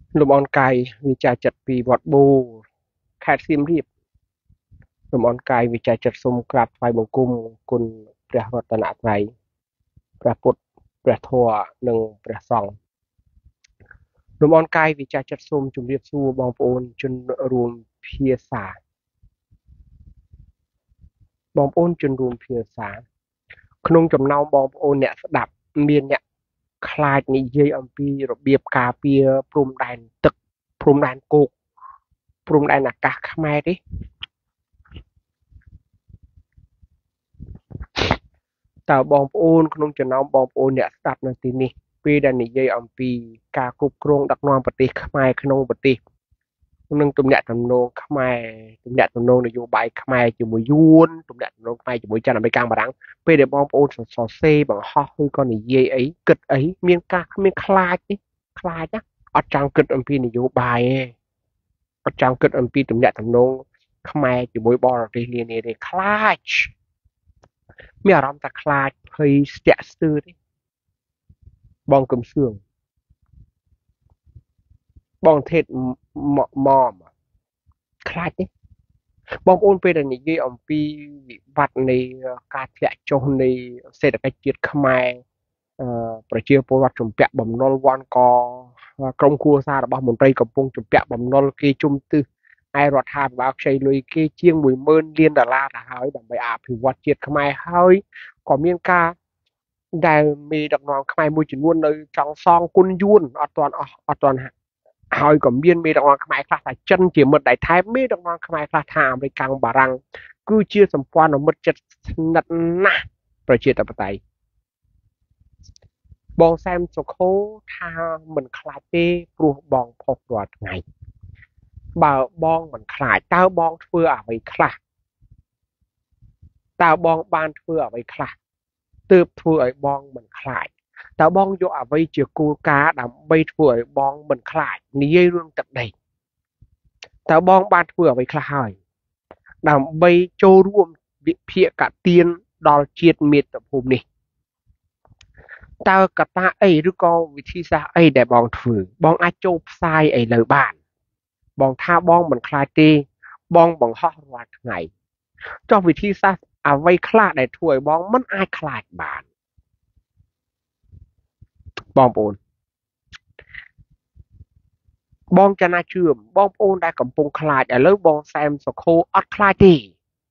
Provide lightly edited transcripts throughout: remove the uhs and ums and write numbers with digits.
លំអនកាយវាចាចិត្តពីវត្តបូខេត្តសៀមរាបលំអនកាយវាចាចិត្តសូមក្រាបថ្វាយបង្គំគុណព្រះរតនត្រ័យព្រះពុទ្ធព្រះធម៌និងព្រះសង្ឃលំអនកាយវាចាចិត្តសូមជម្រាបសួរបងប្អូនជនរួមភាសាបងប្អូនជនរួមភាសាក្នុងចំណោមបងប្អូនអ្នកស្ដាប់មានអ្នកខ្លាចនិយាយអំពីរបៀបការពារព្រំដែនទឹកព្រំដែនគោកព្រំដែនអាកាសខ្មែរទេតើបងប្អូនក្នុងចំណោមបងប្អូនអ្នកស្ដាប់នៅទីនេះពេលដែលនិយាយអំពីការគ្រប់គ្រងដឹកនាំប្រទេសខ្មែរក្នុងប្រទេសនឹងទំនាក់ទំនងខ្មែរទំនាក់ទំនងនយោបាយខ្មែរជាមួយយួនទំនាក់ទំនងខ្មែរជាមួយចិនអាមេរិកបារាំងពេលដែលបងប្អូនសរសេរបង្ហោះឬក៏និយាយអីគិតអីមានការគ្មានខ្លាចទេខ្លាចណាអត់ចង់គិតអំពីនយោបាយទេអត់ចង់គិតអំពីទំនាក់ទំនងខ្មែរជាមួយបរទេសនានាទេខ្លាចមានអារម្មណ៍ថាខ្លាចភ័យស្ទាក់ស្ទើរទេបងកឹមសឿងបងថេតម៉មខ្លាចទេបងប្អូនពេលដែលនិយាយអំពីវិបត្តិនៃការធ្លាក់ចុះនៃសេដ្ឋកិច្ចជាតិខ្មែរប្រជាពលរដ្ឋជំពាក់បំណុលវាន់កក្រុមគ្រួសាររបស់មន្ត្រីកំពុងជំពាក់បំណុលគេជុំទិសឯរដ្ឋាភិបាលខ្ចីលុយគេជាង$10,000,000ទៅហើយដើម្បីអភិវឌ្ឍជាតិខ្មែរហើយក៏មានការដែលមេដឹកនាំខ្មែរមួយចំនួននៅចង់សងគុណយួនអត់ទាន់អស់អត់ទាន់ហើយក៏មានមេដឹកនាំខ្មែរខ្លះថាចិនជាមិត្តដៃថែបមេដឹកនាំខ្មែរខ្លះថាអាមេរិកបារាំងគឺជាសម្ព័ន្ធមិត្តជិតស្និទ្ធណាស់ប្រជាធិបតេយ្យបងសែមសុខូថាមិនខ្លាចទេព្រោះបងផុសរាល់ថ្ងៃបើបងមិនខ្លាចតើបងធ្វើអ្វីខ្លះតើបងបានធ្វើអ្វីខ្លះទើបធ្វើឲ្យបងមិនខ្លាចតើបងយកអ្វីជាគោលការណ៍ដើម្បីធ្វើឲ្យបងមិនខ្លាចនិយាយរឿងទឹកដីតើបងបានធ្វើអ្វីខ្លះហើយដើម្បីចូលរួមវិភាគទានដល់ជាតិមាតុភូមិនេះតើកត្តាអីឬក៏វិធីសាស្ត្រអីដែលបងធ្វើបងអាចចូលផ្សាយឥឡូវបានបងថាបងមិនខ្លាចទេបងបង្ហោះរាល់ថ្ងៃចុះវិធីសាស្ត្រអ្វីខ្លះដែលធ្វើឲ្យបងមិនអាចខ្លាចបានបងប្អូនបងចនាជឿមបងប្អូនដែលកំពុងខ្លាចឥឡូវបងសែមសុខូអត់ខ្លាចទេ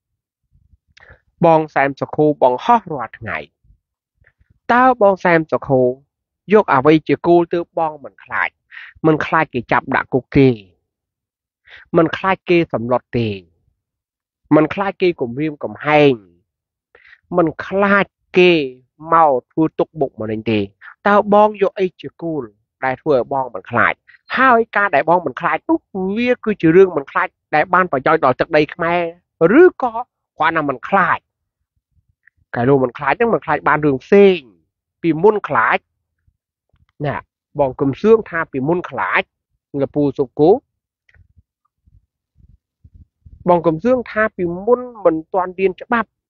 បងសែមសុខូបង្ហោះរាល់ថ្ងៃតើបងសែមសុខូយកអ្វីជាគោលទើបបងមិនខ្លាចមិនខ្លាចគេចាប់ដាក់គុកទេមិនខ្លាចគេសម្លុតទេមិនខ្លាចគេគំរាមកំហែងមិនខ្លាចគេមកធ្វើទុកបុកម្នេញទេតើបងយកអីជាគោលដែលធ្វើឲ្យបងមិនខ្លាចហើយការដែលបងមិនខ្លាចនោះវាគឺជារឿងមិនខ្លាចដែលបានប្រយោជន៍ដល់ទឹកដីខ្មែរឬក៏គ្រាន់តែមិនខ្លាចកាលនោះមិនខ្លាចហ្នឹងមិនខ្លាចបានរឿងផ្សេងពីមុនខ្លាចណាបងកឹមសឿងថាពីមុនខ្លាចលពូសុគូបងកឹមសឿងថាពីមុនមិនទាន់រៀនច្បាប់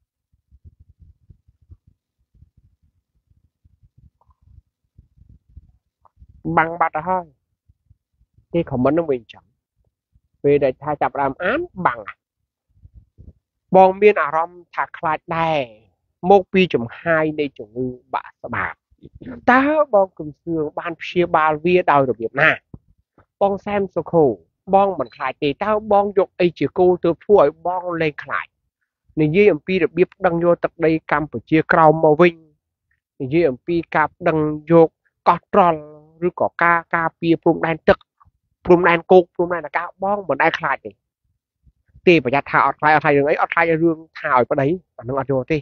បាំងបាត់ទៅហើយគេខមមិននឹងវិញចឹងពេលដែលថាចាប់ដើមអានបាំងបងមានអារម្មណ៍ថាខ្លាចដែរមកពីចំហាយនៃជំងឺបាក់ស្បាតតើបងកឹមសឿងបានព្យាបាលវាដោយរបៀបណាបងសែមសុខូបងមិនខ្លាចទេតើបងយកអីជាគោលទើបធ្វើឲ្យបងលែងខ្លាចនិយាយអំពីរបៀបប្តឹងយកទឹកដីកម្ពុជាក្រោមមកវិញនិយាយអំពីការប្តឹងយកកោះត្រល់ឬក៏ការពារព្រំដែនទឹកព្រំដែនគោកព្រំដែនអាកាសបងមិនដែលខ្លាចទេប្រយ័ត្នថាអត់ខ្លាចអត់ខ្លាចរឿងអីអត់ខ្លាចរឿងថាឲ្យប្តីអានឹងអត់យកទេ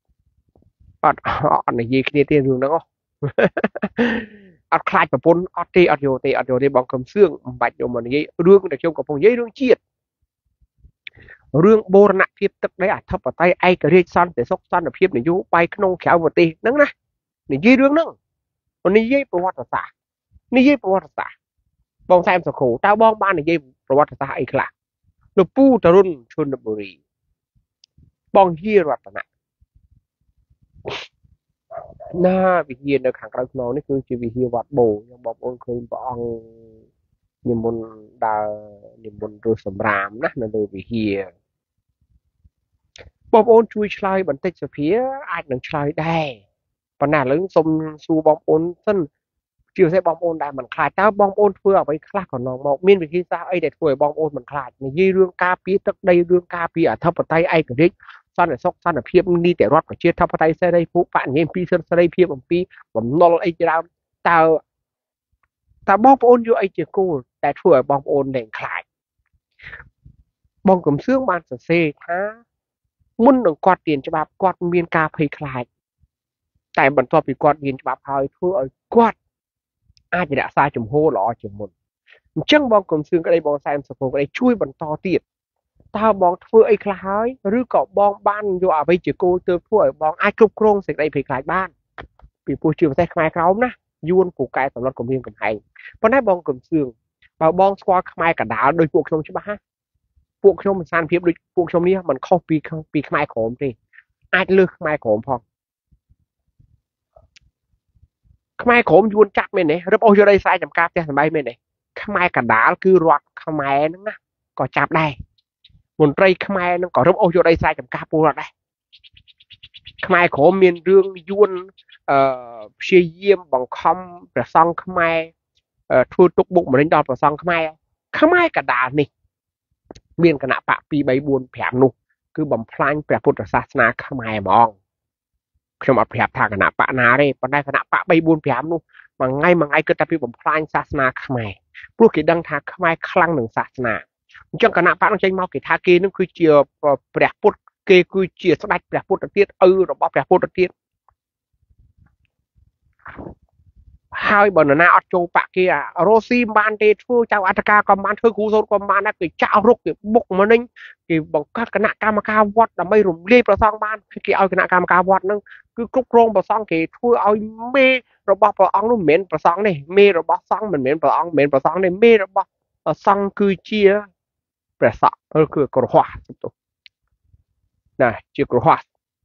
អត់និយាយគ្នាទេរឿងហ្នឹងអត់ខ្លាចប្រពន្ធអត់ទេអត់យកទេអត់យកទេបងកឹមសឿងមិនបាច់យកមកនិយាយរឿងដែលខ្ញុំកំពុងនិយាយរឿងជាតិរឿងបូរណភាពទឹកដីអធិបតេយ្យឯករាជ្យសន្តិសុខសន្តិភាពនយោបាយក្នុងក្រៅប្រទេសហ្នឹងណានិយាយរឿងហ្នឹងនិយាយប្រវត្តិសាស្ត្រនិយាយប្រវត្តិសាស្ត្របងសែមសុខូតើបងបាននិយាយប្រវត្តិសាស្ត្រអីខ្លះលោកពូតរុនឈុនបុរីបងហៀរតនៈណាវិហារនៅខាងក្រៅខ្នងនេះគឺជាវិហារវត្តបូខ្ញុំបងប្អូនឃើញព្រះអង្គនិមន្តដើរនិមន្តរស់សម្រាមណានៅលើវិហារបងប្អូនជួយឆ្លើយបន្តិចសុភាអាចនឹងឆ្លើយដែរប៉ុន្តែឥឡូវសូមសួរបងប្អូនសិនជាពិសេសបងប្អូនដែលមិនខ្លាចតើបងប្អូនធ្វើអ្វីខ្លះក៏នាំមកមានវិធីសាស្ត្រអីដែលធ្វើឲ្យបងប្អូនមិនខ្លាចនិយាយរឿងការពារទឹកដីរឿងការពារអធិបតេយ្យឯករាជ្យសន្តិសុខសន្តិភាពនីតិរដ្ឋប្រជាធិបតេយ្យសេរីភូបញ្ញាពីសិទ្ធិសេរីភាពអំពីបំណុលអីច្រើនតើតើបងប្អូនយកអីជាគោលតែធ្វើឲ្យបងប្អូនលែងខ្លាចបងកំសឿងបានសរសេរថាមុននឹងគាត់ទានច្បាប់គាត់មានការភ័យខ្លាចតែបន្ទាប់ពីគាត់មានច្បាប់ហើយធ្វើឲ្យគាត់អាចរក្សាជំហរល្អជាងមុនអញ្ចឹងបងកំសឿងក្តីបងសែមសុភក្តីជួយបន្តទៀតតើបងធ្វើអីខ្លះហើយឬក៏បងបានយកអ្វីជាគោលទើបធ្វើឲ្យបងអាចគ្រប់គ្រងសេចក្តីភ័យខ្លាចបានពីព្រោះជាប្រទេសខ្មែរក្រោមណាយួនពូកែសម្លុតគម្រាមកំហែងប៉ុន្តែបងកំសឿងបើបងស្គាល់ខ្មែរកដាលដោយពួកខ្ញុំច្បាស់ណាពួកខ្ញុំមិនសានភាពដូចពួកខ្ញុំនេះมันខុសពីខ្មែរក្រមទេអាចលើសខ្មែរក្រមផងខ្មែរក្រមយួនចាត់មែនទេរឹបអូសយកដីស្រែចម្ការផ្ទះសម្បែងមែនទេខ្មែរកដាលគឺរដ្ឋខ្មែរហ្នឹងណាក៏ចាប់ដែរមន្ត្រីខ្មែរហ្នឹងក៏រឹបអូសយកដីស្រែចម្ការពលរដ្ឋដែរខ្មែរក្រមមានរឿងយួនព្យាយាមបង្ខំព្រះសង្ឃខ្មែរធ្វើទុកបុកម្នេញដល់ព្រះសង្ឃខ្មែរខ្មែរកដាលនេះមានគណៈបក2 3 4 5នោះគឺបំផ្លាញព្រះពុទ្ធសាសនាខ្មែរហ្មងខ្ញុំអត់ប្រាប់ថាគណៈបកណាទេប៉ុន្តែគណៈបក3 4 5នោះមួយថ្ងៃគិតតែពីបំផ្លាញសាសនាខ្មែរព្រោះគេដឹងថាខ្មែរខ្លាំងនឹងសាសនាអញ្ចឹងគណៈបកនឹងចេញមកគេថាគេនឹងគឺជាព្រះពុទ្ធគេគឺជាស្ដេចព្រះពុទ្ធទៀតឪរបស់ព្រះពុទ្ធទៀតហើយបើនរណាអត់ចូលបកគេរស់ស៊ីមិនបានទេធ្វើចៅអធិការក៏មិនបានធ្វើគ្រូសូត្រក៏មិនបានដែរគេចាក់រុកគេបុកមកនឹងគេបង្កើតគណៈកម្មការវត្តដើម្បីរំលាយប្រសង់បានគេឲ្យគណៈកម្មការវត្តហ្នឹងគឺគ្រប់គ្រងប្រសង់គេធ្វើឲ្យមេរបស់ព្រះអង្គនោះមិនមែនប្រសង់ទេមេរបស់សង្ឃមិនមែនព្រះអង្គមិនមែនប្រសង់ទេមេរបស់សង្ឃគឺជាព្រះសង្ឃគឺគ្រហស្ថណាជាគ្រហស្ថ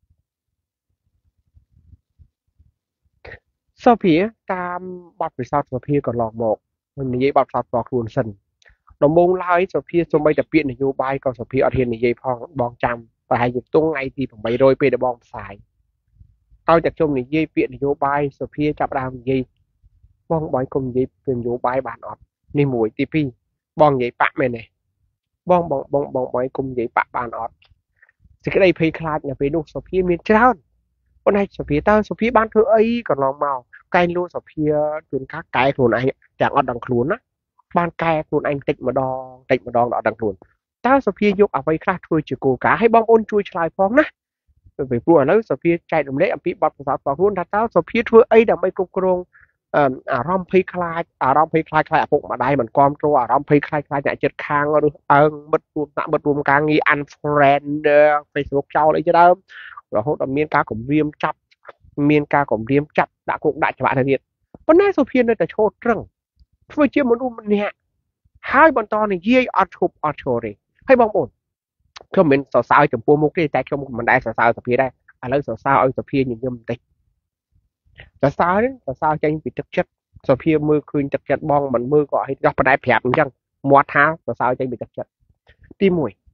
សុភាតាមបទពិសោធន៍សុភាក៏ឡងមកនិយាយបទពិសោធន៍ផ្ទាល់ខ្លួនសិនដំបូងឡើយសុភាសូម្បីតែពាក្យនយោបាយក៏សុភាអត់ហ៊ាននិយាយផងបងចាំប្រហែលជាទង់ថ្ងៃទី800ពេលដែលបងផ្សាយឲ្យតែខ្ញុំនិយាយពាក្យនយោបាយសុភាចាប់ដើមនិយាយបងបើគុំនិយាយពាក្យនយោបាយបានអត់នេះមួយទី2បងនិយាយបាក់មែនទេបងបើគុំនិយាយបាក់បានអត់សេចក្តីភ័យខ្លាចនៅពេលនោះសុភាមានច្រើនប៉ុន្តែសុភាតើសុភាបានធ្វើអីកន្លងមកកែងលួសុភាជួនកាលកែខ្លួនឯងទាំងអត់ដឹងខ្លួនណាបានកែខ្លួនឯងតិចម្ដងដល់អត់ដឹងខ្លួនតើសុភាយកអ្វីខ្លះធ្វើជាគោលការណ៍ឲ្យបងប្អូនជួយឆ្លើយផងណាពីព្រោះឥឡូវសុភាចែករំលែកអំពីបទពិសោធន៍របស់ខ្លួនថាតើសុភាធ្វើអីដើម្បីគ្រប់គ្រងអារម្មណ៍ភ័យខ្លាចខ្លាចឪពុកម្ដាយមិនគ្រប់គ្រងអារម្មណ៍ភ័យខ្លាចអ្នកចិត្តខាងឬអើងមិត្តរួមការងារ unfriend Facebook ចោលអីជាដើមរហូតដល់មានការគំរាមចាប់ដាក់គុកដាក់ច្បាប់ទៅទៀតប៉ុន្តែសុភានៅតែឈរត្រឹងធ្វើជាមនុស្សម្នាក់ហើយបន្តនិយាយអត់ឈប់អត់ឈរទេហើយបងប្អូនខ្ញុំមិនសរសើរចំពោះមុខទេតែខ្ញុំមិនដែរសរសើរសុភាដែរឥឡូវសរសើរឲ្យសុភាញញឹមបន្តិចសរសើរចេញពីទឹកចិត្តសុភាមើលឃើញទឹកចិត្តបងមិនមើលក៏ឲ្យដោះផ្ដែប្រាប់អញ្ចឹងមាត់ថាសរសើរចេញពីទឹកចិត្តទី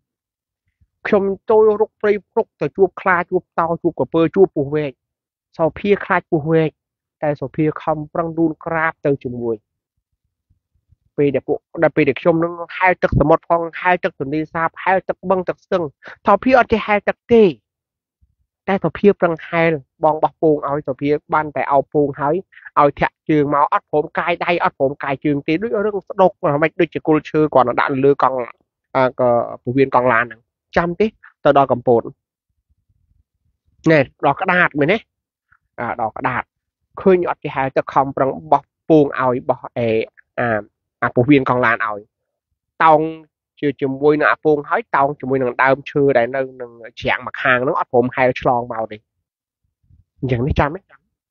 1ខ្ញុំចូលរុកព្រៃព្រុកទៅជួបខ្លាជួបតោជួបក្រពើជួបពស់វែកសុភាខ្លាចពស់វែកតែសុភាខំប្រឹងដួលក្រាបទៅជាមួយពេលដែលខ្ញុំនឹងហែលទឹកសមុទ្រផងហែលទឹកទន្លេសាបហែលទឹកបឹងទឹកស្ទឹងសុភាអត់ចេះហែលទឹកទេតែសុភាប្រឹងហែលបងបោះពងឲ្យសុភាបានតែអោបពងហើយឲ្យធាក់ជើងមកអត់ព្រមកាយដៃអត់ព្រមកាយជើងទេដូចរឿងស្ដុកមិនដូចជាគល់ឈើគាត់ដាក់លើកង់ក៏ពវៀនកង់ឡានហ្នឹងចាំទេទៅដល់កំពតណែដល់ក្តាតមែនទេដល់ក្តាតឃើញអត់ចេះហែលទឹកខំប្រឹងបោះពងឲ្យបោះអាពវៀនកង់ឡានឲ្យតោងជាមួយនឹងអាពងហើយតោងជាមួយនឹងដើមឈើដែលនៅនឹងច្រាំងមួយខាងហ្នឹងអត់ព្រមហែលឆ្លងមកទេអញ្ចឹងនេះចាំ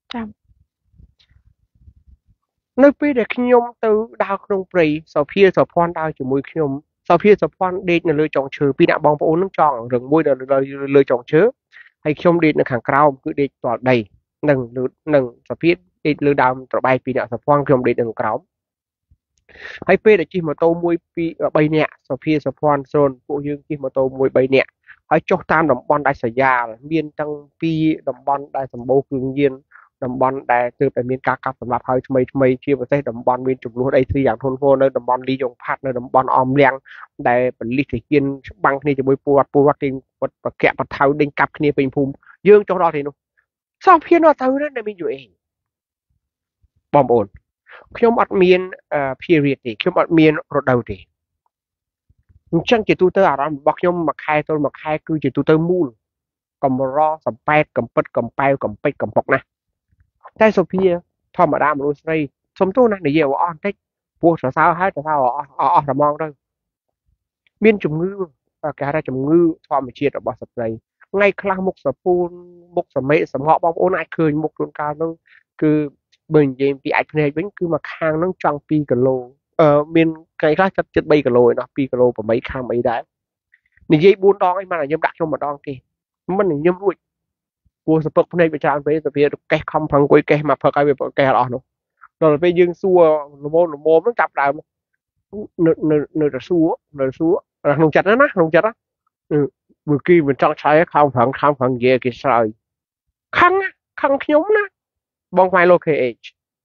នៅពេលដែលខ្ញុំទៅដើរក្នុងព្រៃសុភាសុភ័ណ្ឌដើរជាមួយខ្ញុំសុភាសុភ័ណ្ឌដេកនៅលើចុងឈើពីអ្នកបងប្អូននឹងចង់រឹងមួយនៅលើចុងឈើហើយខ្ញុំដេកនៅខាងក្រោមគឺដេកផ្ទាល់ដីនឹងសុភាដេកលើដើមត្របែកពីអ្នកសុភ័ណ្ឌខ្ញុំដេកនៅក្រោម hay phê để chi mà tô mùi pi ở bay nè Sophia Sopon Son phụ dương chi mà tô mùi bay nè hay cho tam đồng bon đại sở già miên tăng pi đồng bon đại sầm bô cường nhiên đồng bon đại từ tại miên ca cấpสำหรับให้ทำไมchiaประเทศđồng bon miên chụp lúa đây thìอย่างทนโฟในđồng bonลียงพัดในđồng bonออมเลียงได้เป็นลิขิตยินบางนี่จะมวยปวดจริงปวดแกะปวดเท้าดึงกลับนี่เป็นภูมิยื่งจงรอทีนู้สองเพี้ยนว่าเท่านั้นในมีอยู่เองบอมโอนខ្ញុំអត់មានperiod ទេខ្ញុំអត់មានរដូវទេអញ្ចឹងជាទូទៅអារម្មណ៍របស់ខ្ញុំមួយខែទល់មួយខែគឺជាទូទៅមូលកំរសំប៉ែតកំពិតកំប៉ែវកំពេចកំពុកណាស់តែសុភាធម្មតាមនុស្សស្រីសុំទោសណានិយាយអស់បន្តិចពោះសរសើរហើយសរសើរអស់រមងទៅមានជំងឺគេហៅថាជំងឺធម្មជាតិរបស់ស្ត្រីថ្ងៃខ្លះមុខសពូនមុខសមេសម្ងក់បងប្អូនអាចឃើញមុខជួនកាលនោះគឺបើនិយាយពីអាចភ្នែកវិញគឺមកខាងហ្នឹងចង់2គីឡូមានថ្ងៃខ្លះចិត្ត3គីឡូឯណោះ2គីឡូ8ខាំអីដែរនិយាយ4ដងអីមិនខ្ញុំដាក់ខ្ញុំម្ដងទេមិនខ្ញុំរួចពោះសពឹកភ្នែកវាច្រើនពេកទៅវាកេះខំប្រឹងអង្គុយកេះមកផឹកឲ្យវាកេះអត់អស់នោះដល់ពេលយើងសួរល្មមហ្នឹងចាប់ដើមនៅតែសួរក្នុងចិត្តណាក្នុងចិត្តវាគីមិនចង់ឆ្លើយខំប្រឹងនិយាយគេឆ្លើយខឹងខ្ញុំណាបងផ្នែក LKH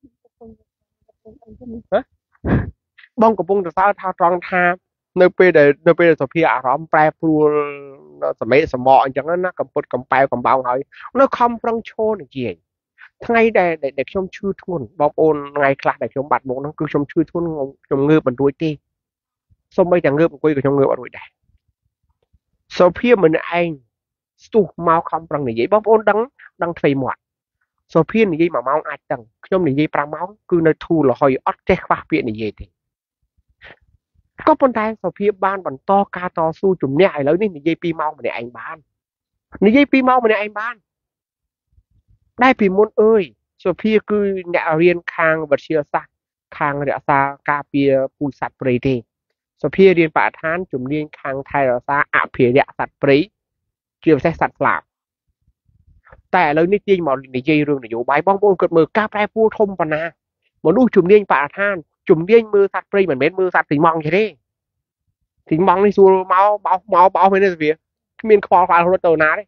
បងកំពុងសរសើរថាត្រង់ថានៅពេលដែលសុភាអារម្មណ៍ប្រែប្រួលសម័យសមអញ្ចឹងណាកំពុតកំប៉ែវកំបោងហើយនៅខំប្រឹងឈរនិយាយថ្ងៃដែលខ្ញុំឈឺធ្ងន់បងប្អូនថ្ងៃខ្លះដែលខ្ញុំបាត់មុខហ្នឹងគឺខ្ញុំឈឺធ្ងន់ខ្ញុំងើបមិនរួចទេសូម្បីតែងើបអង្គុយក៏ខ្ញុំងើបអត់រួចដែរសុភាមិនឯងស្ទុះមកខំប្រឹងនិយាយបងប្អូនដឹងថ្មីមាត់សុភានិយាយ1ម៉ោងអាចដឹងខ្ញុំនិយាយ5ម៉ោងគឺនៅធូរលហុយអត់ចេះខ្វះពាក្យនិយាយទេក៏ប៉ុន្តែសុភាបានបន្តការតស៊ូជំនះឥឡូវនេះនិយាយ2ម៉ោងម្នាក់ឯងបាននិយាយ2ម៉ោងម្នាក់ឯងបានដែលពីមុនអើយសុភាគឺអ្នករៀនខាងវិទ្យាសាស្ត្រខាងរក្សាការពារពូជសត្វព្រៃទេសុភារៀនបរិស្ថានជំនាញខាងថែរក្សាអភិរក្សសត្វព្រៃជាពិសេសសត្វស្លាបតែឥឡូវនេះទាញមកនិយាយរឿងនយោបាយបងប្អូនគិតមើលការប្រែប្រួលធំប៉ុណ្ណាមនុស្សជំនាញបរិស្ថានជំនាញមើលសត្វព្រៃមិនមែនមើលសត្វទីម៉ង់ទេទីម៉ង់នេះសួរមកបោះមែនទេវាគ្មានខ្វល់ខ្វាយរត់ទៅណាទេ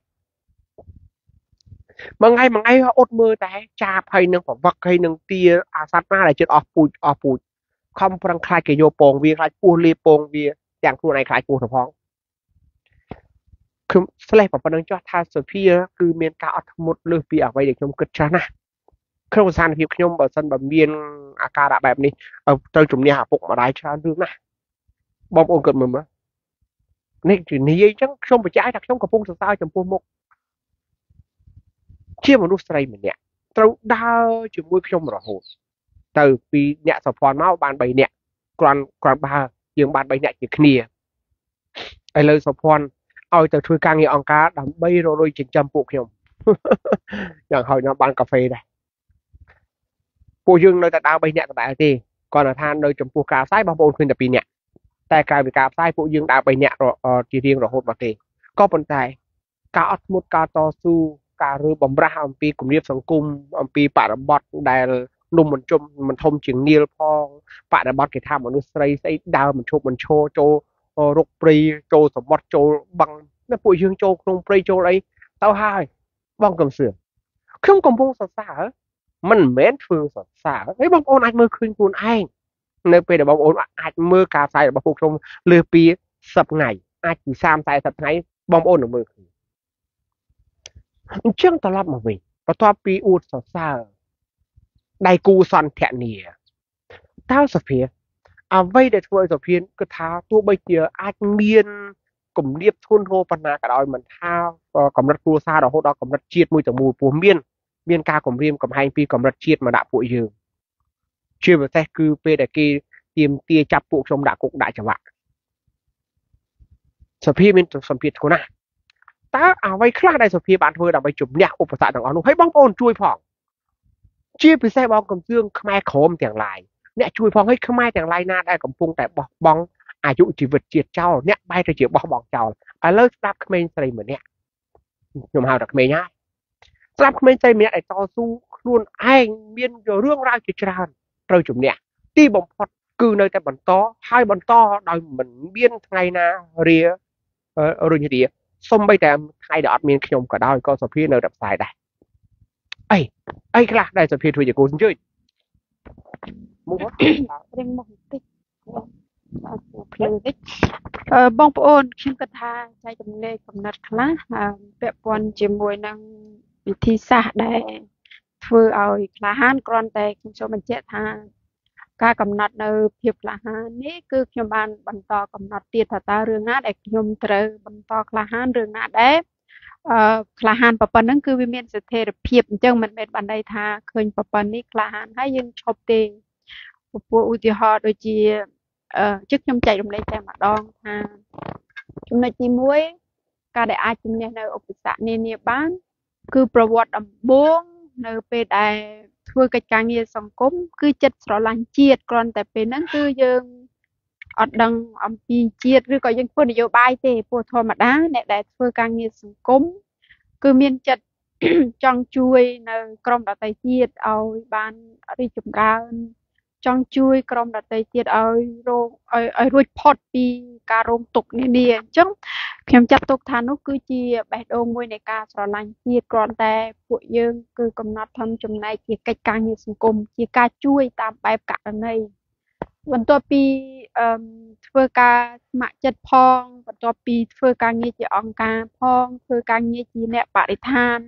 មួយថ្ងៃអត់មើលតែចាបហើយនឹងប្រវឹកហើយនឹងទាអាសត្វណាដែលចិត្តអស់ពូជខំប្រឹងខ្លាចគេយកពងវាខ្លាចពោះលេពងវាទាំងខ្លួនឯងខ្លាចពោះទៅផងខ្ញុំស្លេះប៉ុណ្ណឹងចោះថាសុភាគឺមានការអត់ធ្មត់លើសពីអ្វីដែលខ្ញុំគិតច្រើនណាស់ក្នុងស្ថានភាពខ្ញុំបើសិនបើមានអាការៈបែបនេះត្រូវជំនះឪពុកម្ដាយច្រើនរឿងណាស់បងប្អូនគិតមើលនេះនិយាយអញ្ចឹងខ្ញុំបញ្ជាក់ថាខ្ញុំកំពុងសរសើរចំពោះមុខជាមនុស្សស្រីម្នាក់ត្រូវដើរជាមួយខ្ញុំរហូតទៅពីអ្នកសុភ័ណ្ឌមកបាន3នាក់គ្រាន់បើយើងបាន3នាក់ជាគ្នាឥឡូវសុភ័ណ្ឌឲ្យទៅធ្វើការងារអង្គការដើម្បីរកលុយចិញ្ចឹមពួកខ្ញុំយ៉ាងហោចណាស់បានកាហ្វេដែរពួកយើងនៅតែដើរ3នាក់ដដែលទេគាត់ថានៅចំពោះការផ្សាយបងប្អូនឃើញតែ2នាក់តែក្រៅពីការផ្សាយពួកយើងដើរ3នាក់ជារៀងរហូតមកទេក៏ប៉ុន្តែការអត់ធ្មត់ការតស៊ូការរើបំរាស់អំពីគម្រាមសង្គមអំពីបរិបទដែលនំមិនធំជាងនាលផងបរិបទគេថាមនុស្សស្រីស្អីដើរមិនឈប់មិនឈរចូលរុកព្រៃចូលសមុទ្រចូលបឹងណាពួកយើងចូលក្នុងព្រៃចូលអីទៅហើយបងកំសឿខ្ញុំកំពុងសរសើរមិនមែនធ្វើសរសើរហើយបងប្អូនអាចមើលឃើញខ្លួនឯងនៅពេលដែលបងប្អូនអាចមើលការផ្សាយរបស់ពួកខ្ញុំលើសពី10ថ្ងៃអាចពី30-40ថ្ងៃបងប្អូននឹងមើលឃើញអញ្ចឹងត្រឡប់មកវិញបន្ទាប់ពីអួតសរសើរដៃគូសន្ទនាតើសុភាអ្វីដែលធ្វើឲ្យសុភាគឺថាទោះបីជាអាចមានគម្លាតធ្ងន់ធ្ងរប៉ុណ្ណាក៏ដោយមិនថាកម្រិតគ្រួសាររហូតដល់កម្រិតជាតិមួយទាំងមូលពោះមានការគម្រាមកំហែងពីកម្រិតជាតិមកដាក់ពួកយើងជាពិសេសគឺពេលដែលគេទាមទារចាប់ពួកខ្ញុំដាក់គុកដាក់ច្បាប់សុភាមានសម្ពាធធ្ងន់ណាស់តើអ្វីខ្លះដែលសុភាបានធ្វើដើម្បីជំនះឧបសគ្គទាំងអស់នោះហើយបងប្អូនជួយផងជាពិសេសបងកំសឿងខ្មែរក្រមទាំងឡាយអ្នកជួយផងឲ្យខ្មែរទាំងឡាយណាដែលកំពុងតែបោះបង់អាយុជីវិតជាតិចោលអ្នកបែរទៅជាបោះបង់ចោលឥឡូវស្ដាប់ក្មេងស្រីម្នាក់ខ្ញុំហៅថាក្មេងហើយស្ដាប់ក្មេងស្រីម្នាក់ដែលតស៊ូខ្លួនឯងមានរឿងរ៉ាវជាច្រើនត្រូវជំនះទីបំផុត cứ nơi tại bẩn to hai bẩn to đòi mình biên ngày na ria rồi như địa xong bây giờ hai đợt miền nhom cả đôi có sập phía nơi đập xài đây ấy ấy cái là đây sập phía thôi giờ cô xin chơi mua hết Rinh một tíchបងប្អូនខ្ញុំគិតថាចែកចម្លែកកំណត់ខ្លះពាក់ព័ន្ធជាមួយនឹងវិធីសាស្ត្រដែលធ្វើឲ្យក្លាហានគ្រាន់តែខ្ញុំសូមបញ្ជាក់ថាការកំណត់នៅភាពក្លាហាននេះគឺខ្ញុំបានបន្តកំណត់ទៀតថាតើរឿងណាដែលខ្ញុំត្រូវបន្តក្លាហានរឿងណាដែលក្លាហានប៉ុណ្ណឹងគឺវាមានស្ថិរភាពអញ្ចឹងមិនមែនបានន័យថាឃើញប៉ុណ្ណនេះក្លាហានហើយយើងឈប់ទេព្រោះឧទាហរណ៍ដូចជាជឹកខ្ញុំចែករំលែកតែម្ដងថាចំណុចទី1ការដែលអាចជំនះនៅឧបសគ្គនានាបានគឺប្រវត្តិដំបូងនៅពេលដែលធ្វើកិច្ចការងារសង្គមគឺចិត្តស្រឡាញ់ជាតិគ្រាន់តែពេលហ្នឹងគឺយើងអត់ដឹងអំពីជាតិឬក៏យើងធ្វើនយោបាយទេព្រោះធម្មតាអ្នកដែលធ្វើការងារសង្គមគឺមានចិត្តចង់ជួយនៅក្រុមដទៃទៀតឲ្យបានរីកចម្រើនចង់ជួយក្រុមដទៃទៀតឲ្យរួចផុតពីការរងទុក្ខនានាអញ្ចឹងខ្ញុំចាត់ទុកថានោះគឺជាបេះដូងមួយនៃការស្រឡាញ់ជាតិគ្រាន់តែពួកយើងគឺកំណត់ធ្វើចំណែកជាកិច្ចការងារសង្គមជាការជួយតាមបែបករណីបន្ទាប់ពីធ្វើការស្ម័គ្រចិត្តផងបន្ទាប់ពីធ្វើការងារជាអង្គការផងធ្វើការងារជាអ្នកបរិស្ថាន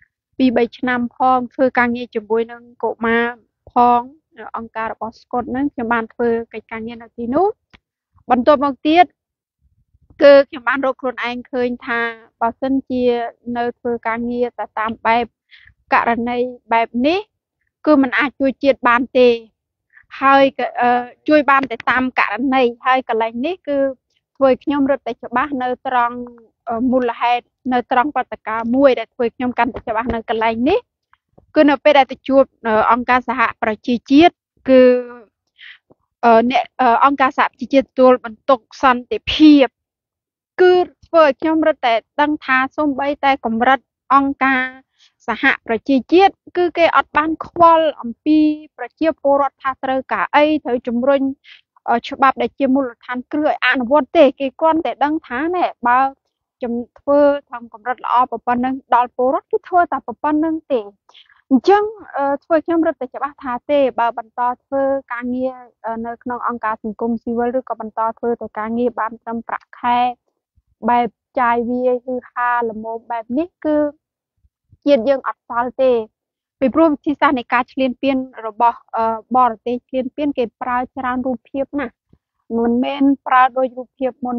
2-3ឆ្នាំផងធ្វើការងារជាមួយនឹងកុមារផងអង្គការរបស់ស្កុតហ្នឹងខ្ញុំបានធ្វើកិច្ចការងារនៅទីនោះបន្ទាប់មកទៀតគឺខ្ញុំបានរកខ្លួនឯងឃើញថាបើសិនជានៅធ្វើការងារតែតាមបែបករណីបែបនេះគឺมันអាចជួយជាតិបានទេហើយជួយបានតែតាមករណីហើយកន្លែងនេះគឺធ្វើឲ្យខ្ញុំរត់តែច្បាស់នៅត្រង់មូលហេតុនៅត្រង់បដការមួយដែលធ្វើឲ្យខ្ញុំកាន់តែច្បាស់នៅកន្លែងនេះគឺនៅពេលដែលទៅជួបអង្គការសហប្រជាជាតិគឺអ្នកអង្គការសហប្រជាជាតិទទួលបន្ទុកសន្តិភាពគឺធ្វើឲ្យខ្ញុំរត់តែដឹងថាសូម្បីតែកម្រិតអង្គការសហប្រជាជាតិគឺគេអត់បានខ្វល់អំពីប្រជាពលរដ្ឋថាត្រូវការអីត្រូវជំរុញច្បាប់ដែលជាមូលដ្ឋានគ្រឹះឲ្យអនុវត្តទេគេគ្រាន់តែដឹងថាណែបើធ្វើតាមកម្រិតល្អប៉ុណ្ណឹងដល់ពលរដ្ឋគឺធ្វើតែប៉ុណ្ណឹងទេអញ្ចឹងធ្វើខ្ញុំរត់តែច្បាស់ថាទេបើបន្តធ្វើការងារនៅក្នុងអង្គការសង្គមស៊ីវិលឬក៏បន្តធ្វើតែការងារបានត្រឹមប្រាក់ខែបែបចាយវាយគឺហាល្មមបែបនេះគឺជាតិយើងអត់សល់ទេពីព្រោះវិធីសាស្ត្រនៃការឈ្លានពានរបស់បរទេសឈ្លានពានគេប្រើច្រើនរូបភាពណាស់មិនមែនប្រើដោយរូបភាពមុន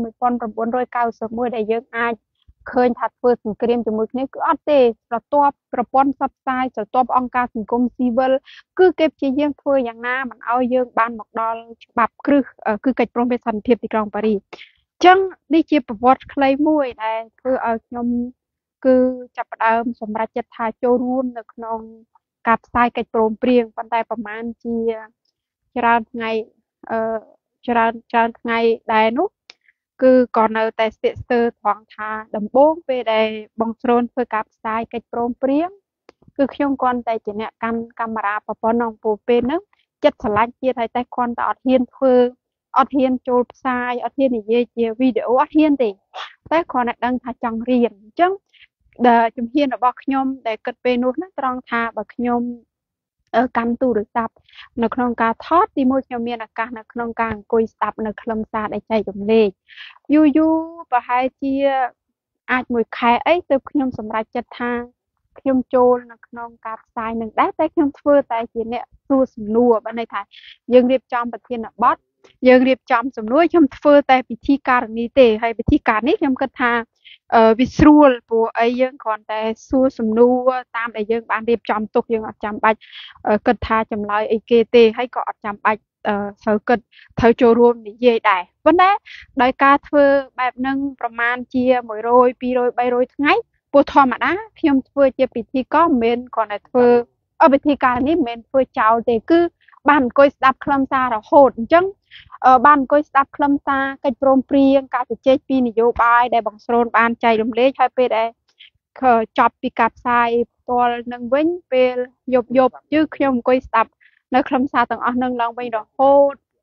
1991ដែលយើងអាចឃើញថាធ្វើសង្គ្រាមជាមួយគ្នាគឺអត់ទេស្រទាប់ប្រព័ន្ធផ្សព្វផ្សាយស្រទាប់អង្គការសង្គមស៊ីវិលគឺគេព្យាយាមធ្វើយ៉ាងណាមិនឲ្យយើងបានមកដល់ច្បាប់គ្រឹះគឺកិច្ចព្រមព្រៀងសន្តិភាពទីក្រុងប៉ារីសអញ្ចឹងនេះជាប្រវត្តិខ្លីមួយដែលធ្វើឲ្យខ្ញុំគឺចាប់ផ្ដើមសម្រេចចិត្តថាចូលរួមនៅក្នុងការផ្សាយកិច្ចព្រមព្រៀងប៉ុន្តែប្រហែលជាច្រើនថ្ងៃច្រើនថ្ងៃដែរនោះគឺក៏នៅតែស្ទាក់ស្ទើរត្រង់ថាដំបូងពេលដែលបងស្រូនធ្វើការផ្សាយកិច្ចព្រមព្រៀងគឺខ្ញុំគ្រាន់តែជាអ្នកកាន់កាមេរ៉ាប៉ុណ្ណឹងពេលហ្នឹងចិត្តស្រឡាញ់ជាតិហើយតែគ្រាន់តែអត់ហ៊ានធ្វើអត់ហ៊ានចូលផ្សាយអត់ហ៊ាននិយាយជាវីដេអូអត់ហ៊ានទេតែគ្រាន់តែដឹងថាចង់រៀនអញ្ចឹងដែលជំហានរបស់ខ្ញុំដែលគិតពេលនោះណាត្រង់ថាបើខ្ញុំកាន់ទូរស័ព្ទនៅក្នុងការថតទីមួយខ្ញុំមានឱកាសនៅក្នុងការអង្គុយស្ដាប់នៅខ្លឹមសារដែលចែករំលែកយូរប្រហែលជាអាចមួយខែអីទើបខ្ញុំសម្រេចចិត្តថាខ្ញុំចូលនៅក្នុងការផ្សាយនឹងដែរតែខ្ញុំធ្វើតែជាអ្នកសួរសំណួរបើន័យថាយើងរៀបចំប្រធានបទយើងរៀបចំសំណួរខ្ញុំធ្វើតែពិធីការនីទេហើយពិធីការនេះខ្ញុំគិតថាវាស្រួលព្រោះអីយើងគ្រាន់តែសួរសំណួរតាមដែលយើងបានរៀបចំទុកយើងអត់ចាំបាច់គិតថាចម្លើយអីគេទេហើយក៏អត់ចាំបាច់ត្រូវគិតត្រូវចូលរួមនិយាយដែរប៉ុន្តែដោយការធ្វើបែបហ្នឹងប្រហែលជា100 200 300ថ្ងៃព្រោះធម្មតាខ្ញុំធ្វើជាពិធីក៏មិនមែនគ្រាន់តែធ្វើពិធីការនេះមិនមែនធ្វើចោលទេគឺបានអង្គុយស្ដាប់ខ្លឹមសាររហូតអញ្ចឹងបានអង្គុយស្ដាប់ខ្លឹមសារកិច្ចព្រមព្រៀងការជជែកពីនយោបាយដែលបងស្រូនបានចែករំលែកហើយពេលដែលចប់ពីការផ្សាយផ្ទាល់នឹងវិញពេលយប់គឺខ្ញុំអង្គុយស្ដាប់នៅខ្លឹមសារទាំងអស់នឹងឡើងវិញរហូត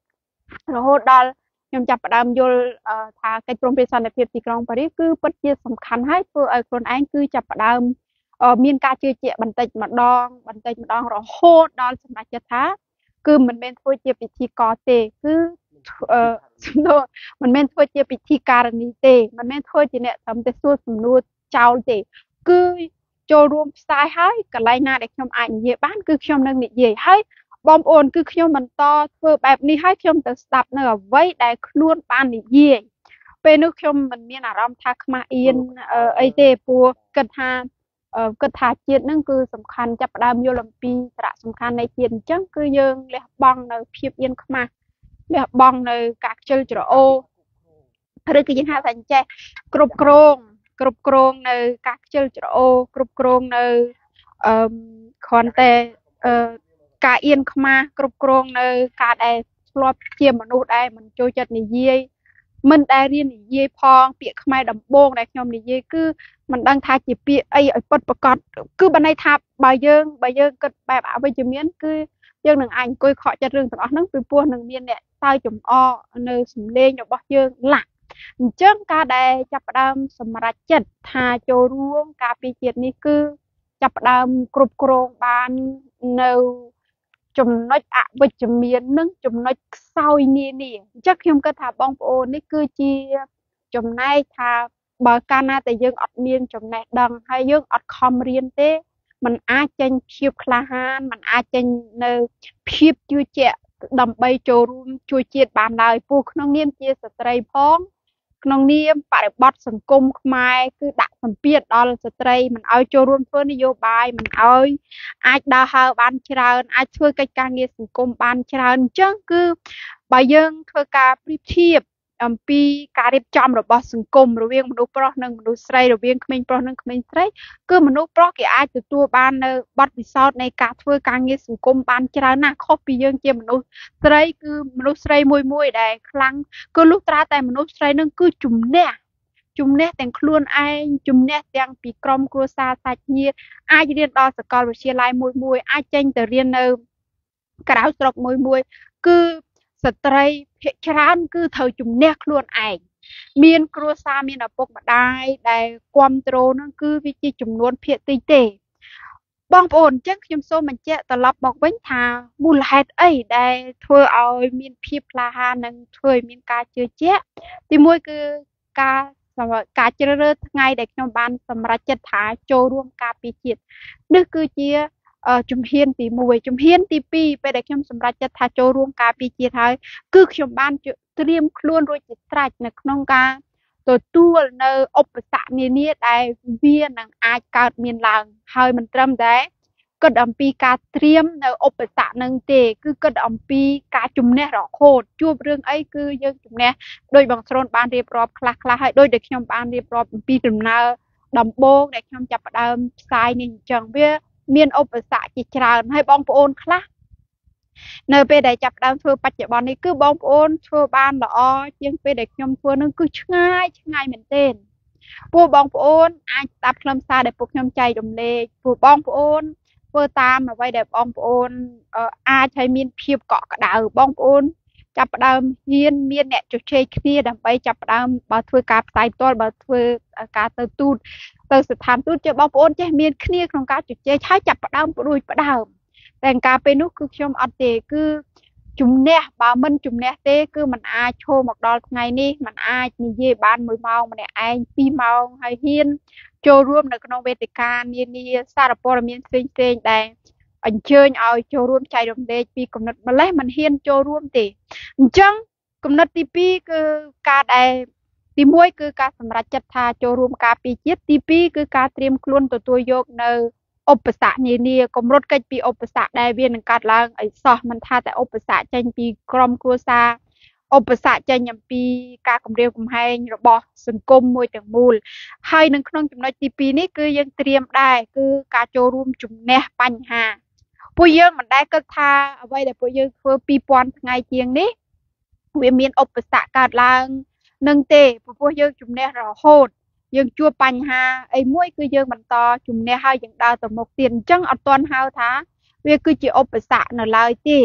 រហូតដល់ខ្ញុំចាប់ផ្ដើមយល់ថាកិច្ចព្រមព្រៀងសន្តិភាពទីក្រុងប៉ារីសគឺពិតជាសំខាន់ហើយធ្វើឲ្យខ្លួនឯងគឺចាប់ផ្ដើមមានការជឿជាក់បន្តិចម្ដងរហូតដល់សម្រេចចិត្តថាគឺមិនមែនធ្វើជាពិធីករទេគឺសំណួរមិនមែនធ្វើជាពិធីការនីទេមិនមែនធ្វើជាអ្នកត្រឹមតែសួរសំណួរចោលទេគឺចូលរួមផ្សាយហើយកន្លែងណាដែលខ្ញុំអាចនិយាយបានគឺខ្ញុំនឹងនិយាយហើយបងប្អូនគឺខ្ញុំបន្តធ្វើបែបនេះហើយខ្ញុំទៅស្ដាប់នៅអ្វីដែលខ្លួនបាននិយាយពេលនោះខ្ញុំមិនមានអារម្មណ៍ថាខ្មាស់អៀនអីទេព្រោះគិតថាជាតិនឹងគឺសំខាន់ចាប់ផ្ដើមយល់អំពីសារៈសំខាន់នៃជាតិអញ្ចឹងគឺយើងលះបង់នៅភាពអៀនខ្មាស់លះបង់នៅការខ្ជិលច្រអូសឬក៏យើងហៅថាអញ្ចេះគ្រប់គ្រងនៅការខ្ជិលច្រអូសគ្រប់គ្រងនៅគ្រាន់តែការអៀនខ្មាស់គ្រប់គ្រងនៅការដែលធ្លាប់ជាមនុស្សដែលមិនចូលចិត្តនិយាយមិនដែលរៀននិយាយផងពាក្យខ្មែរដំបូងដែលខ្ញុំនិយាយគឺមិនដឹងថាជាពាក្យអីឲ្យពិតប្រាកដគឺបានន័យថាបើយើងគិតបែបអវិជ្ជមានគឺយើងនឹងអាចអង្គុយខកចិត្តរឿងទាំងអស់ហ្នឹងពីព្រោះនឹងមានអ្នកសើចំអកនៅសម្លេងរបស់យើងឡាក់អញ្ចឹងការដែលចាប់ផ្ដើមសម្រេចចិត្តថាចូលរួមការពារជាតិនេះគឺចាប់ផ្ដើមគ្រប់គ្រងបាននៅចំណុចអវិជ្ជមាននិងចំណុចខ្សោយនានាអញ្ចឹងខ្ញុំគិតថាបងប្អូននេះគឺជាចំណែកថាបើកាលណាតែយើងអត់មានចំណេះដឹងហើយយើងអត់ខំរៀនទេมันអាចចេញភាពក្លាហានมันអាចចេញនៅភាពជឿជាក់ដើម្បីចូលរួមជួយជាតិបានឡើយព្រោះក្នុងនាមជាស្ត្រីផងក្នុងនាមបរិបទសង្គមខ្មែរគឺដាក់សម្ពាធដល់ស្ត្រីមិនឲ្យចូលរួមធ្វើនយោបាយមិនឲ្យអាចដើរហើរបានច្រើនអាចធ្វើកិច្ចការងារសង្គមបានច្រើនអញ្ចឹងគឺបើយើងធ្វើការប្រៀបធៀបអំពីការរៀបចំរបស់សង្គមរវាងមនុស្សប្រុសនិងមនុស្សស្រីរវាងក្មេងប្រុសនិងក្មេងស្រីគឺមនុស្សប្រុសគេអាចទទួលបាននៅបទពិសោធន៍នៃការធ្វើការងារសង្គមបានច្រើនណាស់ខុសពីយើងជាមនុស្សស្រីគឺមនុស្សស្រីមួយដែលខ្លាំងគឺលុះត្រាតែមនុស្សស្រីនឹងគឺជំនះទាំងខ្លួនឯងជំនះទាំងពីក្រុមគ្រួសារសាច់ញាតិអាចរៀនដល់សាកលវិទ្យាល័យមួយអាចចេញទៅរៀននៅក្រៅស្រុកមួយគឺស្ត្រីភាគច្រើនគឺត្រូវជំនះខ្លួនឯងមានគ្រួសារមានឪពុកម្ដាយដែលគ្រប់គ្រងនឹងគឺវាជាចំនួនភាគតិចទេបងប្អូនអញ្ចឹងខ្ញុំសូមបញ្ជាក់ត្រឡប់មកវិញថាមូលហេតុអីដែលធ្វើឲ្យមានភាពក្លាហាននិងធ្វើឲ្យមានការជឿជាក់ទីមួយគឺការជ្រើសរើសថ្ងៃដែលខ្ញុំបានសម្រេចចិត្តថាចូលរួមការពារជាតិនេះគឺជាជំហានទី1ជំហានទី2ពេលដែលខ្ញុំសម្រេចចិត្តថាចូលរួមការពារជាតិហើយគឺខ្ញុំបានត្រៀមខ្លួនរួចជាស្រេចនៅក្នុងការទទួលនៅឧបសគ្គនានាដែលវានឹងអាចកើតមានឡើងហើយមិនត្រឹមតែគិតអំពីការត្រៀមនៅឧបសគ្គនឹងទេគឺគិតអំពីការជំនះរហូតជួបរឿងអីគឺយើងជំនះដោយបងស្រូនបានរៀបរាប់ខ្លះហើយដោយដែលខ្ញុំបានរៀបរាប់អំពីដំណើរដំបូងដែលខ្ញុំចាប់ផ្ដើមផ្សាយនេះអញ្ចឹងវាមានឧបសគ្គជាច្រើនហើយបងប្អូនខ្លះនៅពេលដែលចាប់ផ្ដើមធ្វើបច្ចុប្បន្ននេះគឺបងប្អូនធ្វើបានល្អជាងពេលដែលខ្ញុំធ្វើនឹងគឺឆ្ងាយមែនទែនពួកបងប្អូនអាចស្ដាប់ខ្លឹមសារដែលពួកខ្ញុំចែករំលែកពួកបងប្អូនធ្វើតាមអ្វីដែលបងប្អូនអាចឲ្យមានភាពកក់ក្ដៅបងប្អូនចាប់ផ្ដើមហ៊ានមានអ្នកជជែកគ្នាដើម្បីចាប់ផ្ដើមបើធ្វើការផ្សាយផ្ទាល់បើធ្វើការទៅទូតទៅស្ថានទូតជាបងប្អូនចេះមានគ្នាក្នុងការជជែកហើយចាប់ផ្ដើមព្រួយផ្ដើមតែការពេលនោះគឺខ្ញុំអត់ទេគឺជំនះបើមិនជំនះទេគឺมันអាចឈរមកដល់ថ្ងៃនេះมันអាចនិយាយបាន1ម៉ោងម្នាក់ឯង2ម៉ោងហើយហ៊ានចូលរួមនៅក្នុងវេទិកានានាសារព័ត៌មានផ្សេងដែលអញ្ជើញឲ្យចូលរួមចែករំលែកពីគំនិតម្លេះមិនហ៊ានចូលរួមទេអញ្ចឹងគំនិតទី2គឺការដែលទី1គឺការសម្រេចចិត្តថាចូលរួមការពារជាតិទី2គឺការត្រៀមខ្លួនទទួលយកនៅឧបសគ្គនានាគម្រត់កិច្ចពីឧបសគ្គដែលវានឹងកើតឡើងអីសោះមិនថាតែឧបសគ្គចេញពីក្រុមគ្រួសារឧបសគ្គចេញអំពីការគម្រាមកំហែងរបស់សង្គមមួយទាំងមូលហើយនៅក្នុងចំណុចទី2នេះគឺយើងត្រៀមដែរគឺការចូលរួមជំនះបញ្ហាពួកយើងមិនដែលគិតថាអ្វីដែលពួកយើងធ្វើ2000ថ្ងៃជាងនេះវាមានឧបសគ្គកើតឡើងនឹងទេព្រោះយើងជំនះរហូតយើងជួបបញ្ហាអីមួយគឺយើងបន្តជំនះហើយយើងដើរទៅមុខទៀតអញ្ចឹងអត់ទាន់ហៅថាវាគឺជាឧបសគ្គនៅឡើយទេ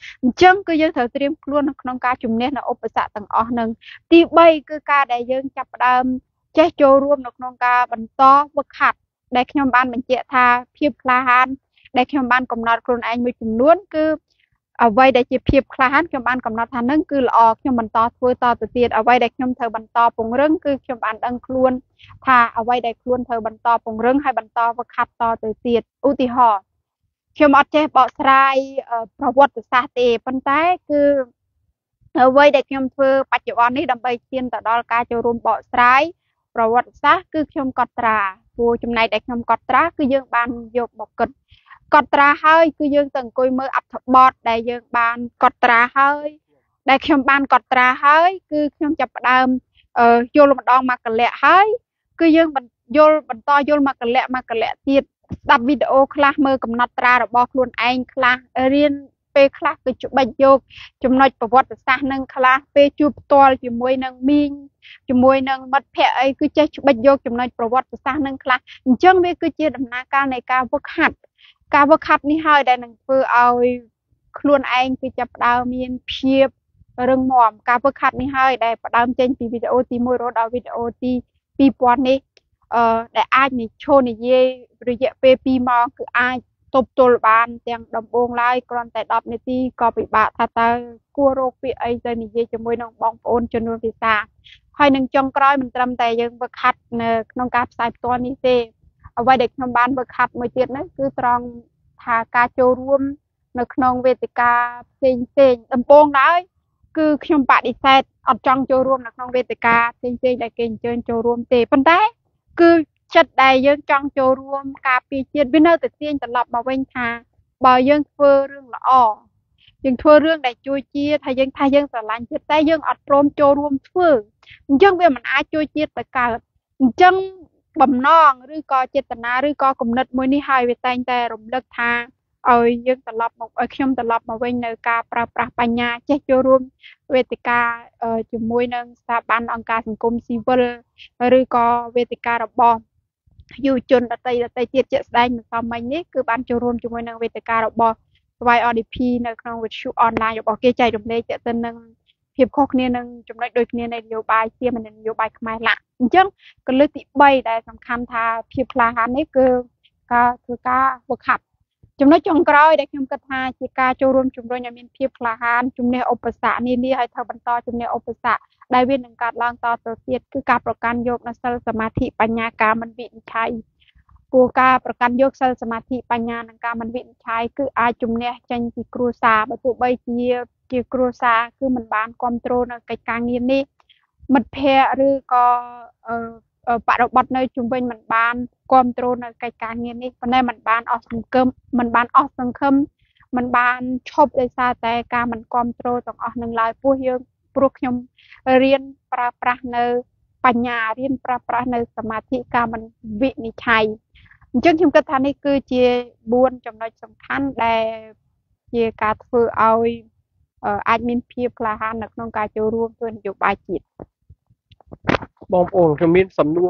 chân cứ dương thở tiêm luôn trong ca chùm nét là ốp sạ tầng ở nâng ti bay cứ ca đại dương chập đam che châuរួមtrong ca bắn to vực hạt đại nhom ban mình chạy tha phiệp la han đại nhom ban cầm nọt khuôn anh mới chùm luôn cứ ở vây đại chỉ phiệp la han nhom ban cầm nọt tha nâng cứ lọ nhom bắn to thưa to từ tiền ở vây đại nhom thở bắn to pùng rưng cứ nhom ban đăng luôn tha ở vây đại luôn thở bắn to pùng rưng hay bắn to vực hạt to từ tiền ưu tì họខ្ញុំអត់ចេះបកស្រាយប្រវត្តិសាស្ត្រទេប៉ុន្តែគឺអ្វីដែលខ្ញុំធ្វើបច្ចុប្បន្ននេះដើម្បីឈានទៅដល់ការចូលរួមបកស្រាយប្រវត្តិសាស្ត្រគឺខ្ញុំកត់ត្រាព្រោះចំណែកដែលខ្ញុំកត់ត្រាគឺយើងបានយកមកគិតកត់ត្រាហើយគឺយើងទៅអង្គុយមើលអត្ថបទដែលយើងបានកត់ត្រាហើយដែលខ្ញុំបានកត់ត្រាហើយគឺខ្ញុំចាប់ផ្ដើមយល់ម្ដងមកកលៈហើយគឺយើងយល់បន្តយល់មកកលៈទៀតស្ដាប់វីដេអូខ្លះមើលកំណត់ត្រារបស់ខ្លួនឯងខ្លះរៀនពេលខ្លះគឺច្បិចយកចំណុចប្រវត្តិសាស្ត្រនឹងខ្លះពេលជួបផ្ទាល់ជាមួយនឹងមីងជាមួយនឹងមិត្តភ័ក្តិអីគឺចេះច្បិចយកចំណុចប្រវត្តិសាស្ត្រនឹងខ្លះអញ្ចឹងវាគឺជាដំណើរការនៃការវឹកហាត់នេះហើយដែលនឹងធ្វើឲ្យខ្លួនឯងគឺចាប់ផ្ដើមមានភាពរឹងមាំការវឹកហាត់នេះហើយដែលផ្ដើមចេញពីវីដេអូទី1រហូតដល់វីដេអូទី2000នេះដែលអាចនិយាយរយៈពេល2ម៉ោងគឺអាចទប់ទល់បានទាំងដំបូងឡើយគ្រាន់តែ10នាទីក៏ពិបាកថាតើគួររកពាក្យអីទៅនិយាយជាមួយនឹងបងប្អូនចំនួនភាសាហើយនឹងចុងក្រោយមិនត្រឹមតែយើងវឹកហាត់នៅក្នុងការផ្សាយផ្ទាល់នេះទេអ្វីដែលខ្ញុំបានវឹកហាត់មួយទៀតនោះគឺត្រង់ថាការចូលរួមនៅក្នុងវេទិកាផ្សេងដំបូងឡើយគឺខ្ញុំបដិសេធអត់ចង់ចូលរួមនៅក្នុងវេទិកាផ្សេងដែលគេអញ្ជើញចូលរួមទេប៉ុន្តែគឺចិត្តដែលយើងចង់ចូលរួមការពារជាតិវានៅតែទាញត្រឡប់មកវិញថាបើយើងធ្វើរឿងល្អយើងធ្វើរឿងដែលជួយជាតិហើយយើងថាយើងស្រឡាញ់ជាតិតែយើងអត់ព្រមចូលរួមធ្វើអញ្ចឹងវាមិនអាចជួយជាតិទៅកើតអញ្ចឹងបំណងឬក៏ចេតនាឬក៏គំនិតមួយនេះហើយវាតែងតែរំលឹកថាឲ្យយើងត្រឡប់មកឲ្យខ្ញុំត្រឡប់មកវិញនៅការប្រើប្រាស់បញ្ញាចេះចូលរួមវេទិកាជាមួយនឹងស្ថាប័នអង្គការសង្គមស៊ីវិលឬក៏វេទិការបស់យុវជនដទៃទៀតជាក់ស្ដែងម្សិលមិញនេះគឺបានចូលរួមជាមួយនឹងវេទិការបស់ YRDP នៅក្នុងវិទ្យុអនឡាញរបស់គេចែករំលែកទាក់ទិននឹងភាពខុសគ្នានឹងចំណុចដូចគ្នានៃនយោបាយជាមិននយោបាយខ្មែរឡាក់អញ្ចឹងកលឹះទី3ដែលសំខាន់ថាភាពក្លាហាននេះគឺការធ្វើការវឹកហាត់ចំណុចចុងក្រោយដែលខ្ញុំគិតថាជាការចូលរួមជំរុញឲ្យមានភាពក្លាហានជំនះឧបសគ្គនានាហើយធ្វើបន្តជំនះឧបសគ្គដែលវានឹងកើតឡើងតទៅទៀតគឺការប្រកាន់យកនូវសិលសមាធិបញ្ញាការមិនវិនិច្ឆ័យព្រោះការប្រកាន់យកសិលសមាធិបញ្ញានិងការមិនវិនិច្ឆ័យគឺអាចជំនះចេញពីគ្រួសារបើទោះបីជាគ្រួសារគឺមិនបានគ្រប់គ្រងនៅកិច្ចការងារនេះមិត្តភ័ក្តិឬក៏បរិបទនៅជុំវិញមិនបានគ្រប់គ្រងនៅកិច្ចការងារនេះប៉ុន្តែមិនបានអស់សង្ឃឹមមិនបានឈប់ដោយសារតែការមិនគ្រប់គ្រងទាំងអស់នឹងឡើយព្រោះខ្ញុំរៀនប្រើប្រាស់នៅបញ្ញារៀនប្រើប្រាស់នៅសមាធិការមិនវិនិច្ឆ័យអញ្ចឹងខ្ញុំគិតថានេះគឺជា4ចំណុចសំខាន់ដែលជាការធ្វើឲ្យអាចមានភាពក្លាហាននៅក្នុងការចូលរួមធ្វើនយោបាយជាតិបងប្អូនខ្ញុំមានសំណួរ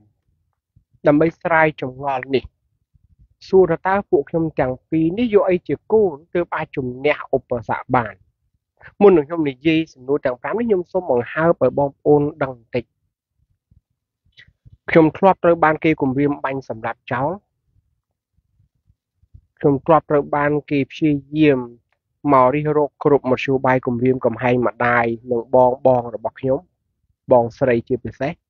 5ដើម្បីស្រាយចម្ងល់នេះសួរតើពួកខ្ញុំទាំងពីរនេះយកអីជាគោលទើបអាចជំនះឧបសគ្គបានមុននឹងខ្ញុំនិយាយសំណួរទាំង5នេះខ្ញុំសូមបង្ហើបឲ្យបងប្អូនដឹងបន្តិចខ្ញុំធ្លាប់ត្រូវបានគេគំរាមបាញ់សម្លាប់ចោលខ្ញុំធ្លាប់ត្រូវបានគេព្យាយាមមករិះរកគ្រប់មធ្យោបាយគំរាមកំហែងម្ដាយនិងបងរបស់ខ្ញុំបងស្រីជាពិសេស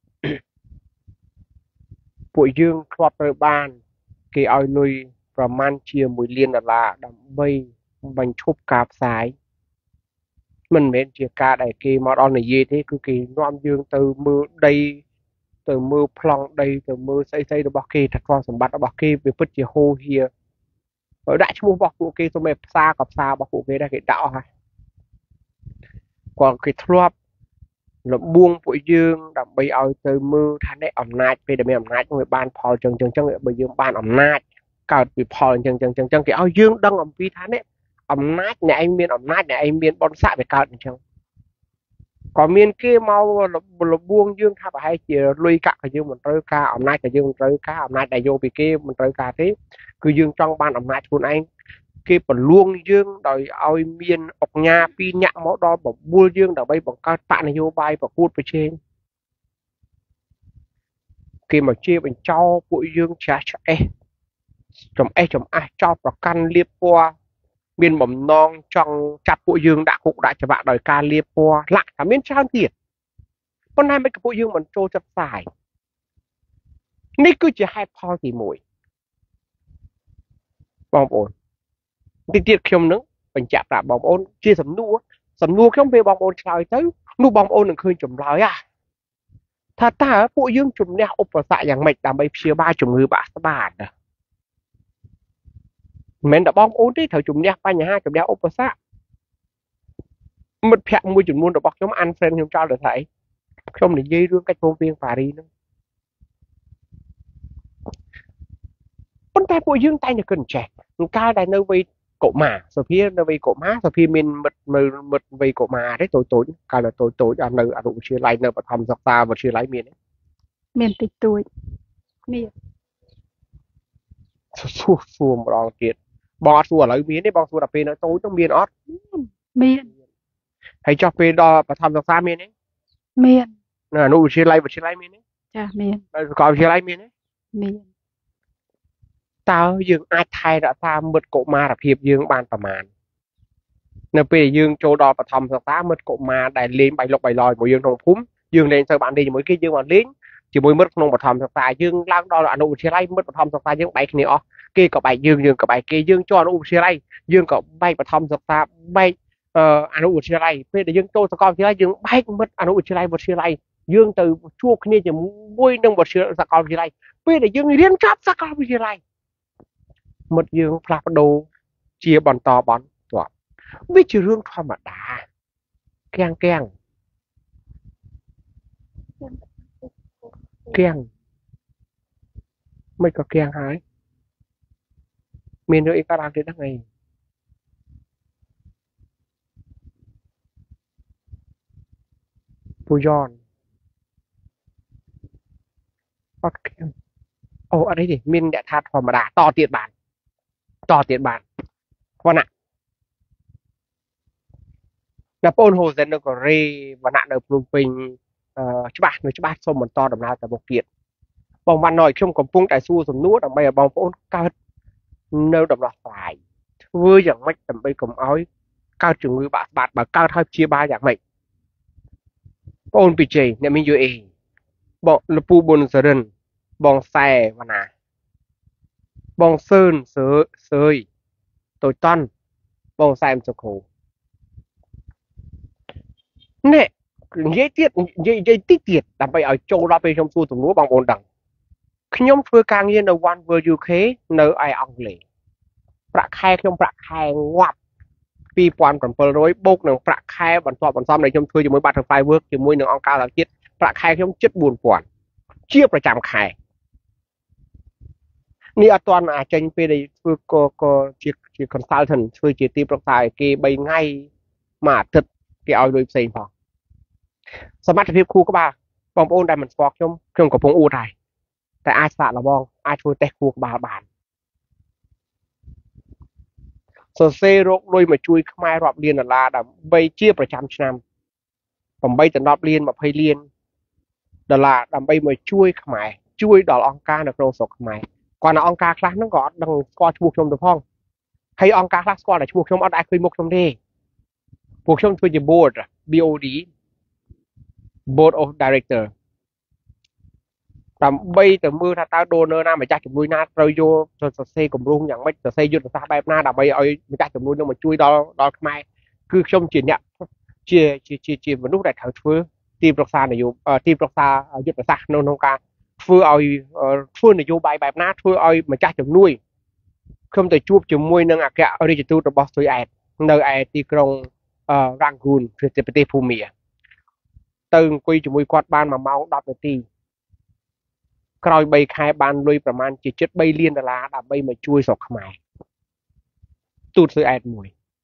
ពួកយើងធ្លាប់ត្រូវបានគេឲ្យលុយប្រមាណជា$1 លានដើម្បីបញ្ឈប់ការផ្សាយមិនមែនជាការដែលគេមកដល់និយាយទេគឺគេនាំយើងទៅមើលដីទៅមើលប្លង់ដីទៅមើលស្អីរបស់គេថាទ្រព្យសម្បត្តិរបស់គេវាពិតជាហូរហៀដាក់ឈ្មោះរបស់ពួកគេសូម្បីផ្សារក៏ផ្សាររបស់ពួកគេដែរគេដាក់អស់ហើយគាត់គេធ្លាប់លំបួងពួកយើងដើម្បីឲ្យទៅមើលថានេះអំណាចពេលដែលមានអំណាចវាបានផលចឹងបើយើងបានអំណាចកើតពីផលចឹងគេឲ្យយើងដឹងអំពីថានេះអំណាចអ្នកឯងមានអំណាចអ្នកឯងមានបុណ្យស័ក្តិវាកើតអញ្ចឹងក៏មានគេមកលំបួងយើងថាប្រហែលជាលុយកាក់ក៏យើងមិនត្រូវការអំណាចក៏យើងមិនត្រូវការអំណាចដែលយកពីគេមិនត្រូវការទេគឺយើងចង់បានអំណាចខ្លួនឯងគេបលួងយើងដោយឲ្យមានអុកញ៉ាពីរញាក់មកដល់បបួលយើងដើម្បីបង្កើតបកនយោបាយប្រកួតប្រជែងគេមកជាបញ្ចោពួកយើងចាស់ឆ្អេះចំអេះចំអាស់ចោតប្រកាន់លៀបពណ៌មានបំណងចង់ចាប់ពួកយើងដាក់គុកដាក់ច្បាប់ដោយការលៀបពណ៌លាក់តែមានច្រើនទៀតប៉ុន្តែមិនក៏ពួកយើងមិនចូលចិត្តផ្សាយនេះគឺជាហេតុផលទី1បងប្អូនទីទៀតខ្ញុំនឹងបញ្ជាក់ប្រាប់បងប្អូនជាសំណួរខ្ញុំពេលបងប្អូនឆ្លើយទៅនោះបងប្អូននឹងឃើញចម្លើយថាតើពួកយើងជំនះឧបសគ្គយ៉ាងម៉េចដើម្បីព្យាបាលជំងឺបាក់ស្បាតមិនមែនតែបងប្អូនទេត្រូវជំនះបញ្ហាជំនះឧបសគ្គមិត្តភ័ក្តិមួយចំនួនរបស់ខ្ញុំអានហ្វ្រេនខ្ញុំចោលទៅថាអីខ្ញុំនិយាយរឿងកិច្ចព្រមព្រៀងប៉ារីហ្នឹងប៉ុន្តែពួកយើងតែងតែគិតចេះកាលដែលនៅវ័យកុមារសុភានៅវ័យកុមារសុភាមានមិត្តវ័យកុមារទេតូចកាលដែលតូចអត់នៅអនុវិទ្យាល័យនៅបឋមសិក្សាវិទ្យាល័យមានទេមានតិចតួចមានសួរម្ដងទៀតបងអត់សួរឥឡូវមានទេបងសួរតែពេលនៅតូចទៅមានអត់មានហើយចុះពេលដល់បឋមសិក្សាមានទេមាននៅអនុវិទ្យាល័យមានទេចាមាននៅសាកលវិទ្យាល័យមានទេមានតើយើងអាចថែរក្សាមិត្តកុមារភាពយើងបានប្រមាណនៅពេលយើងចូលដល់បឋមសិក្សាមិត្តកុមារដែលលេងបៃលុកបៃលយជាមួយយើងក្នុងភូមិយើងលេងទៅបានលេងជាមួយគេយើងបានលេងជាមួយមិត្តក្នុងបឋមសិក្សាយើងឡើងដល់អនុវិទ្យាល័យមិត្តបឋមសិក្សាយើងបែកគ្នាអស់គេក៏បែកយើងក៏បែកគេយើងចូលអនុវិទ្យាល័យយើងក៏បែកបឋមសិក្សាបែកអនុវិទ្យាល័យពេលដែលយើងចូលសាកលវិទ្យាល័យយើងបែកមិត្តអនុវិទ្យាល័យយើងទៅជួបគ្នាជាមួយនឹងសាកលវិទ្យាល័យពេលដែលយើងរៀនចប់សាកលវិទ្យាល័យមិត្តយើងផ្លាស់ប្ដូរជាបន្តបន្ទាប់វាជារឿងធម្មតាគាំងមិនក៏គាំងហើយមានរឿងអីក៏ឡើងទៀតហ្នឹងឯងពូយ៉នអត់គាំងអូអត់អីទេមានអ្នកថាធម្មតាតទៀតបានវណ្ណៈណាប៉ូនហូសិននៅកូរ៉េវណ្ណៈនៅភ្នំពេញច្បាស់សូមបន្តដំណើរទៅមុខទៀតបងបានnóiខ្ញុំកំពុងតែសួរសំណួរដើម្បីឲ្យបងប្អូនកើតនៅដំណោះស្រាយធ្វើយ៉ាងម៉េចដើម្បីកុំឲ្យកើតជំងឺបាក់ស្បាតបើកើតហើយព្យាបាលយ៉ាងម៉េចបងពីជ័យអ្នកមាន UA បងលពូប៊ុនសរិនបងសែវណ្ណាបងសឿនសើយតូចតន់បងសែមសុខូនេះនិយាយតិចទៀតដើម្បីឲ្យចូលដល់ពេលខ្ញុំសួរសំណួរបងប្អូនដឹងខ្ញុំធ្វើការងារនៅ One World UK នៅឯអង់គ្លេសប្រាក់ខែខ្ញុំប្រាក់ខែងាប់ 2,700 បូកនឹងប្រាក់ខែបន្ទាប់បន្សំដែលខ្ញុំធ្វើជាមួយ Butterfly Work ជាមួយនឹងអង្គការសហជាតិប្រាក់ខែខ្ញុំជិត 4,000 ជាប្រចាំខែនេះអត់ទាន់អាចចេញពេលដែលធ្វើក៏ជា consultant ធ្វើជាទីប្រឹក្សាឲ្យគេ3ថ្ងៃមួយអាទិត្យគេឲ្យលុយផ្សេងផងសមត្ថភាពខួរក្បាលបងប្អូនដែលមិនស្គាល់ខ្ញុំកំពុងអួតហើយតែអាចសាកល្បងអាចធ្វើតេស្តខួរក្បាលបានសរសេររកលុយមកជួយខ្មែររាប់លានដុល្លារដើម្បីជាប្រចាំឆ្នាំ8ដល់10លាន20លានដុល្លារដើម្បីមកជួយខ្មែរជួយដល់អង្គការនៅក្នុងស្រុកខ្មែរគាត់នៅអង្គការខ្លះហ្នឹងក៏អត់ដឹងស្គាល់ឈ្មោះខ្ញុំទៅផងហើយអង្គការខ្លះស្គាល់តែឈ្មោះខ្ញុំអត់អាចឃើញមុខខ្ញុំទេពួកខ្ញុំធ្វើជា board of director ដើម្បីទៅមើលថាតើ donor ណាម្ចាស់ជំនួយណាត្រូវយកសរសេរគម្រោងយ៉ាងម៉េចសរសេរយុទ្ធសាស្ត្របែបណាដើម្បីឲ្យម្ចាស់ជំនួយនឹងមកជួយដល់ខ្មែរគឺខ្ញុំជាអ្នកជាមនុស្សដែលត្រូវធ្វើទីប្រឹក្សានយោបាយទីប្រឹក្សាយុទ្ធសាស្ត្រក្នុងការធ្វើនយោបាយបែបណាធ្វើឲ្យម្ចាស់ជំនួយខ្ញុំទៅជួបជាមួយនឹងអគ្គរដ្ឋទូតរបស់ស៊ុយអែតនៅឯទីក្រុងRangoon ប្រទេសភូមាទៅអង្គុយជាមួយគាត់បាន1ម៉ោង10នាទីក្រោយ3ខែបានលុយប្រមាណជាជិត3លានដុល្លារដើម្បីមកជួយស្រុកខ្មែរទូតស៊ុយអែតមួយ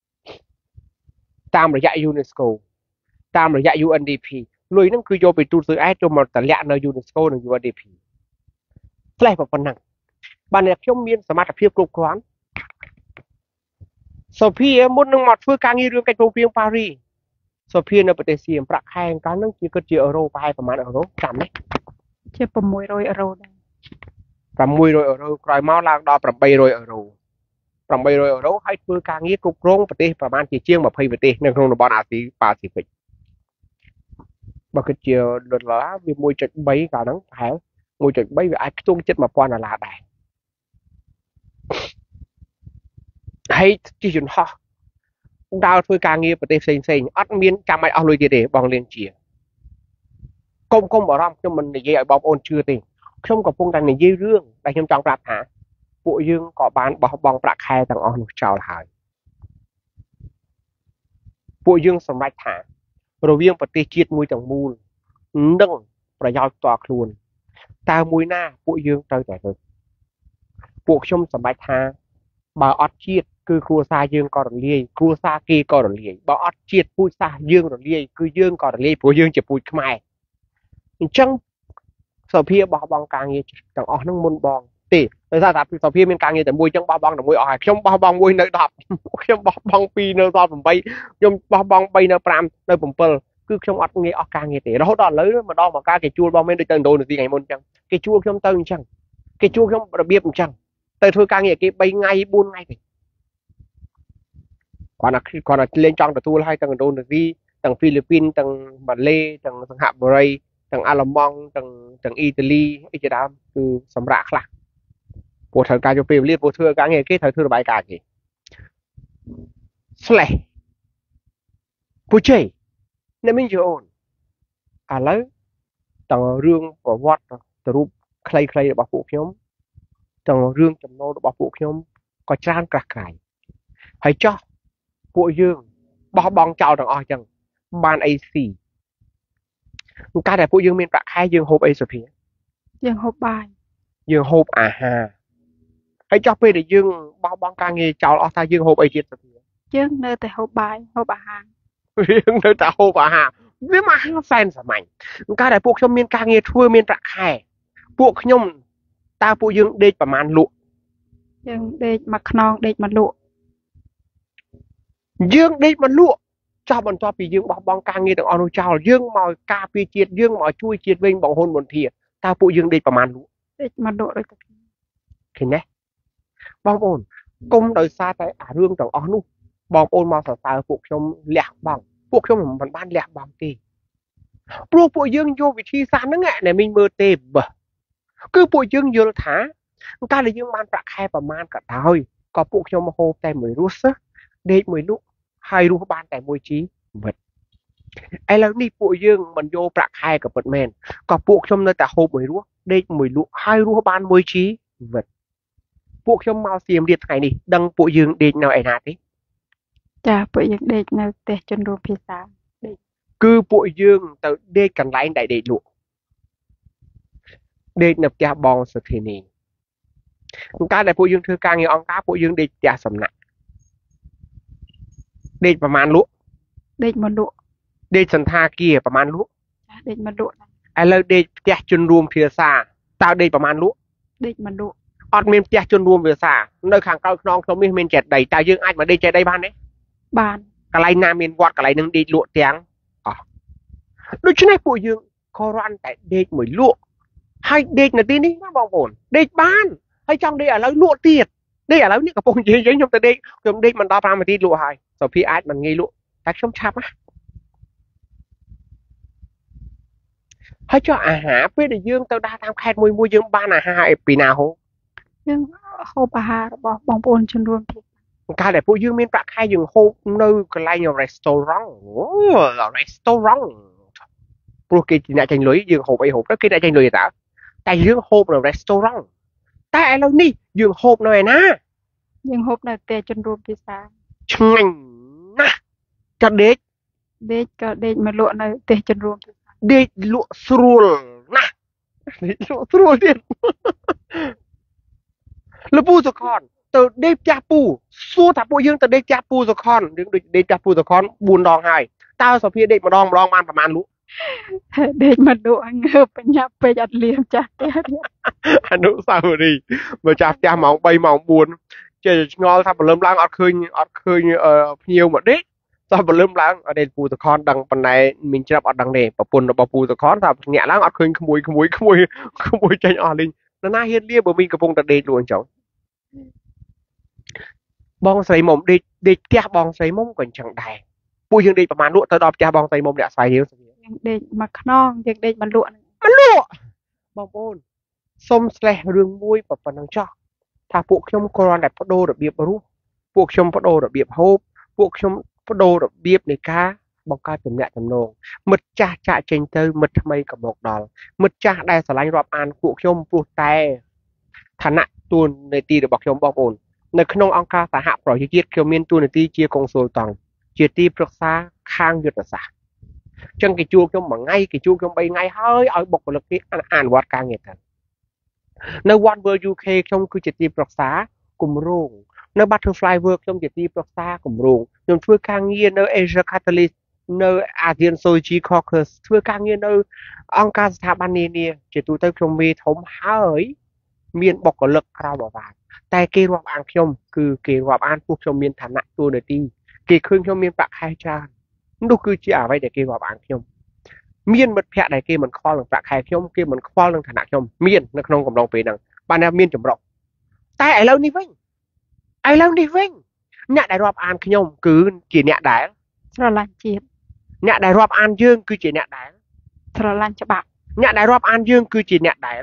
តាមរយៈ UNESCO តាមរយៈ UNDP លុយហ្នឹងគឺយកពីទូតស៊ុយអែតចូលមកតម្លាក់នៅ UNESCO និង UNDP ផ្លេសប៉ុណ្ណឹងបានតែខ្ញុំមានសមត្ថភាពគ្រប់គ្រាន់ Sophia muốn nâng mặt phương càng như rương cách vô phiên Paris Sophia nó bật xìa bạc hai cái nó chỉ có chỉ euro vài phần màn euro chạm đấy ជា600 euro ដែរ 600 euro ក្រោយមកឡើងដល់800 euro 800 euro ហើយធ្វើការងារគ្រប់គ្រងប្រទេសប្រហែលជាង20ប្រទេសនៅក្នុងតំបន់អាស៊ីប៉ាស៊ីហ្វិកបើគិតជាដុល្លារវា 1.3 កាលហ្នឹងប្រហែល 1.3 វាអាចខ្ទង់ជិត 1000 ដុល្លារដែរហើយជាយន្តហោះដើរធ្វើការងារប្រទេសផ្សេងៗអត់មានចាំបាច់អស់លុយទៀតទេបងលៀនជាកុំបារម្ភខ្ញុំមិននិយាយឲ្យបងប្អូនជឿទេខ្ញុំកំពុងតែនិយាយរឿងដែលខ្ញុំចង់ប្រាប់ថាពួកយើងក៏បានបោះបង់ប្រាក់ខែទាំងអស់នោះចោលហើយពួកយើងសម្រេចថារវាងប្រទេសជាតិមួយទាំងមូលនិងប្រយោជន៍ផ្ទាល់ខ្លួនតើមួយណាពួកយើងត្រូវតែរើសពួកខ្ញុំសម្រេចថាបើអត់ជាតិគឺគ្រួសារយើងក៏រលាយគ្រួសារគេក៏រលាយបើអត់ជាតិពូជសាសន៍យើងរលាយគឺយើងក៏រលាយព្រោះយើងជាពូជខ្មែរអញ្ចឹងសុភាបោះបង់ការងារទាំងអស់ហ្នឹងមុនបងទេដោយសារថាសុភាមានការងារតែមួយអញ្ចឹងបោះបង់តែមួយអស់ហើយខ្ញុំបោះបង់មួយនៅ10ខ្ញុំបោះបង់2នៅដល់8ខ្ញុំបោះបង់3នៅ5នៅ7គឺខ្ញុំអត់ងាយអស់ការងារទេរហូតដល់ឥឡូវម្ដងមកការគេជួលបងមានដូចទៅឥណ្ឌូនេស៊ីថ្ងៃមុនអញ្ចឹងគេជួលខ្ញុំទៅអញ្ចឹងគេជួលខ្ញុំរបៀបអញ្ចឹងទៅធ្វើការងារគេ3ថ្ងៃ4ថ្ងៃទេគាត់លេងចង់ទទួលឲ្យទាំងឥណ្ឌូនេស៊ីទាំងហ្វីលីពីនទាំងម៉ាឡេទាំងសិង្ហបុរីទាំងអាល្លឺម៉ង់ទាំងអ៊ីតាលីអីជាដើមគឺសម្រាប់ខ្លះព្រោះត្រូវការយកពេលវេលាព្រោះធ្វើការងារគេត្រូវធ្វើរបាយការណ៍គេ slash ពូជ័យអ្នកមានជាអូនឥឡូវទាំងរឿងប្រវត្តិទៅរូបខ្លីៗរបស់ពួកខ្ញុំទាំងរឿងចំណូលរបស់ពួកខ្ញុំក៏ច្រើនក្រាស់ក្រៃហើយចោះពួកយើងបោះបង់ចោលទាំងអស់អញ្ចឹងបានអីស៊ីកាលតែពួកយើងមានប្រាក់ខែយើងហូបអីសុភាយើងហូបបាយយើងហូបអាហារហើយចោះពេលដែលយើងបោះបង់ការងារចោលអស់ថាយើងហូបអីទៀតសុភាយើងនៅតែហូបបាយហូបអាហារយើងនៅតែហូបអាហារវាមកហាសែនសាមញ្ញកាលតែពួកខ្ញុំមានការងារធ្វើមានប្រាក់ខែពួកខ្ញុំតើពួកយើងដេកប្រមាណលក់យើងដេកមួយខ្នងដេកមួយលក់យើងដេកមកលក់ចោះបន្ទាប់ពីយើងបោះបង់ការងារទាំងអស់នោះចោលយើងមកការពារជាតិយើងមកជួយជាតិវិញបងហ៊ុនមន្ធាតើពួកយើងដេកប្រមាណលក់ដេកមកលក់ដូចតែឃើញទេបងប្អូនកុំដោយសារតែអារឿងទាំងអស់នោះបងប្អូនមកសរសើរពួកខ្ញុំលះបង់ពួកខ្ញុំមិនបានលះបង់ទេព្រោះពួកយើងយកវិធីសាស្ត្រហ្នឹងអ្នកមីងមើលទេបើគឺពួកយើងយល់ថាកាលដែលយើងបានប្រាក់ខែប្រមាណក៏ដោយក៏ពួកខ្ញុំហូបតែមួយរសដេកមួយលក់ហើយរស់បានតែមួយជីវិតឥឡូវនេះពួកយើងមិនយកប្រាក់ខែក៏ពិតមែនក៏ពួកខ្ញុំនៅតែហូបមួយរស់ដេកមួយលក់ហើយរស់បានមួយជីវិតពួកខ្ញុំមកសៀមរាបថ្ងៃនេះដឹងពួកយើងដេកនៅឯណាទេចាពួកយើងដេកនៅផ្ទះជនរួមភាសាដេកគឺពួកយើងទៅដេកកន្លែងដែលដេកលក់ដេកនៅផ្ទះបងសុធីនីកាលដែលពួកយើងធ្វើការងារអង្គការពួកយើងដេកផ្ទះសំណាក់ដេកប្រមាណលក់ដេកមកលក់ដេកសន្តាគារប្រមាណលក់ចាដេកមកលក់ឥឡូវដេកផ្ទះជនរួមភាសាតើដេកប្រមាណលក់ដេកមកលក់អត់មានផ្ទះជនរួមភាសានៅខាងក្រោយខ្នងខ្ញុំនេះមានចេតិយតើយើងអាចមកដេកចេតិយបានទេបានកន្លែងណាមានវត្តកន្លែងនឹងដេកលក់ទាំងអស់ដូច្នេះពួកយើងក៏រាន់តែដេកមួយលក់ហើយដេកនៅទីនេះណាបងប្អូនដេកបានហើយចង់ដេកឥឡូវលក់ទៀតដេកឥឡូវនេះកំពុងនិយាយខ្ញុំទៅដេកខ្ញុំដេកមិនដល់5នាទីលក់ហើយសុភាអាចមិនងាយលក់តែខ្ញុំឆាប់ណាហើយចុះអាហារពេលដែលយើងទៅដើរតាមខេត្តមួយយើងបានអាហារពីណាហូបយើងហូបអាហាររបស់បងប្អូនជនរួមភាសាកាលដែលពួកយើងមានប្រាក់ខែយើងហូបនៅកន្លែង restaurant ព្រោះគេជាអ្នកចាញ់លុយយើងហូបអីហូបទៅគេអ្នកចាញ់លុយតើតែយើងហូបនៅ restaurant តែឥឡូវនេះយើងហូបនៅឯណាយើងហូបនៅផ្ទះជនរួមភាសាឆ្ងាញ់ណាស់ចាដេកក៏ដេកមកលក់នៅផ្ទះជនរួមភាសាដេកលក់ស្រួលណាស់ដេកលក់ស្រួលទៀតលពូសុខនទៅដេកផ្ទះពូសួរថាពួកយើងទៅដេកផ្ទះពូសុខនយើងដូចដេកផ្ទះពូសុខន4ដងហើយតើសុភាដេកម្ដងបានប្រហែលលក់ដេកមកលក់ងើបបញ្ញាប់ពេកអត់លៀមចាស់ផ្ទះអនុស្សាវរីយ៍មកចាស់ផ្ទះម៉ោង3ម៉ោង4 chơi ngon thà bật lơm lang ọt khơi nhiều mà đấy sao bật lơm lang ở đây phù tờ con đằng phần này mình chưa ọt đằng này bà phù tờ con thà nhẹ lang ọt khơi khơi mùi chanh ọt linh nó na hiên lia bởi mình cái vùng đặt đây luôn cháu bong sấy mồm đi tia bong sấy mồm còn chẳng đài bùi dương điประมาณ lụa tao đọc tia bong sấy mồm đã xài hiếu យើងដេកមកខ្នងយើងដេកមកលក់มันลวกបងប្អូនសុំស្លេះរឿងមួយប៉ុណ្ណឹងចោះថាពួកខ្ញុំគ្រាន់តែបដូររបៀបរស់ពួកខ្ញុំបដូររបៀបហូបពួកខ្ញុំបដូររបៀបនៃការបង្កើតទំនាក់ទំនងមិត្តចាស់ចាក់ចេញទៅមិត្តថ្មីក៏មកដល់មិត្តចាស់ដែលស្រឡាញ់រាប់អានពួកខ្ញុំព្រោះតែឋានៈទួនាទីរបស់ខ្ញុំបងប្អូននៅក្នុងអង្គការសហប្រជាជាតិខ្ញុំមានទួនាទីជាកុងស៊ុលតង់ជាទីប្រឹក្សាខាងយុទ្ធសាស្ត្រចឹងគេជួលខ្ញុំមួយថ្ងៃគេជួលខ្ញុំ3ថ្ងៃហើយឲ្យបុគ្គលិកគេអនុវត្តការងារទៅនៅ One World UK ខ្ញុំគឺជាទីប្រឹក្សាគម្រោងនៅ Butterfly World ខ្ញុំជាទីប្រឹក្សាគម្រោងខ្ញុំធ្វើការងារនៅ Asia Catalyst នៅ ASEAN Soji Caucus ធ្វើការងារនៅអង្គការស្ថាប័ននានាជាទូទៅខ្ញុំមេធំហើយមានបុគ្គលិកក្រៅអាវ៉ាតែគេរាប់អានខ្ញុំគឺគេរាប់អានពួកខ្ញុំមានឋានៈទូនាទីគេឃើញខ្ញុំមានប្រាក់ខែច្រើននោះគឺជាអ្វីដែលគេរាប់អានខ្ញុំមានមិត្តភ័ក្តិដែលគេមិនខ្វល់នឹងប្រាក់ខែខ្ញុំគេមិនខ្វល់នឹងឋានៈខ្ញុំមាននៅក្នុងកំឡុងពេលហ្នឹងបានតែមានចម្រុះតែឥឡូវនេះវិញអ្នកដែលរាប់អានខ្ញុំគឺជាអ្នកដែលស្រឡាញ់ជាតិអ្នកដែលរាប់អានយើងគឺជាអ្នកដែលស្រឡាញ់ច្បាប់អ្នកដែលរាប់អានយើងគឺជាអ្នកដែល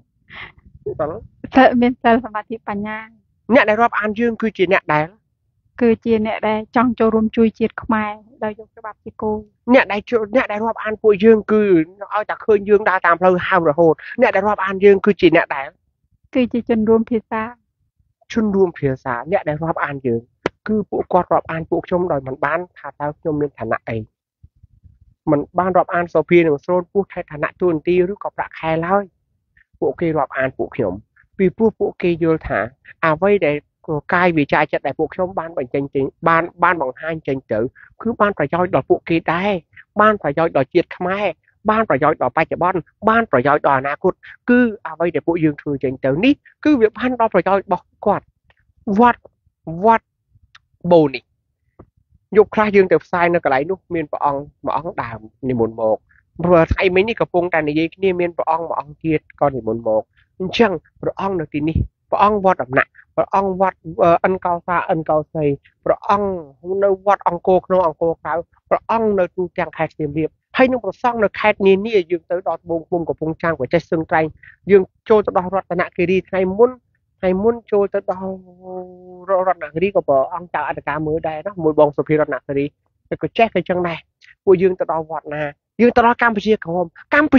តែមានសិលសមាធិបញ្ញាអ្នកដែលរាប់អានយើងគឺជាអ្នកដែលចង់ចូលរួមជួយជាតិខ្មែរដោយយកច្បាប់ជាគោលអ្នកដែលរាប់អានពួកយើងគឺឲ្យតែឃើញយើងដើរតាមផ្លូវហៅរហូតអ្នកដែលរាប់អានយើងគឺជាអ្នកដែលគឺជាជនរួមភាសាអ្នកដែលរាប់អានយើងគឺពួកគាត់រាប់អានពួកខ្ញុំដោយមិនបានថាតើខ្ញុំមានឋានៈអីមិនបានរាប់អានសូភីនឹងស្រូនពោះថែឋានៈទូនទីឬក៏ប្រាក់ខែឡើយពួកគេរាប់អានពួកខ្ញុំពីព្រោះពួកគេយល់ថាអ្វីដែលកាយវិជាចិត្តដែលពួកខ្ញុំបានបញ្ចេញបានបង្ហាញចេញទៅគឺបានប្រយោជន៍ដល់ពួកគេដែរបានប្រយោជន៍ដល់ជាតិខ្មែរបានប្រយោជន៍ដល់បច្ចុប្បន្នបានប្រយោជន៍ដល់អនាគតគឺអ្វីដែលពួកយើងធ្វើចេញទៅនេះគឺវាបានដល់ប្រយោជន៍របស់គាត់វត្តបូនេះយកខ្លះយើងទៅផ្សាយនៅកន្លែងនោះមានព្រះអង្គមួយអង្គដើមនិមន្តមកព្រោះថ្ងៃមិញនេះកំពុងតែនិយាយគ្នាមានព្រះអង្គមួយអង្គទៀតក៏និមន្តមកអញ្ចឹងព្រះអង្គនៅទីនេះព្រះអង្គវត្តដំណាក់ព្រះអង្គវត្តអិនកោសាអិនកោសីព្រះអង្គនៅវត្តអង្គរក្នុងអង្គរក្រៅព្រះអង្គនៅទូទាំងខេត្តសៀមរាបហើយនឹងប្រសង់នៅខេត្តនានាយើងទៅដល់ត្បូងឃុំកំពង់ចាមក៏ចេះសឹងត្រែងយើងចូលទៅដល់រតនគិរីថ្ងៃមុនចូលទៅដល់រតនគិរីក៏ព្រះអង្គចៅអធិការមើលដែរណាមួយបងសុភីរតនគិរីក៏ចេះក៏ចឹងដែរពួកយើងទៅដល់វត្តណាយើងទៅដល់កម្ពុជាក្រោម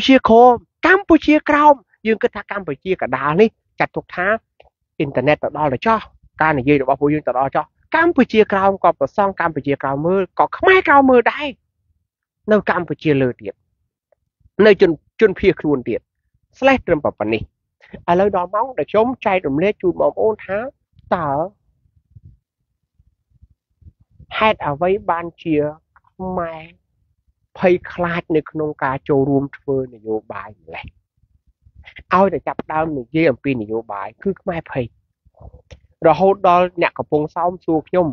យើងគិតថាកម្ពុជាកដាលនេះចាត់ទុកថាអ៊ីនធឺណិតទៅដល់ទៅចោះការនិយាយរបស់ពួកយើងទៅដល់ចោះកម្ពុជាក្រោមក៏ប្រសង់កម្ពុជាក្រោមមើលក៏ខ្មែរក្រោមមើលដែរនៅកម្ពុជាលើទៀតនៅជនភៀសខ្លួនទៀតស្លេះត្រឹមប៉ុណ្នេះឥឡូវដល់ម៉ោងដែលខ្ញុំចែករំលែកជូនបងប្អូនថាតើហេតុអ្វីបានជាខ្មែរភ័យខ្លាចនៅក្នុងការចូលរួមធ្វើនយោបាយម្លេះឲ្យតែចាប់ដើមនិយាយអំពីនយោបាយគឺខ្មែរភ័យរហូតដល់អ្នកកំពុងសោមសួរខ្ញុំ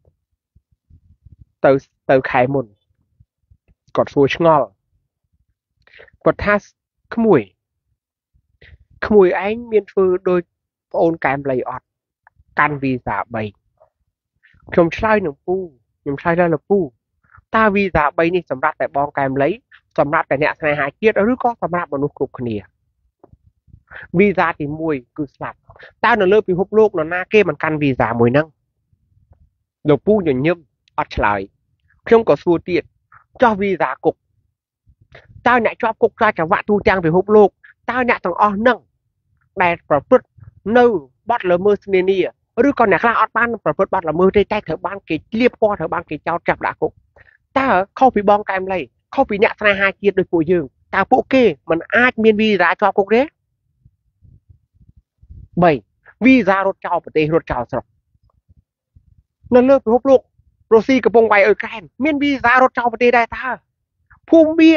ទៅខែមុនគាត់សួរឆ្ងល់គាត់ថាក្មួយឯងមានធ្វើដូចប្អូនកែមលីអត់កាន់វីសា3ខ្ញុំឆ្លើយនឹងពូតើវីសា3នេះសម្រាប់តែបងកែមលីសម្រាប់តែអ្នកស្នេហាជាតិឬក៏សម្រាប់មនុស្សគ្រប់គ្នាវីសាទី1គឺស្លាប់តើនៅលើពិភពលោកនរណាគេមិនកាន់វីសាមួយហ្នឹងលោកពូញញឹមអត់ឆ្លើយខ្ញុំក៏សួរទៀតចោះវីសាគុកតើអ្នកជាប់គុកការចង្វាក់ទូទាំងពិភពលោកតើអ្នកទាំងអស់ហ្នឹងដែលប្រព្រឹត្តនៅបទល្មើសនានាឬក៏អ្នកខ្លះអត់បានប្រព្រឹត្តបទល្មើសទេតែត្រូវបានគេលាបពណ៌ត្រូវបានគេចោទចាប់ដាក់គុកតើខុសពីបងកែមលីខុសពីអ្នកស្នេហាជាតិដូចពួកយើងតើពួកគេមិនអាចមានវីសាជាប់គុកទេ3វីសារត់ចោលប្រទេសរត់ចោលស្រុកនៅលើពិភពលោករុស្ស៊ីកំពុងវាយអ៊ុយក្រែនមានវីសារត់ចោលប្រទេសដែរតើភូមា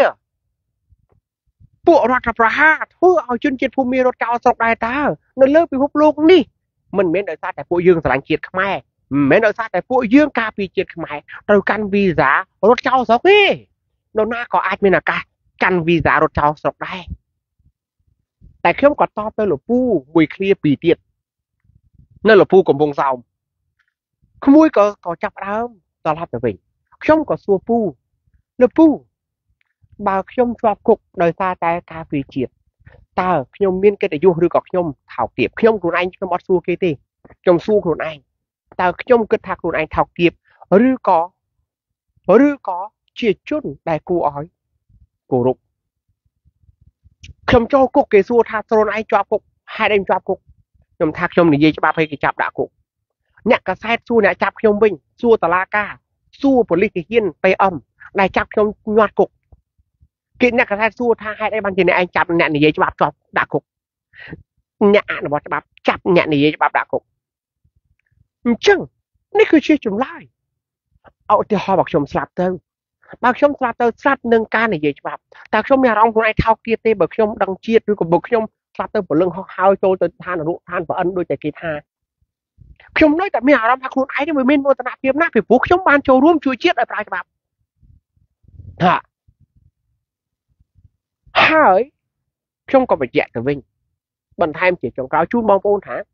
ពួករដ្ឋប្រហារធ្វើឲ្យជនជាតិភូមារត់ចោលស្រុកដែរតើនៅលើពិភពលោកនេះ mình miễn đợi xa tạiពួកយើងស្រឡាញ់ជាតិខ្មែរមិនមែនដោយសារតែពួកយើងការពារជាតិខ្មែរត្រូវកាន់វីសារត់ចោលស្រុកទេនរណាក៏អាចមានឱកាសកាន់វីសារត់ចោលស្រុកដែរតែខ្ញុំក៏តបទៅលោកពូមួយឃ្លាពីរទៀតនៅលោកពូកំពុងសោមក្មួយក៏ចាប់ផ្ដើមត្រឡប់ទៅវិញខ្ញុំក៏សួរពូលោកពូបើខ្ញុំជាប់គុកដោយសារតែការពារជាតិតើខ្ញុំមានកិត្តិយសឬក៏ខ្ញុំថោកទាបខ្ញុំខ្លួនឯងខ្ញុំអត់សួរគេទេខ្ញុំសួរខ្លួនឯងតើខ្ញុំគិតថាខ្លួនឯងថោកទាបឬក៏ជាជនដែលគួរឲ្យគោរពខ្ញុំចូលគុកគេសួរថាខ្លួនឯងជាប់គុកហេតុអីជាប់គុកខ្ញុំថាខ្ញុំនិយាយច្បាប់ឲ្យគេចាប់ដាក់គុកអ្នកកសែតសួរអ្នកចាប់ខ្ញុំវិញសួរតុលាការសួរប៉ូលីសទាហាន PM ដែលចាប់ខ្ញុំញាត់គុកគេអ្នកកសែតសួរថាហេតុអីបានជាអ្នកឯងចាប់អ្នកនិយាយច្បាប់ជាប់ដាក់គុកអ្នកអនុវត្តច្បាប់ចាប់អ្នកនិយាយច្បាប់ដាក់គុកអញ្ចឹងនេះគឺជាចម្លើយឧទាហរណ៍បើខ្ញុំស្លាប់ទៅបើខ្ញុំស្លាប់ទៅស្លាប់នឹងការនិយាយច្បាប់តើខ្ញុំមានអារម្មណ៍ខ្លួនឯងថោកទាបទេបើខ្ញុំដឹងជាតិឬក៏បើខ្ញុំស្លាប់ទៅព្រលឹងហោះហើរចូលទៅឋាននរកឋានប្រអិនដូចតែគេថាខ្ញុំនៅតែមានអារម្មណ៍ថាខ្លួនឯងមិនមានមោទនភាពណាស់ពីព្រោះខ្ញុំបានចូលរួមជួយជាតិឲ្យប្រើច្បាប់ថាហើយខ្ញុំក៏បញ្ជាក់ទៅវិញបន្ថែមជាចុងក្រោយជូនបងប្អូនថា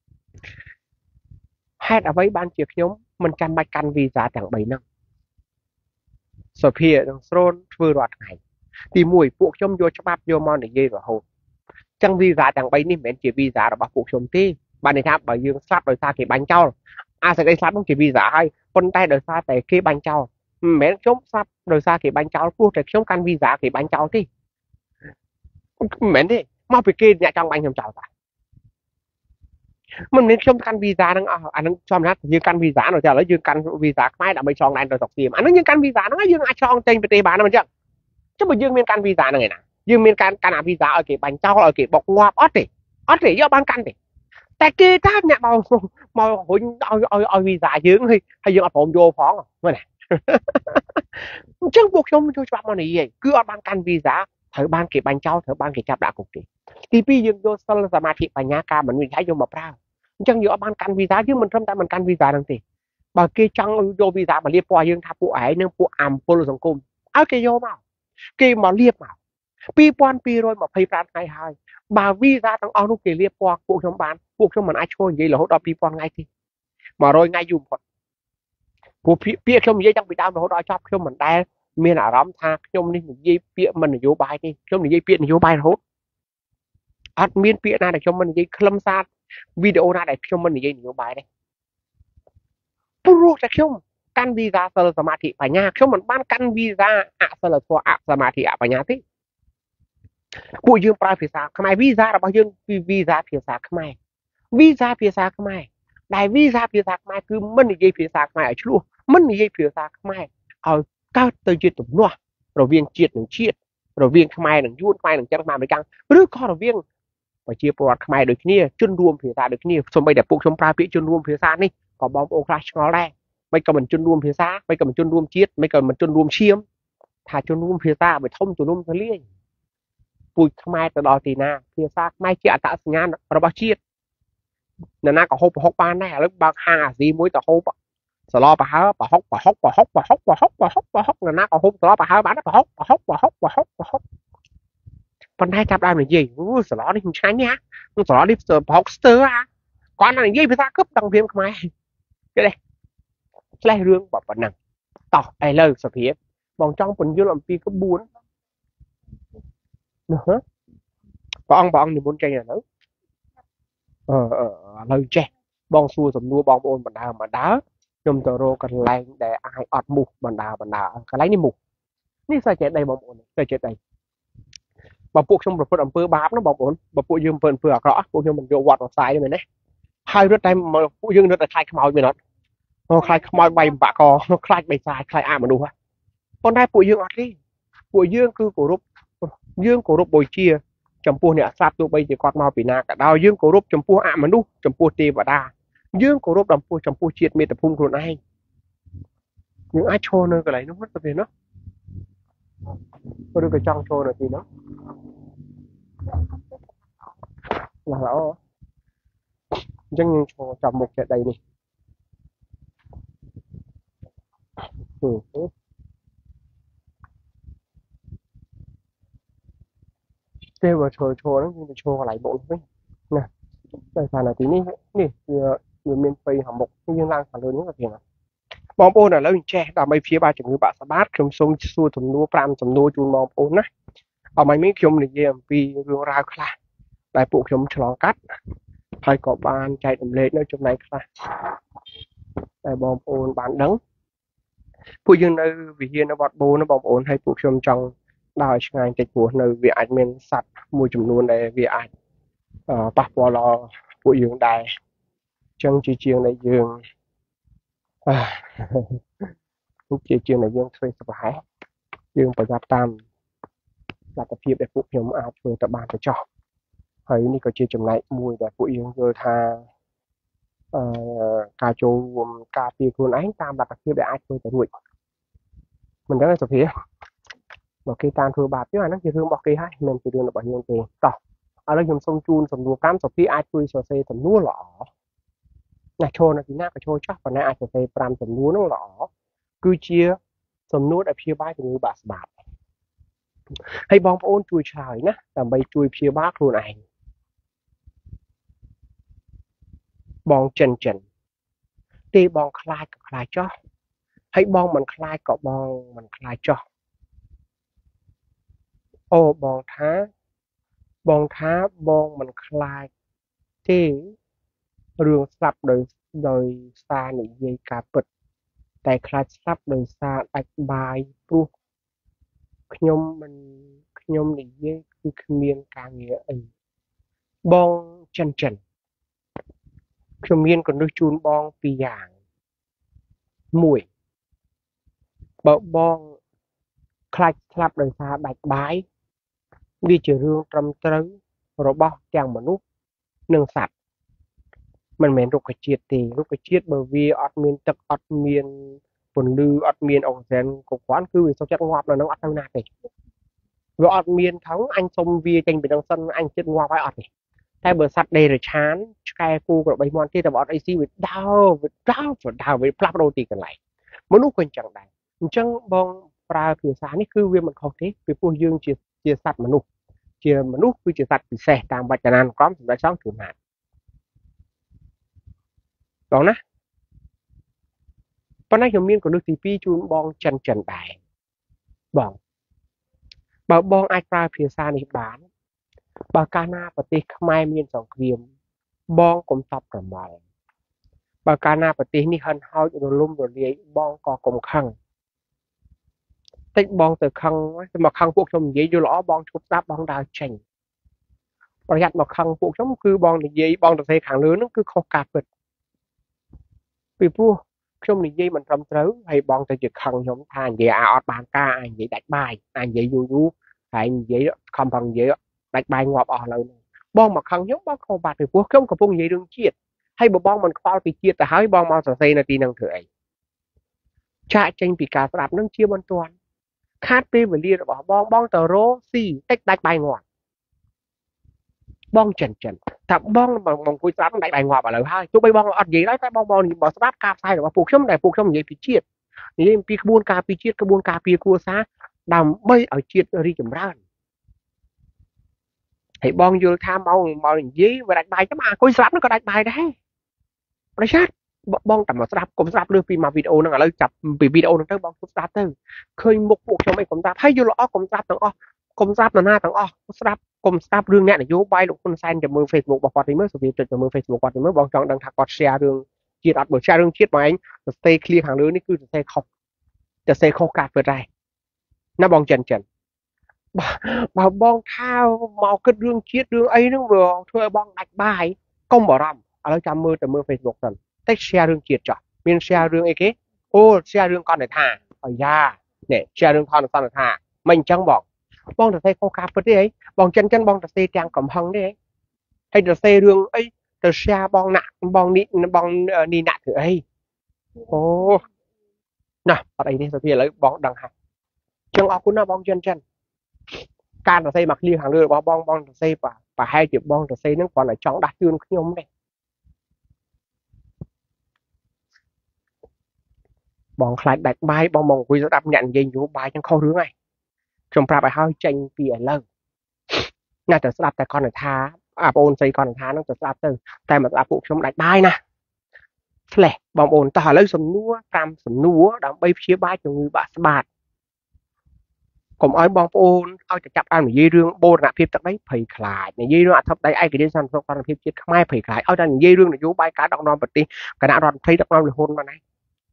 ហេតុអ្វីបានជាខ្ញុំមិនចាំបាច់កាន់វីសាទាំង3ហ្នឹងសុភានឹងស្រូនធ្វើរាល់ថ្ងៃទី1ពួកខ្ញុំយកច្បាប់យកមកនិយាយរហូតចឹងវីសាទាំង3នេះមិនមែនជាវីសារបស់ពួកខ្ញុំទេបានន័យថាបើយើងស្លាប់ដោយសារគេបាញ់ចោលអាសេចក្តីស្លាប់នោះជាវីសាហើយប៉ុន្តែដោយសារតែគេបាញ់ចោលមិនមែនខ្ញុំស្លាប់ដោយសារគេបាញ់ចោលព្រោះតែខ្ញុំកាន់វីសាគេបាញ់ចោលទេមិនមែនទេមកពីគេអ្នកចង់បាញ់ខ្ញុំចោលតាមិនមែនខ្ញុំកាន់វីសាហ្នឹងអស់អាហ្នឹងចំណាត់យើងកាន់វីសានោះតែឥឡូវយើងកាន់វីសាខ្មែរដើម្បីឆ្លងដែនទៅស្រុកសៀមអាហ្នឹងយើងកាន់វីសាហ្នឹងយើងអាចឆ្លងចេញប្រទេសបានហ្នឹងអញ្ចឹងចុះបើយើងមានកាន់វីសាហ្នឹងឯណាយើងមានកាន់អាវីសាឲ្យគេបាញ់ចោលឲ្យគេបុកងាប់អត់ទេយកបានកាន់ទេតែគេថាអ្នកមករុញឲ្យវីសាយើងហើយយើងអត់ព្រមយកផងមើលណាអញ្ចឹងពួកខ្ញុំចូលច្បាប់មកនិយាយគឺអត់បានកាន់វីសាត្រូវបានគេបាញ់ចោលត្រូវបានគេចាប់ដាក់គុកទេទី2យើងយកសិលសមាធិបញ្ញាការមិនវិច័យយកមកប្រើអញ្ចឹងយើងអត់បានកាន់វីសាយើងមិនត្រឹមតែមិនកាន់វីសាហ្នឹងទេបើគេចង់យកវីសាមកលាបពណ៌យើងថាពួកឯងនឹងពួកអំពលសង្គមឲ្យគេយកមកគេមកលាបមក2225ថ្ងៃហើយបើវីសាទាំងអស់នោះគេលាបពណ៌ពួកខ្ញុំបានពួកខ្ញុំមិនអាចឈរនិយាយរហូតដល់2000ថ្ងៃទេ100ថ្ងៃយូរបំផុតពួកពាក្យខ្ញុំនិយាយតាំងពីដើមរហូតដល់ចប់ខ្ញុំមិនដែលមានអារម្មណ៍ថាខ្ញុំនេះនិយាយពាក្យមិននយោបាយទេខ្ញុំនិយាយពាក្យនយោបាយរហូតអត់មានពាក្យណាដែលខ្ញុំមិននិយាយខ្លឹមសារវីដេអូណាដែលខ្ញុំមិននិយាយនយោបាយទេព្រោះតែខ្ញុំកាន់វីសាសិលសមាធិបញ្ញាខ្ញុំមិនបានកាន់វីសាអសិលធម៌អសមាធិអបញ្ញាទេពួកយើងប្រើភាសាខ្មែរវីសារបស់យើងគឺវីសាភាសាខ្មែរវីសាភាសាខ្មែរដែលវីសាភាសាខ្មែរគឺមិននិយាយភាសាខ្មែរឲ្យឆ្លោះមិននិយាយភាសាខ្មែរឲ្យកើតទៅជាទំនាស់រវាងជាតិនិងជាតិរវាងខ្មែរនិងយួនខ្មែរនិងចិនខ្មែរអាមេរិកឬក៏រវាងប្រជាពលរដ្ឋខ្មែរដូចគ្នាជនរួមភាសាដូចគ្នាសូម្បីតែពួកខ្ញុំប្រើពាក្យជនរួមភាសានេះក៏បងប្អូនខ្លះឆ្ងល់ដែរមិនក៏មិនជនរួមភាសាមិនក៏មិនជនរួមជាតិមិនក៏មិនជនរួមឈាមថាជនរួមភាសាឲ្យធំទូលំទូលាយពូជខ្មែរទៅដល់ទីណាភាសាខ្មែរជាអត្តសញ្ញាណរបស់ជាតិអ្នកណាក៏ហូបប្រហុកបានដែរឥឡូវបើកហាងអាស៊ីមួយទៅហូបសឡប្រហើប្រហុកអ្នកណាក៏ហូបសឡប្រហើបានប្រហុកប៉ុន្តែចាប់ដើមនិយាយសឡនេះឆ្ងាញ់ណាស់សឡនេះប្រហុកស្ទើគាត់និយាយភាសាគប់ដឹងព្រាមខ្មែរគេទេឆ្លេះរឿងប៉ុណ្ណឹងតោះឥឡូវសុភាពបងចង់ពន្យល់អំពីក្បួនណាព្រះអង្គនិមន្តចេញឥឡូវឥឡូវចេះបងសួរសំណួរបងប្អូនបណ្ដើខ្ញុំទៅរកកន្លែងដែលអាចអត់មូសបណ្ដើកន្លែងនេះមូសនេះសើចេះដីបងប្អូនសើចេះដីបើពួកខ្ញុំប្រព្រឹត្តអំពើបាបណាបងប្អូនបើពួកយើងអំពើអាក្រក់ពួកខ្ញុំមិនយកវត្តមកផ្សាយទេមែនទេហើយរត់តែពួកយើងរត់តែខ្លាចខ្មោចមែនអត់ខ្លាចខ្មោចវាយបាក់កខ្លាចបិសាចខ្លាចអាមនុស្សប៉ុន្តែពួកយើងអត់ទេពួកយើងគឺគោរពបូជាចំពោះអ្នកស្លាប់ទោះបីជាគាត់មកពីណាក៏ដោយយើងគោរពចំពោះអមនុស្សចំពោះទេវតាយើងគោរពចំពោះជាតិមាតុភូមិខ្លួនឯងយើងអាចឈរនៅកន្លែងនោះទៅទេណាឬក៏ចង់ឈរនៅទីនោះល្អ chẳng như cho một cái đây đi kêu vào chờ nó nhưng chờ lại bộ đấy nè đây là tí ní người miền Tây họ một nhưng lang phản lớn là gì nè bom ôn là lấy che đào mấy phía ba chục người bạn sa bát trong sông xua thùng lúa pram thùng lúa chun bom ôn á ở mấy mấy khiêm này vì rương rau khla đại bộ khiêm chọn cắt hai cọ ban chạy đầm lệ nơi trong này khla đại bom ôn bán đắng phụ dương nơi vì hiền nó bọt bô nó bom ôn hay bộ khiêm trong đào ngày chạy của nơi vì ảnh men sạch mùi chủng luôn này vì ảnh bạc bò lò phụ dương đài chân chi chiên này dương lúc chi chiên này dương thuê sập hải dương phải gặp tam là tập hiệp để phụ nhóm áo vừa tập bàn phải cho thấyนี่ก็ជាចំណែកមួយដែលពួកយើងយល់ថាការចូលរួមការពារខ្លួនឯងតាមលទ្ធភាពដែលអាចធ្វើទៅរួចមិនដឹងសុភាបើគេតាមធ្វើបាបទៀតអាហ្នឹងជារឿងរបស់គេហើយមិនមែនជារឿងរបស់យើងទេតោះឥឡូវខ្ញុំសូមជូនសំណួរ5សុភាអាចជួយសរសេរសំណួរល្អណាចូលនៅទីណាក៏ចូលចោះប៉ុន្តែអាចសរសេរ5សំណួរហ្នឹងល្អគឺជាសំណួរដែលព្យាបាលជំងឺបាក់ស្បាតហើយបងប្អូនជួយឆ្លើយណាដើម្បីជួយព្យាបាលខ្លួនឯងបងចិនទេបងខ្លាចក៏ខ្លាចចោះហើយបងមិនខ្លាចក៏បងមិនខ្លាចចោះអូបងថាបងមិនខ្លាចទេរឿងស្លាប់ដោយសារនិយាយការពិតតែខ្លាចស្លាប់ដោយសារដាច់បាយព្រោះខ្ញុំនិយាយគឺគ្មានការងារអីបងចិនខ្ញុំមានគន្លឹះជូនបងពីរយ៉ាងមួយបើបងខ្លាចស្លាប់ដោយសារដាច់បាយវាជារឿងត្រឹមត្រូវរបស់ទាំងមនុស្សនិងសត្វមិនមែនរុក្ខជាតិទេរុក្ខជាតិបើវាអត់មានទឹកអត់មានពន្លឺអត់មានអុកស៊ីសែនគ្រប់គ្រាន់គឺវាសុខចិត្តងាប់នៅនឹងអត់ទៅណាទេវាអត់មានថងអញសុំវាចេញពីនឹងសិនអញចិត្តងាប់ហើយអត់ទេតែបើសត្វដេរឆានឆ្កែគូក្របីមាន់ទៀតតែអត់អីស៊ីវាដើរវាផ្លាស់ប្ដូរទីកន្លែងមនុស្សក៏អញ្ចឹងដែរអញ្ចឹងបងប្រើភាសានេះគឺវាមិនខុសទេពីព្រោះយើងជាសត្វមនុស្សគឺជាសត្វពិសេសតាមវចនានុក្រមសម្រាប់ចង់ជួនណាត់បងណាប៉ុន្តែខ្ញុំមានគន្លឹះទី2ជូនបងចិនដែរបងបើបងអាចប្រើភាសានេះបានបើកាលណាប្រទេសខ្មែរមានសង្គ្រាមបងកុំតប់ប្រមល់បើកាលណាប្រទេសនេះហិនហោចរលំរលាយបងក៏កុំខឹងតិចបងទៅខឹងមកខឹងពួកខ្ញុំនិយាយយល់ល្អបងឈប់ស្ដាប់បងដើរចេញប្រយ័ត្នមកខឹងពួកខ្ញុំគឺបងនិយាយបងទៅសេខាងលើហ្នឹងគឺខុសការពិតពីព្រោះខ្ញុំនិយាយមិនត្រឹមត្រូវហើយបងទៅជាខឹងខ្ញុំថានិយាយអត់បានការនិយាយដាច់បាយនិយាយយូរហើយនិយាយខំប្រឹងនិយាយដាច់បាយងាប់អស់លើបងមកខឹងខ្ញុំបងខុសបាត់ពីព្រោះខ្ញុំកំពុងនិយាយរឿងជាតិហើយបើបងមិនខ្វល់ពីជាតិទៅហើយបងមកសរសេរនៅទីហ្នឹងធ្វើអីចាក់ចេញពីការស្ដាប់នឹងជាមិនទាន់ខាតពេលវេលារបស់បងទៅរកស៊ីតិចដាច់បាយងាប់បងចិនថាបងអង្គុយស្ដាប់ដាច់បាយងាប់ឥឡូវហើយទោះបីបងអត់និយាយដែរតែបងស្ដាប់ការផ្សាយរបស់ពួកខ្ញុំដែលពួកខ្ញុំនិយាយពីជាតិនិយាយពីក្បួនការពីជាតិក្បួនការពីគ្រួសារដើម្បីឲ្យជាតិរីកចម្រើនហើយបងយល់ថាមកនិយាយវាដាច់បាយទៅមកអង្គុយស្ដាប់នឹងក៏ដាច់បាយដែរប្រយ័ត្នបងតែមកស្ដាប់កុំស្ដាប់លើពីមកវីដេអូហ្នឹងឥឡូវចាប់ពីវីដេអូហ្នឹងទៅបងស្ដាប់ទៅឃើញមុខពួកខ្ញុំអីកុំស្ដាប់ហើយយល់ល្អកុំស្ដាប់ទាំងអស់កុំស្ដាប់នរណាទាំងអស់ស្ដាប់កុំស្ដាប់រឿងអ្នកនយោបាយលោកហ៊ុនសែនទៅមើល Facebook របស់គាត់ទីមើលសុភាចុចទៅមើល Facebook គាត់ទីមើលបងចង់ដឹងថាគាត់ share រឿងជាតិអត់បើ share រឿងជាតិបងឯងទៅ stay clear ខាងលើនេះគឺទៅ stay ខុសការពិតដែរណាបងចិនបើបងថាមកគិតរឿងជាតិរឿងអីហ្នឹងវាធ្វើឲ្យបងដាច់បាយកុំបារម្ភឥឡូវចាំមើលទៅមើល Facebook សិនតែ share រឿងជាតិចោះមាន share រឿងអីគេអូ share រឿងកណ្ដាលថាអាយ៉ានេះ share រឿងថនសន្និថាមិនអញ្ចឹងបងទៅសេខុសការពិតទេហីបងចិនបងទៅសេទាំងកំហឹងទេហើយទៅសេរឿងអីទៅ share បងណាក់បងនេះបងនេះណាក់ធ្វើអីអូណាអត់អីទេសុភាឥឡូវបងដឹងហើយចឹងអរគុណណាបងចិនការទៅសេមកឃ្លៀខាងលើរបស់បងទៅសេប្រហែលជាបងទៅសេហ្នឹងគ្រាន់តែចង់ដាស់តឿនខ្ញុំទេបងខ្លាចដាច់បាយបងមកអង្គុយស្ដាប់អ្នកនិយាយនយោបាយចឹងខុសរឿងហើយខ្ញុំប្រាប់ឲ្យហើយចេញពីឥឡូវណាស់តែស្ដាប់តែគាត់ថាអាបងអូនស្រីគាត់ថាហ្នឹងទៅស្ដាប់ទៅតែមកស្ដាប់ពួកខ្ញុំដាច់បាយណាឆ្លេះបងប្អូនតោះឥឡូវសំណួរ5សំណួរដើម្បីព្យាបាលជំងឺបាក់ស្បាតកុំឲ្យបងប្អូនឲ្យតែចាប់តាមនិយាយរឿងបូរណភាពទឹកដីភ័យខ្លាចនិយាយរឿងអធិបតេយ្យឯករាជ្យសន្តិសុខសន្តិភាពជាតិខ្មែរភ័យខ្លាចឲ្យតែនិយាយរឿងនយោបាយការដឹកនាំប្រទេសគណៈរដ្ឋមន្ត្រីដឹកនាំលហ៊ុនមកណា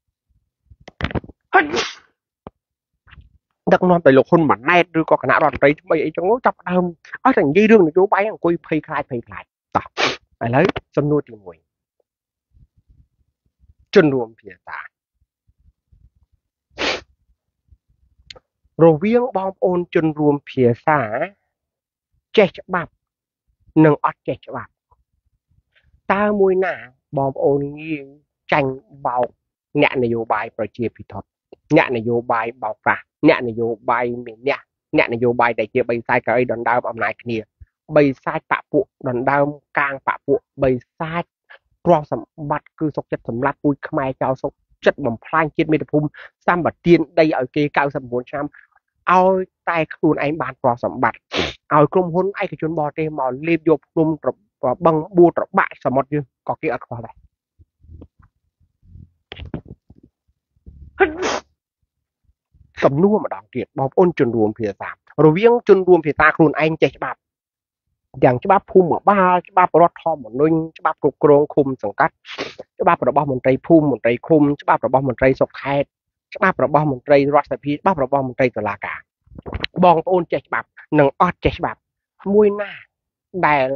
ដឹកនាំដោយលោកហ៊ុនម៉ាណែតឬក៏គណៈរដ្ឋមន្ត្រីថ្មីអីចឹងចាប់ដើមឲ្យតែនិយាយរឿងនយោបាយអង្គុយភ័យខ្លាចតោះឥឡូវសំណួរទី1ជនរួមភាសារវាងបងប្អូនជនរួមភាសាចេះច្បាប់និងអត់ចេះច្បាប់តើមួយណាបងប្អូនងាយចាញ់បោកអ្នកនយោបាយប្រជាពិធអ្នកនយោបាយបោកប្រាស់អ្នកនយោបាយមានអ្នកនយោបាយដែលជា3ខ្សែកៅអីដណ្ដើមអំណាចគ្នា3សាច់បពួកដណ្ដើមកាងបពួក3សាច់ទ្រព្យសម្បត្តិគឺសុកចិត្តសម្លាប់ពូជខ្មែរចោលសុកចិត្តបំផ្លាញជាតិមាតុភូមិសម្បទានដីឲ្យគេ99ឆ្នាំឲ្យតែខ្លួនឯងបានទ្រព្យសម្បត្តិឲ្យក្រុមហ៊ុនឯកជនបរទេសមកលេបយកភ្នំបឹងបួត្របាក់សមុទ្រយើងក៏គេអត់ខ្វល់ដែរសំណួរម្ដងទៀតបងប្អូនជនរួមភាសារវាងជនរួមភាសាខ្លួនឯងចេះច្បាប់យ៉ាងច្បាប់ភូមិបាលច្បាប់រដ្ឋធម្មនុញ្ញច្បាប់គ្រប់គ្រងឃុំសង្កាត់ច្បាប់របស់មន្ត្រីភូមិមន្ត្រីឃុំច្បាប់របស់មន្ត្រីសុខខេត្តច្បាប់របស់មន្ត្រីរដ្ឋសភាច្បាប់របស់មន្ត្រីតុលាការបងប្អូនចេះច្បាប់និងអត់ចេះច្បាប់មួយណាដែល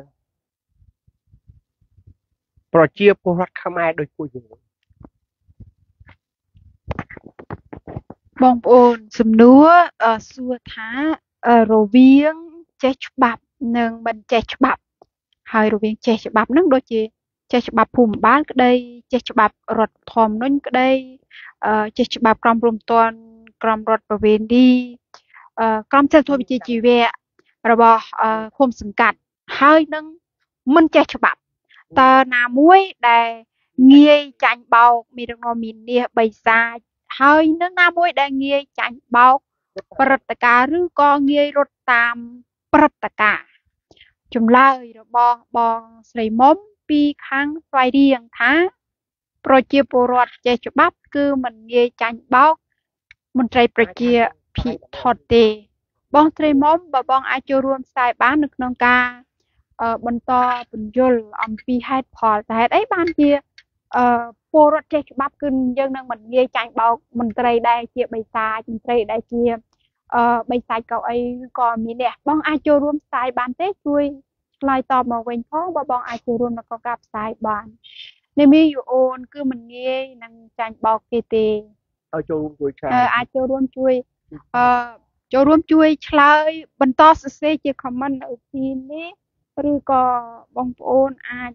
ប្រជាពលរដ្ឋខ្មែរដូចពួកយើងបងប្អូនសំណួរសួរថារវាងចេះច្បាប់និងមិនចេះច្បាប់ហើយរវាងចេះច្បាប់ហ្នឹងដូចជាចេះច្បាប់ភូមិបាលក្តីចេះច្បាប់រដ្ឋធម្មនុញ្ញក្តីចេះច្បាប់ក្រមព្រំប្រទានក្រមរដ្ឋប្រវេណីក្រមសីលធម៌វិជ្ជាជីវៈរបស់ឃុំសង្កាត់ហើយនឹងមិនចេះច្បាប់តើណាមួយដែលងាយចាញ់បោកមានរងមាននេះបីសាច់ហើយនឹងណាមួយដែលងាយចាញ់បោកព្រឹត្តិការណ៍ឬក៏ងាយរត់តាមព្រឹត្តិការណ៍ចម្លើយរបស់បងស្រីមុំពីខាងស្វាយរៀងថាប្រជាពលរដ្ឋចេះច្បាប់គឺមិនងាយចាញ់បោកមន្ត្រីប្រជាភិថុតទេបងស្រីមុំបើបងអាចចូលរួមផ្សាយបាននៅក្នុងការបន្តពន្យល់អំពីហេតុផលតែហេតុអីបានជាពលរដ្ឋចេះច្បាប់គឺយើងនឹងមិនងាយចាញ់បោកមន្ត្រីដែលជាបិសាចមន្ត្រីដែលជាបិសាចកៅអីក៏មានដែរបងអាចចូលរួមផ្សាយបានទេជួយឆ្លើយតបមកវិញផងបើបងអាចចូលរួមនៅក្នុងការផ្សាយបាននាមីយូអូនគឺមិនងាយនឹងចាញ់បោកគេទេឲ្យចូលរួមជួយឆ្លើយអាចចូលរួមជួយចូលរួមជួយឆ្លើយបន្តសរសេរជា comment នៅទីនេះឬក៏បងប្អូនអាច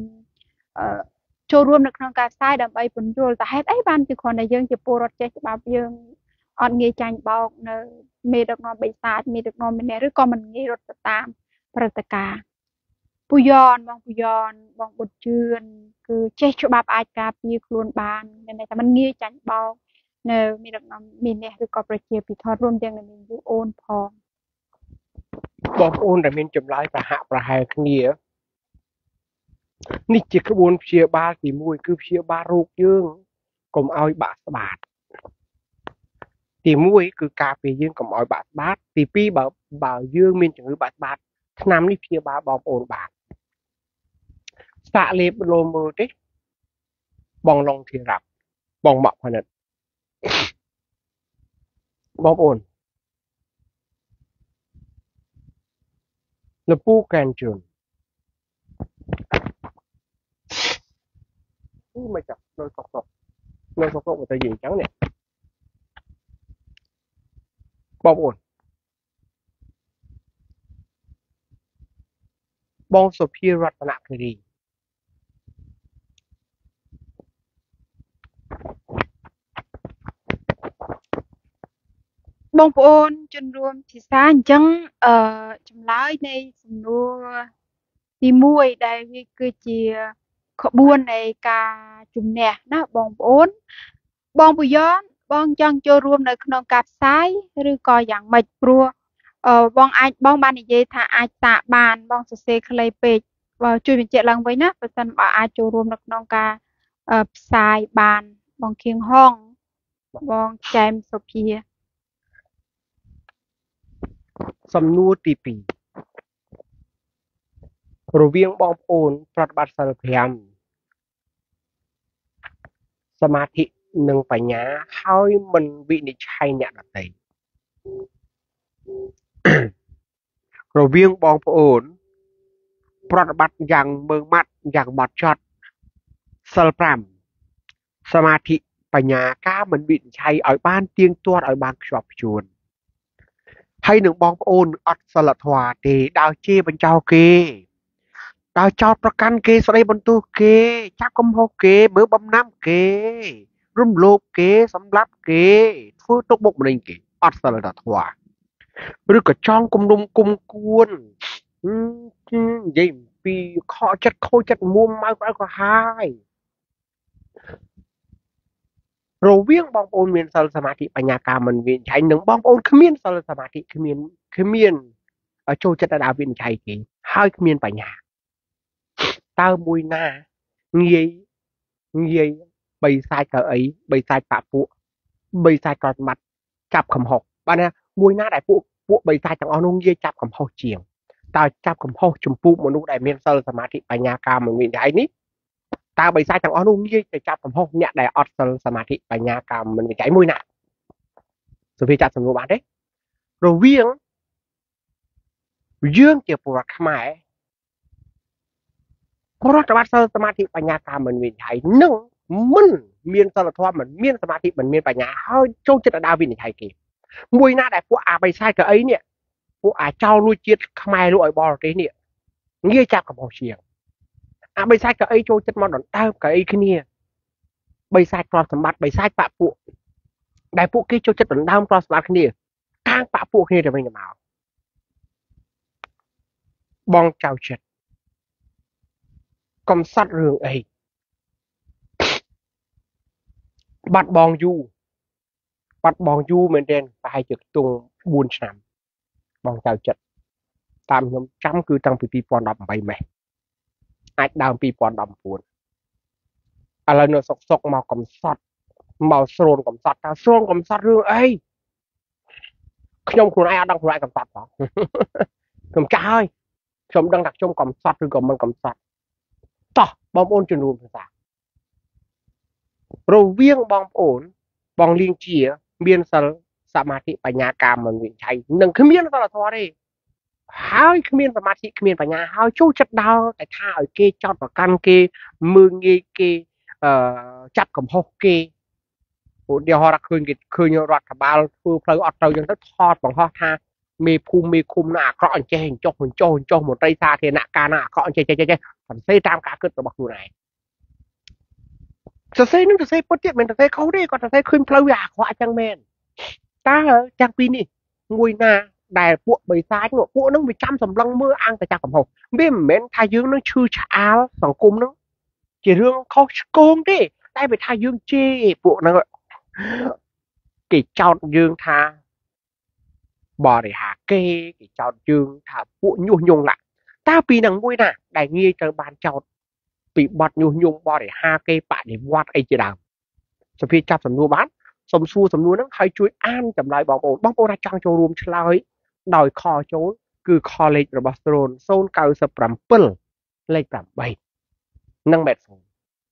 ចូលរួមនៅក្នុងការផ្សាយដើម្បីពន្យល់តែហេតុអីបានជាគ្រាន់តែយើងជាពលរដ្ឋចេះច្បាប់យើងអត់ងាយចាញ់បោកនៅមេដឹកនាំបិសាចមេដឹកនាំម្នាក់ឬក៏មិនងាយរត់ទៅតាមព្រឹត្តិការណ៍ពូយ៉នបងពូយ៉នបងបុត្រជឿនគឺចេះច្បាប់អាចការពារខ្លួនបានមានន័យថាមិនងាយចាញ់បោកនៅមេដឹកនាំមានអ្នកឬក៏ប្រជាពិធរួមទាំងនឹងយូអូនផងបងប្អូនដែលមានចម្លើយប្រហាក់ប្រហែលគ្នានេះជាក្បួនព្យាបាលទី1គឺព្យាបាលរោគយើងកុំឲ្យបាក់ស្បាតទី1គឺការពារយើងកុំឲ្យបាក់ស្បាតទី2បើយើងមានជំងឺបាក់ស្បាតថ្នាំនេះព្យាបាលបងប្អូនបានសាកលេបលោមើលទេបងឡុងធីរ៉ាប់បងមកផនិតបងប្អូនលពូកែនជុនមិនចាប់នៅសុកមកទៅនិយាយអញ្ចឹងនេះបងប្អូនបងសុភារតនគិរីបងប្អូនជនរួមភាសាអញ្ចឹងចម្លើយនៃសំណួរទី1ដែលវាគឺជាក្បួននៃការជំនះណាបងប្អូនបងពយន្តបងចង់ចូលរួមនៅក្នុងការផ្សាយឬក៏យ៉ាងម៉េចព្រោះបងបាននិយាយថាអាចសាកបានបងសរសេរខ្លីពេកបើជួយបញ្ជាក់ឡើងវិញណាបើសិនបើអាចចូលរួមនៅក្នុងការផ្សាយបានបងខៀងហងបងចែមសុភាសំណួរទី2រវាងបងប្អូនប្រតិបត្តិសិល5សមាធិនិងបញ្ញាហើយមិនវិនិច្ឆ័យអ្នកដទៃរវាងបងប្អូនប្រតិបត្តិយ៉ាងម៉ឺងម៉ាត់យ៉ាងបត់ចត់សិល5សមាធិបញ្ញាការមិនវិនិច្ឆ័យឲ្យបានទៀងទាត់ឲ្យបានខ្ជាប់ខ្ជួនហើយនឹងបងប្អូនអត់សិលធម៌ទេដើរជេរបញ្ចោគេដើរចោតប្រកាន់គេស្ដីបន្ទោសគេចាប់កំហុសគេមើលបំណាំគេរំលោភគេសម្លាប់គេធ្វើទុកបុកម្នេញគេអត់សិលធម៌ឬក៏ចង់គំនុំគុំគួននិយាយពីខកចិត្តខូចចិត្តមួម៉ៅក្តៅក៏ហើយរវាងបងប្អូនមានសិលសមាធិបញ្ញាការមិនវិនិច្ឆ័យនិងបងប្អូនគ្មានសិលសមាធិគ្មានចូលចិត្តដល់វិនិច្ឆ័យគេហើយគ្មានបញ្ញាតើមួយណាងាយបីសាច់កៅអីបីសាច់ប៉ពួកបីសាច់ក្រសម្បត្តិចាប់កំហុសបាទណាមួយណាដែលពួកបីសាច់ទាំងអស់នោះងាយចាប់កំហុសជាងតើចាប់កំហុសចំពោះមនុស្សដែលមានសិលសមាធិបញ្ញាការមិនវិនិច្ឆ័យនេះតើបីសាច់ទាំងអស់នោះងាយទៅចាប់កំហុសអ្នកដែលអត់សិលសមាធិបញ្ញាការមិនវិនិច្ឆ័យមួយណាសុភាចាប់សំណួរបានទេរវាងយើងជាពលរដ្ឋខ្មែរប្រតិបត្តិសិលសមាធិបញ្ញាការមិនវិនិច្ឆ័យនិងមិនមានសិលធម៌មិនមានសមាធិមិនមានបញ្ញាហើយចូលចិត្តដល់វិនិច្ឆ័យគេមួយណាដែលពួកអាបីសាច់កៅអីនេះពួកអាចោលលួចជាតិខ្មែរលួចឲ្យបរទេសនេះងាយចាប់កំហុសជាងអាបីសាច់កៅអីចូលចិត្តមកដណ្ដើមកៅអីគ្នាបីសាច់ទ្រព្យសម្បត្តិបីសាច់ប៉ពួកដែលពួកគេចូលចិត្តដណ្ដើមទ្រព្យសម្បត្តិគ្នាខាងប៉ពួកគ្នាទៅវិញទៅមកបងចៅចិត្តកំសត់រឿងអីបាត់បងយូរមែនទែនប្រហែលជាខ្ទង់4ឆ្នាំបងចៅចិត្តតាមខ្ញុំចាំគឺតាំងពី2018ម៉េះអាចដើម2019ឥឡូវនៅសុកមកកំសត់មកស្រូនកំសត់តើស្រូនកំសត់រឿងអីខ្ញុំខ្លួនឯងអត់ដឹងខ្លួនឯងកំសត់ផងខ្ញុំចាស់ហើយខ្ញុំដឹងថាខ្ញុំកំសត់ឬក៏មិនកំសត់តោះបងប្អូនជំនុំភាសារវាងបងប្អូនបងលៀងជាមានសិលសមាធិបញ្ញាការមិនវិនិច្ឆ័យនិងគ្មានសិលធម៌ទេហើយគ្មានសមាធិគ្មានបញ្ញាហើយចូលចិត្តដើរតែថាឲ្យគេចោតប្រកាន់គេមើងងាយគេចាប់កំហុសគេឧទាហរណ៍ថាឃើញរដ្ឋបាលធ្វើផ្លូវអត់ត្រូវចឹងទៅថតបង្ហោះថាមេភូមិមេឃុំណាអាក្រក់អញ្ចេះអញ្ចោះមន្ត្រីសាធារណការណាអាក្រក់អញ្ចេះសរសេរតាមការគិតរបស់ខ្លួនឯងសរសេរនឹងសរសេរពុតទៀតមិនសរសេរខុសទេគាត់សរសេរឃើញផ្លូវវាអាក្រក់អញ្ចឹងមែនតើទាំងពីរនេះមួយណាដែលពួកបិសាចពួកនឹងវាចាំសម្លឹងមើលអាំងតែចាប់កំហុសវាមិនមែនថាយើងនឹងឈឺឆ្អាលសង្គមនឹងជារឿងខុសឆ្គងទេតែវាថាយើងជេរពួកហ្នឹងគេចោទយើងថាបរិហាគេចោទយើងថាពួកញុះញង់ឡាតើពីនឹងមួយណាដែលងាយត្រូវបានចោទពីបទញុះញង់បរិហាគេបដិវត្តអីជាដើមសុភាចាប់សំណួរបានសុំសួរសំណួរហ្នឹងហើយជួយអានចម្លើយបងប្អូនអាចចង់ចូលរួមឆ្លើយដោយខចូលគឺខលេខរបស់ស្រូន097លេខ8និងមេតហ្វូន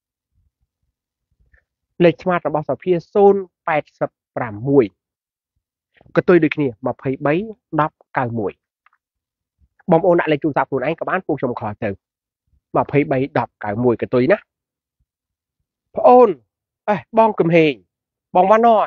លេខស្មាតរបស់សុភា086ក៏ទុយដូចគ្នា23 1091បងប្អូនដាក់លេខទូរស័ព្ទខ្លួនឯងក៏បានពួកខ្ញុំខលទៅ23 1091ក៏ទុយណាប្អូនបងកំហេងបងវ៉ាណយ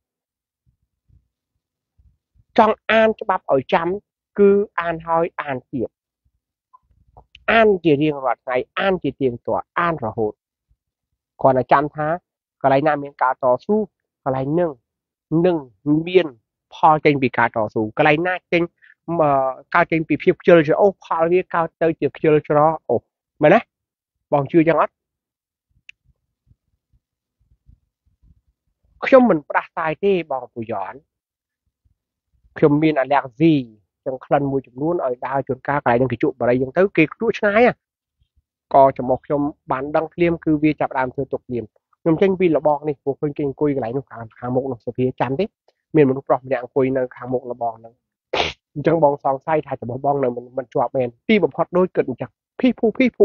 ចង់អានច្បាប់ឲ្យចាំគឺអានហើយអានទៀតអានជារៀងរាល់ថ្ងៃអានជាទៀងទាត់អានរហូតគ្រាន់តែចាំថាកន្លែងណាមានការតស៊ូកន្លែងនឹងមានផលចេញពីការតស៊ូកន្លែងណាកើតចេញពីភាពខ្ជិលច្រអូសផលវាកើតទៅជាខ្ជិលច្រអូសមែនទេបងជឿចឹងអត់ខ្ញុំមិនផ្ដាសាយទេបងពូយ៉នខ្ញុំមានអាឡែស៊ីចឹងក្លិនមួយចំនួនឲ្យដើរជួនកាលកន្លែងនឹងកញ្ជក់បរិយចឹងទៅគេលក់ឆ្ងាយក៏ចំមកខ្ញុំបានដឹងភ្លាមគឺវាចាប់ដើមធ្វើទុកភ្លាមខ្ញុំចេញពីលបងនេះពួកឃើញគេអង្គុយកន្លែងនោះខាងមុខនោះសុភាចាំទេមានមនុស្សប្រុសម្នាក់អង្គុយនៅខាងមុខលបងហ្នឹងអញ្ចឹងបងសង្ស័យថាចំបងនៅមិនជាប់មែនទីបំផុតដូចគិតអញ្ចឹងភីភូ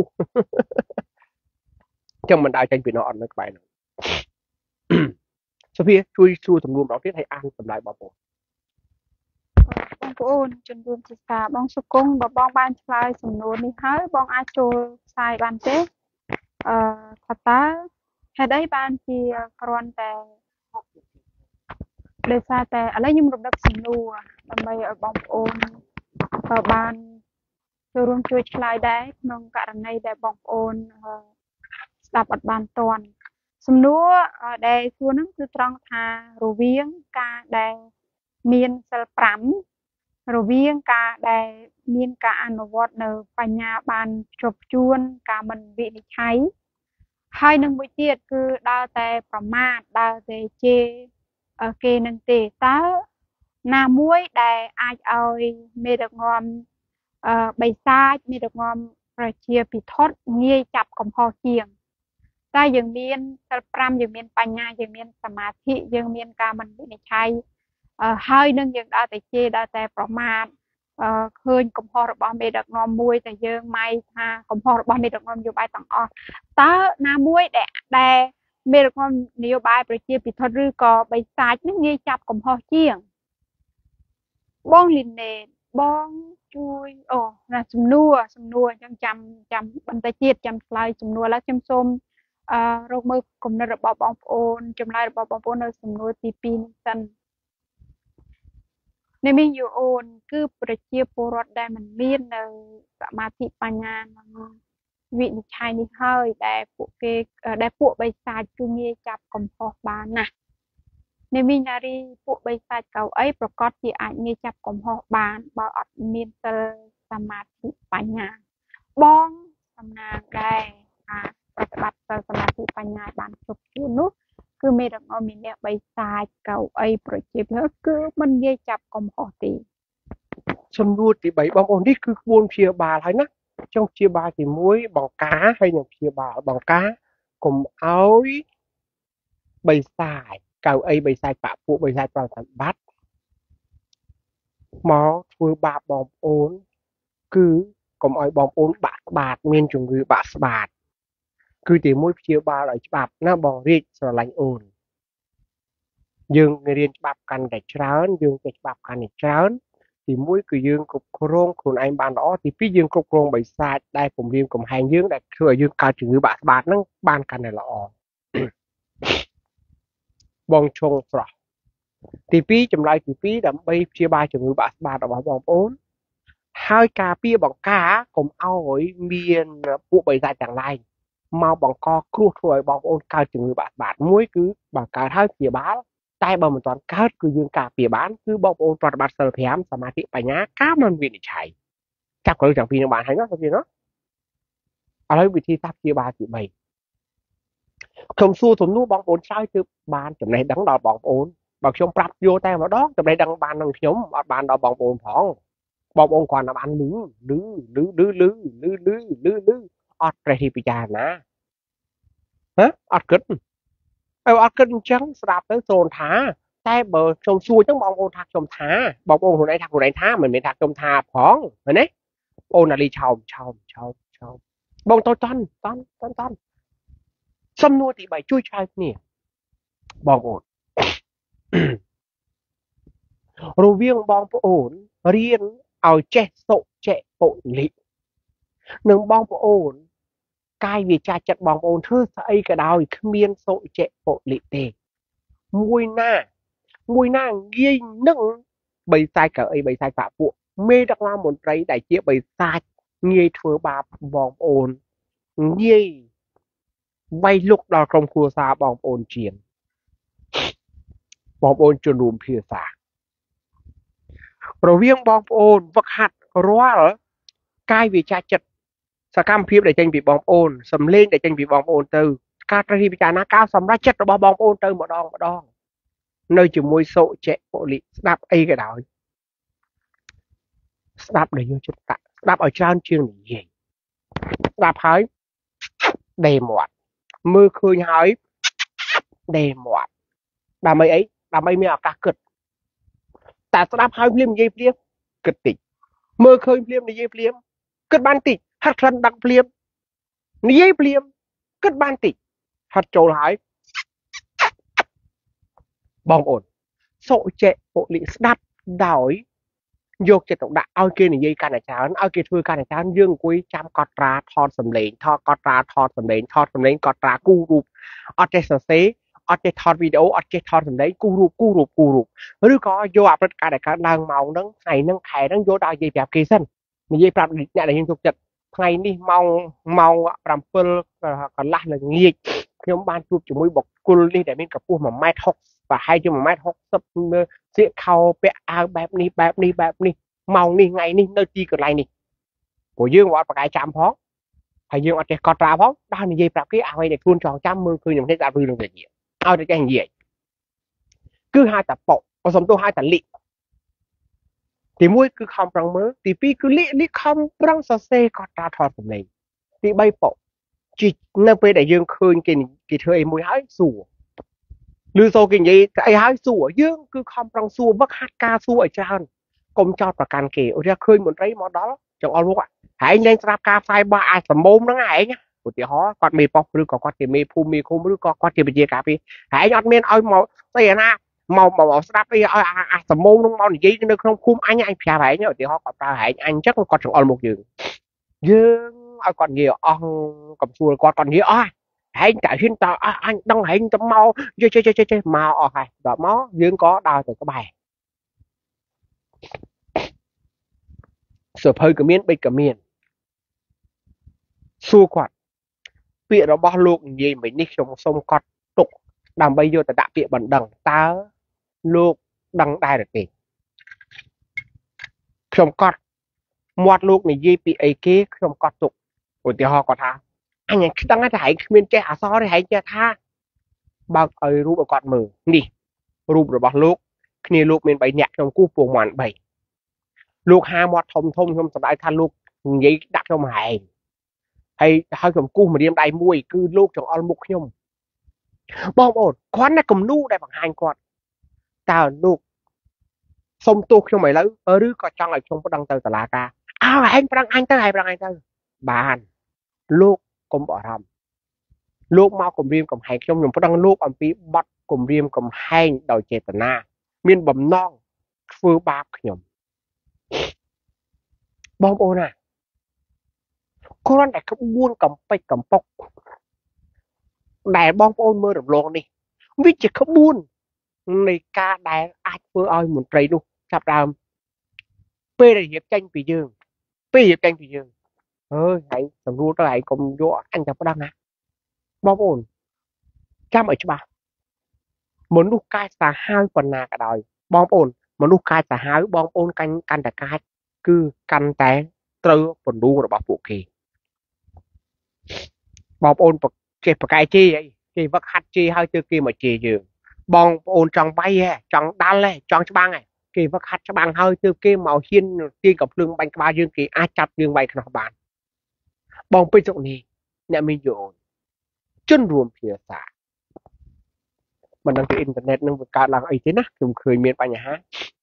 ចឹងមិនដើរចេញពីនោះអត់នៅក្បែរនោះសុភាជួយសួរសំណួរម្ដងទៀតឲ្យអានសម្ដាយបងប្អូនបងប្អូនជំរាបសួរបងសុគង្គបើបងបានឆ្លើយសំណួរនេះហើយបងអាចចូលផ្សាយបានទេថាតើហេតុអីបានជាគ្រាន់តែដោយសារតែឥឡូវខ្ញុំរំលឹកសំណួរដើម្បីឲ្យបងប្អូនបានចូលរួមជួយឆ្លើយដែរក្នុងករណីដែលបងប្អូនស្ដាប់អត់បានទាន់សំណួរដែលសួរហ្នឹងគឺត្រង់ថារវាងការដែលមានសិល5រវាងការដែលមានការអនុវត្តនៅបញ្ញាបានជប់ជួនការមិនវិនិច្ឆ័យហើយនឹងមួយទៀតគឺដើរតែប្រមាថដើរតែជេរគេនឹងទេតើណាមួយដែលអាចឲ្យមេដឹកនាំបិសាចមេដឹកនាំប្រជាពិធដ្ឋងាយចាប់កំហុសជាងតែយើងមានសិល5យើងមានបញ្ញាយើងមានសមាធិយើងមានការមិនវិនិច្ឆ័យហើយនឹងយើងដើរតែជេរដើរតែប្រមាថឃើញកំហុសរបស់មេដឹកនាំមួយតែយើងម៉ៃថាកំហុសរបស់មេដឹកនាំនយោបាយទាំងអស់តើណាមួយដែលមេដឹកនាំនយោបាយប្រជាពិធដ្ឋឬក៏បិសាចនឹងងាយចាប់កំហុសជាងបងលីណេបងជួយណាសំណួរអញ្ចឹងចាំបន្តិចទៀតចាំឆ្លើយសំណួរឡើយខ្ញុំសូមរកមើលគំនិតរបស់បងប្អូនចម្លើយរបស់បងប្អូននៅសំណួរទី2នេះសិននេះមានយូអូនគឺប្រជាពលរដ្ឋដែលមិនមាននៅសមាធិបញ្ញានិងវិនិច្ឆ័យនេះហើយដែលពួកបិសាចគឺងាយចាប់កំហុសបានណាស់នេះមាននារីពួកបិសាចកៅអីប្រកាសជាអាចងាយចាប់កំហុសបានបើអត់មានសិលសមាធិបញ្ញាបងសំណាងដែរថាប្រតិបត្តិសិលសមាធិបញ្ញាបានគ្រប់ជួននោះគឺមេដឹកនាំមានអ្នកបិសាចកៅអីប្រជាពលរដ្ឋគឺមិនងាយចាប់កំហុសទេសំណួរទី3បងប្អូននេះគឺក្បួនព្យាបាលហើយណាចុងព្យាបាលទី1បង្ការហើយនឹងព្យាបាលបង្ការកុំឲ្យបិសាចកៅអីបិសាចបពុបិសាចប្រតិបត្តិមកធ្វើបាបបងប្អូនគឺកុំឲ្យបងប្អូនបាក់ក្បាតមានជំងឺបាក់ស្បាតគឺទី1ព្យាបាលឲ្យច្បាប់ណាបងរាជស្រឡាញ់អូនយើងរៀនច្បាប់កាន់តែច្រើនយើងចេះច្បាប់កាន់តែច្រើនទី1គឺយើងគ្រប់គ្រងខ្លួនឯងបានល្អទី2យើងគ្រប់គ្រងបិសាចដែលគំរាមកំហែងយើងដែលធ្វើឲ្យយើងកើតជំងឺបាក់ស្បាតហ្នឹងបានកាន់តែល្អបងឈងស្រស់ទី2ចម្លើយទី2ដើម្បីព្យាបាលជំងឺបាក់ស្បាតរបស់បងប្អូនហើយការពារបង្ការកុំឲ្យមានពួកបិសាចទាំងឡាយមកបង្កគ្រោះធ្វើឲ្យបងប្អូនកើតជំងឺបាក់ស្បាតមួយគឺបើកើតហើយព្យាបាលតែបើមិនទាន់កើតគឺយើងការពារបានគឺបងប្អូនប្រតិបត្តិសិល5សមាធិបញ្ញាការមិនវិនិច្ឆ័យចាប់ក្រោយទាំងពីរនឹងបានហើយណាសុភាណាឥឡូវវិធីសាស្ត្រព្យាបាលទី3ខ្ញុំសួរសំណួរបងប្អូនឆ្លើយទើបបានចំណេះដឹងដល់បងប្អូនបើខ្ញុំប្រាប់យកតែម្ដងចំណេះដឹងបាននឹងខ្ញុំអត់បានដល់បងប្អូនផងបងប្អូនគាត់បានលឺអត់ព្រះរាជពិចារណាអត់គិតអត់គិតអញ្ចឹងស្ដាប់ទៅសូនថាតែបើខ្ញុំសួរអញ្ចឹងបងប្អូនថាខ្ញុំថាបងប្អូនខ្លួនឯងថាខ្លួនឯងថាមិនមែនថាខ្ញុំថាផងមែនទេអូនអាលីឆោមបងតន់សំណួរទី3ជួយឆ្លើយគ្នាបងប្អូនរវាងបងប្អូនរៀនឲ្យចេះសុចេបុលិនឹងបងប្អូនកាយវាចាចិត្តបងប្អូនធ្វើស្អីក៏ដោយគ្មានសុចេបុលិទេមួយណាងាយនឹងបិសាចកៅអីបិសាចបាក់ពួកមេដឹកនាំមន្ត្រីដែលជាបិសាចងាយធ្វើបាបបងប្អូនងាយវាយលុកដល់ក្រុមគ្រួសារបងប្អូនជាងបងប្អូនជនរួមភាសារវាងបងប្អូនវឹកហាត់រាល់កាយវាចាចិត្តសកម្មភាពដែលចេញពីបងប្អូនសំលេងដែលចេញពីបងប្អូនទៅការត្រិះរិះពិចារណាការសម្រេចចិត្តរបស់បងប្អូនទៅម្ដង nơi chỉ môi sộ trẻ bộ lị đạp ấy cái đó đạp để vô chúng ta đạp ở trên chương gì đạp hỏi đề mọt mưa khơi hỏi đề mọt đạp mấy ấy đạp mấy mèo cá cực ta đạp hỏi liêm dây liêm cực tịch mưa khơi liêm dây liêm cực ban tịch hát thân đăng liêm dây liêm cực ban tịch hát trâu hỏi bong ổn sộ trẻ bộ lị đạp đóiយកចិត្តទុកដាក់ឲ្យគេនិយាយកាន់តែច្រើនឲ្យគេធ្វើកាន់តែច្រើនយើងអង្គុយចាំកត់ត្រាថតសម្លេងថតកត់ត្រាថតសម្លេងថតសម្លេងកត់ត្រាគូរូបអត់ចេះសរសេរអត់ចេះថតវីដេអូអត់ចេះថតសម្លេងគូរូបឬក៏យកអប្រិតការដែលកើតឡើងម៉ោងហ្នឹងថ្ងៃហ្នឹងខែហ្នឹងយកដល់និយាយប្រាប់គេសិននិយាយប្រាប់អ្នកដែលយើងទុកចិត្តថ្ងៃនេះម៉ោង7កន្លះល្ងាចខ្ញុំបានជួបជាមួយបុគ្គលនេះដែលមានកម្ពស់1.60 ម៉ែត្រប្រហែលជា1.60 ម៉ែត្រស្លៀកខោពាក់អាវបែបនេះម៉ោងនេះថ្ងៃនេះនៅទីកន្លែងនេះព្រោះយើងអត់ប្រកែកចាំផងហើយយើងអត់ចេះកត់ត្រាផងដល់និយាយប្រាប់គេអ្វីដែលខ្លួនចង់ចាំមើលឃើញនឹងនេះដាក់រឿងនឹងទៅនិយាយឲ្យតែចេះនិយាយគឺហៅតែប៉ុបើសំទោសហៅតែលិទី1គឺខំប្រឹងមើលទី2គឺលិខំប្រឹងសរសេរកត់ត្រាថតសម្លេងទី3ប៉ុជីនៅពេលដែលយើងឃើញគេធ្វើអីមួយហើយសួរឬសូគេនិយាយអីហើយសួរយើងគឺខំប្រឹងសួរវឹកហាត់ការសួរឲ្យច្រើនកុំចោតប្រកាន់គេឧទាហរណ៍ឃើញមន្ត្រីមកដល់ចង្អុលមុខហែងលែងស្រាប់ការផ្សាយរបស់អាចសម្មុំហ្នឹងហែងឧទាហរណ៍គាត់មេប៉ុស្ឬក៏គាត់ជាមេភូមិមេឃុំឬក៏គាត់ជាវិជាការពីហែងអត់មានឲ្យមកស្អីណាមកស្ដាប់អីឲ្យអាសម្មុំហ្នឹងមកនិយាយនៅក្នុងភូមិអញប្រាប់ហែងឧទាហរណ៍គាត់ប្រើហែងអញអញ្ចឹងគាត់ចង្អុលមុខយើងឲ្យគាត់និយាយអស់កំសួលគាត់និយាយអស់ហែងតែហ៊ានតអញដឹងហែងទៅមកចេះមកអស់ហើយដល់មកយើងក៏ដើរទៅក្បែរសភៅក៏មានបិចក៏មានសួរគាត់ពាក្យរបស់លោកនិយាយមិននេះខ្ញុំសូមកត់ទុកដើម្បីយកទៅដាក់ពាក្យបណ្ដឹងតើលោកដឹងដែរឬទេខ្ញុំកត់មាត់លោកនិយាយពីអីគេខ្ញុំកត់ទុកឧទាហរណ៍គាត់ថាអញដឹងតែហែងគ្មានចេះអសរទេហែងចេះថាបើកឲ្យរូបឲ្យគាត់មើលនេះរូបរបស់លោកគ្នាលោកមាន3នាក់ខ្ញុំគូសពងមាន់3លោកហាមាត់ធំខ្ញុំសម្ដៅថាលោកនិយាយដាក់ខ្ញុំហែងហើយខ្ញុំគូសម្រាមដៃមួយគឺលោកចង្អុលមុខខ្ញុំបងប្អូនគាត់ណាគំនូដែលបង្ហាញគាត់តើលោកសុំទោសខ្ញុំឥឡូវឬក៏ចង់ឲ្យខ្ញុំប្តឹងទៅតុលាការហែងប្រឹងអញទៅបានលោកកុំបារម្ភលោកមកគំរាមកំហែងខ្ញុំប្តឹងលោកអំពីបទគំរាមកំហែងដោយចេតនាមានបំណងធ្វើបាបខ្ញុំបងប្អូនណាគ្រាន់តែក្បួនកំពេចកំប៉ុកដែលបងប្អូនមើលរំលងនេះវាជាក្បួននៃការដែលអាចធ្វើឲ្យមន្ត្រីនោះចាប់ដើមពេលដែលរៀបចេញពីយើងអើយហើយសម្រួលទៅហើយកុំយកអញទៅប្តឹងណាបងប្អូនចាំឲ្យច្បាស់មនុស្សកាចសាហាវប៉ុណ្ណាក៏ដោយបងប្អូនមនុស្សកាចសាហាវបងប្អូនកាន់តែកាចគឺកាន់តែត្រូវពន្លូងរបស់ពួកគេបងប្អូនចេះប្រកែកជេរអីគេវឹកហាត់ជេរហើយទើបគេមកជេរយើងបងប្អូនចង់វាយចង់ដាល់ចង់ច្បាំងគេវឹកហាត់ច្បាំងហើយទើបគេមកហ៊ានទាញកំភ្លើងបាញ់ក្បាលយើងគេអាចចាប់យើងវាយខ្នោះបានបងពេជ្រសុកនេះអ្នកមានយោនជនរួមភាសាមិនដឹងពីអ៊ីនធឺណិតនឹងវាកើតឡើងអីទេណាខ្ញុំឃើញមានបញ្ហា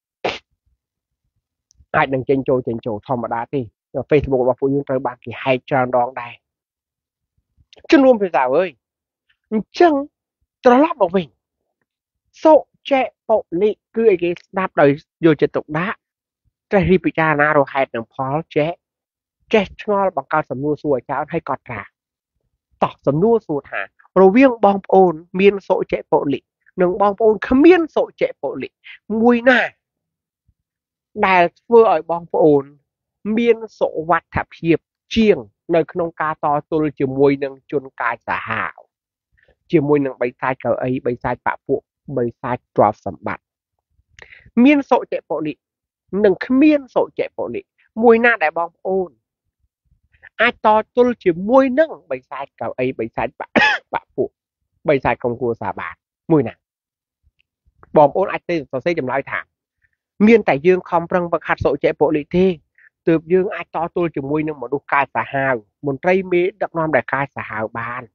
អាចនឹងចេញចូលធម្មតាទេ Facebook របស់ពួកយើងត្រូវបានគេហែកច្រើនដងដែរជនរួមភាសាអើយអញ្ចឹងត្រឡប់មកវិញសុចេបុលិគឺអីគេស្ដាប់ដោយយកចិត្តទុកដាក់ចេះរីពិចារណារហេតុនិងផលចេះឆ្ងល់បង្កើតសំណួរសួរឲ្យច្រើនហើយកត់ត្រាតោះសំណួរសួរថារវាងបងប្អូនមានសុចេបុលិនិងបងប្អូនគ្មានសុចេបុលិមួយណាដែលធ្វើឲ្យបងប្អូនមានសុវត្ថិភាពជាងនៅក្នុងការតទល់ជាមួយនឹងជនកាចសាហាវជាមួយនឹងបិសាចកៅអីបិសាចបពួកបិសាចទ្រព្យសម្បត្តិមានសុចេបុលិនិងគ្មានសុចេបុលិមួយណាដែលបងប្អូនអាចតទល់ជាមួយនឹងបិសាចកៅអីបិសាចបពួកបិសាចក្រុមគ្រួសារបានមួយណាបងប្អូនអាចទៅសរសេរចម្លើយថាមានតែយើងខំប្រឹងវឹកហាត់សុចរិតពលិទេទើបយើងអាចតទល់ជាមួយនឹងមនុស្សកាយសាហាវមន្ត្រីមេដឹកនាំដែលកាយសាហាវបាន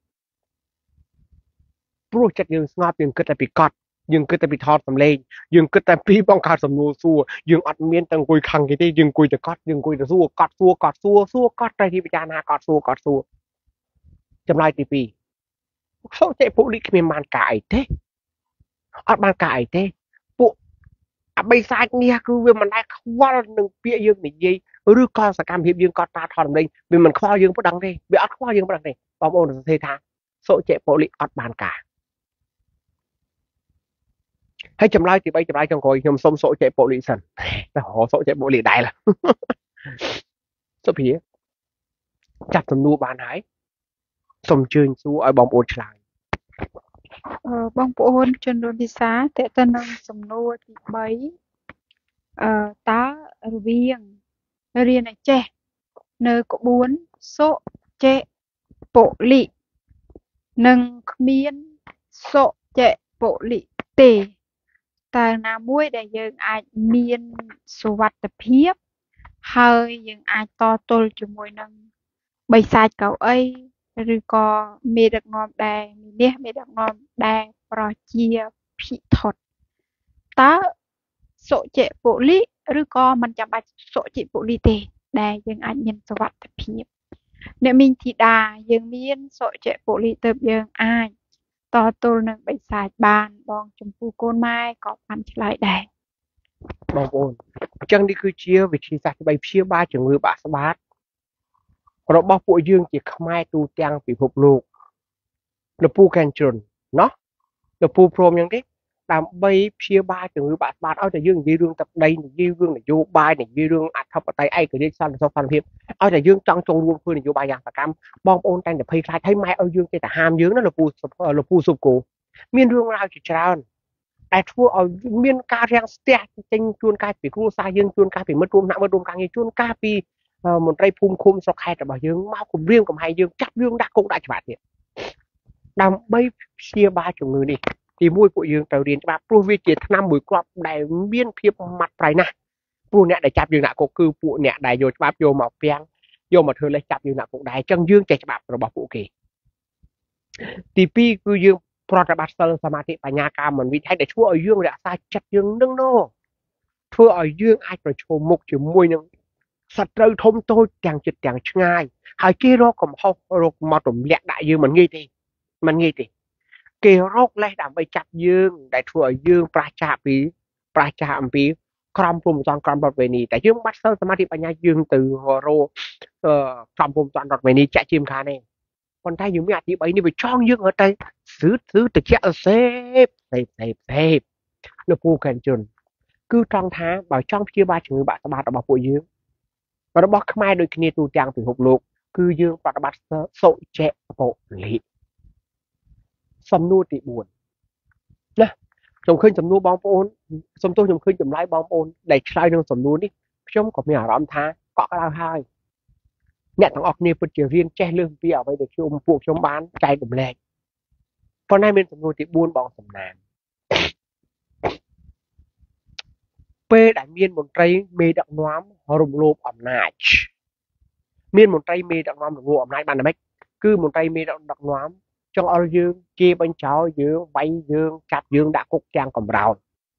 ព្រោះចិត្តយើងស្ងប់យើងគិតតែពីកត់យើងគិតតែពីថតសម្លេងយើងគិតតែពីបង្កើតសំណួរសួរយើងអត់មានតែអង្គុយខឹងគេទេយើងអង្គុយតែកត់យើងអង្គុយតែសួរកត់សួរកត់សួរសួរកត់តែទីពិចារណាកត់សួរកត់សួរចម្លើយទី2សុចរិតពលិគ្មានបានការអីទេអត់បានការអីទេពួកអបិសាចនេះគឺវាមិនដែលខ្វល់នឹងពាក្យយើងនិយាយឬក៏សកម្មភាពយើងកត់តាថតសម្លេងវាមិនខ្វល់យើងប៉ុណ្ណឹងទេវាអត់ខ្វល់យើងប៉ុណ្ណឹងទេបងប្អូនសរសេរថាសុចរិតពលិអត់បានការហើយចម្លើយទី3ចម្លើយចុងក្រោយខ្ញុំសូមសុចរិតពលិសិនតែរសុចរិតពលិដែរសុភាចាត់សំណួរបានហើយសូមអញ្ជើញសួរឲ្យបងប្អូនឆ្លើយបងប្អូនជនរួមភាសាតេទៅនឹងសំណួរទី3តើរវាងរៀនឲ្យចេះនៅក្បួនសុចេពលិនិងគ្មានសុចេពលិទេតើណាមួយដែលយើងអាចមានសុវត្ថិភាពហើយយើងអាចតទល់ជាមួយនឹងបិសាចកៅអីឬក៏មេដឹកនាំដែលមានមេដឹកនាំដែលប្រជាភិថុតតើសុចេពលិឬក៏មិនចាំបាច់សុចេពលិទេដែលយើងអាចមានសុវត្ថិភាពអ្នកមីងធីតាយើងមានសុចេពលិទើបយើងអាចតទល់នឹងបិសាចបានបងចំពោះកូនម៉ែក៏បានឆ្លើយដែរបងប្អូនអញ្ចឹងនេះគឺជាវិធីសាស្ត្រដើម្បីព្យាបាលជំងឺបាក់ស្បាតរបស់ពួកយើងជាខ្មែរទូទាំងពិភពលោកលពូកែនជ្រុនណោះលពូព្រមយ៉ាងទេដើម្បីព្យាបាលជំងឺបាក់ស្បាតឲ្យតែយើងនិយាយរឿងទឹកដីនិយាយរឿងនយោបាយនិយាយរឿងអធិបតេយ្យឯករាជ្យសន្តិសុខសន្តិភាពឲ្យតែយើងចង់ចូលរួមធ្វើនយោបាយយ៉ាងសកម្មបងប្អូនតែងតែភ័យខ្លាចឲ្យម៉ែឲ្យយើងចេះតែហាមយើងណាលពូសុគូមានរឿងរ៉ាវជាច្រើនតែធ្វើឲ្យមានការរាំងស្ទះចេញជួនកាលពីគ្រួសារយើងជួនកាលពីមិត្តរួមថ្នាក់មិត្តរួមការងារជួនកាលពីមន្ត្រីភូមិឃុំស្រុកខេត្តរបស់យើងមកគម្រាមកំហែងយើងចាប់យើងដាក់គុកដាក់ច្បាប់ទៀតដើម្បីព្យាបាលជំងឺនេះទីមួយពួកយើងត្រូវរៀនច្បាប់ព្រោះវាជាថ្នាំមួយគ្រាប់ដែលមានភាពម៉ាត់ប្រៃណាស់ព្រោះអ្នកដែលចាប់យើងដាក់គុកគឺពួកអ្នកដែលយកច្បាប់យកមកពាំងយកមកធ្វើលេសចាប់យើងដាក់គុកដែរអញ្ចឹងយើងចេះច្បាប់របស់ពួកគេទី2គឺយើងប្រតិបត្តិសិលសមាធិបញ្ញាការមិនវិធីដែលធ្វើឲ្យយើងរក្សាចិត្តយើងនឹងធ្វើឲ្យយើងអាចប្រឈមមុខជាមួយនឹងសត្រូវធំតូចទាំងចិត្តទាំងឆ្ងាយហើយគេរកកំហុសរកមកទម្លាក់ដាក់យើងមិនងាយទេគេរកលេសដើម្បីចាប់យើងដែលធ្វើឲ្យយើងប្រឆាំអំពីក្រមព្រំប្រទានក្រមរដ្ឋវេនីតែយើងបាត់សិលសមាធិបញ្ញាយើងទៅរកក្រមព្រំប្រទានរដ្ឋវេនីចាក់ជាមខានទេប៉ុន្តែយើងមានអធិបតីនេះវាចង់យើងទៅស៊ឺតិចសេបនៅពូកែនជុនគឺត្រង់ថាបើចង់ព្យាបាលជំងឺបាក់ស្បាតរបស់ពួកយើងរបស់ខ្មែរដូចគ្នាទូទាំងពិភពលោកគឺយើងប្រតិបត្តិសុចេពលិសំណួរទី4ណាខ្ញុំឃើញសំណួរបងប្អូនសំទោសខ្ញុំឃើញចម្លើយបងប្អូនដែលឆ្លើយនឹងសំណួរនេះខ្ញុំក៏មានអារម្មណ៍ថាកក់ក្ដៅហើយអ្នកទាំងអស់គ្នាពិតជារៀនចេះលើសពីអ្វីដែលពួកខ្ញុំបានចែករំលែកប៉ុន្តែមានសំណួរទី4បងសំណាងពេលដែលមានមន្ត្រីមេដឹកនាំរំលោភអំណាចមានមន្ត្រីមេដឹកនាំរំលោភអំណាចបានតែម៉េចគឺមន្ត្រីមេដឹកនាំចង់ឲ្យយើងជេរបញ្ចោលយើងវាយយើងចាប់យើងដាក់គុកទាំងកំរោល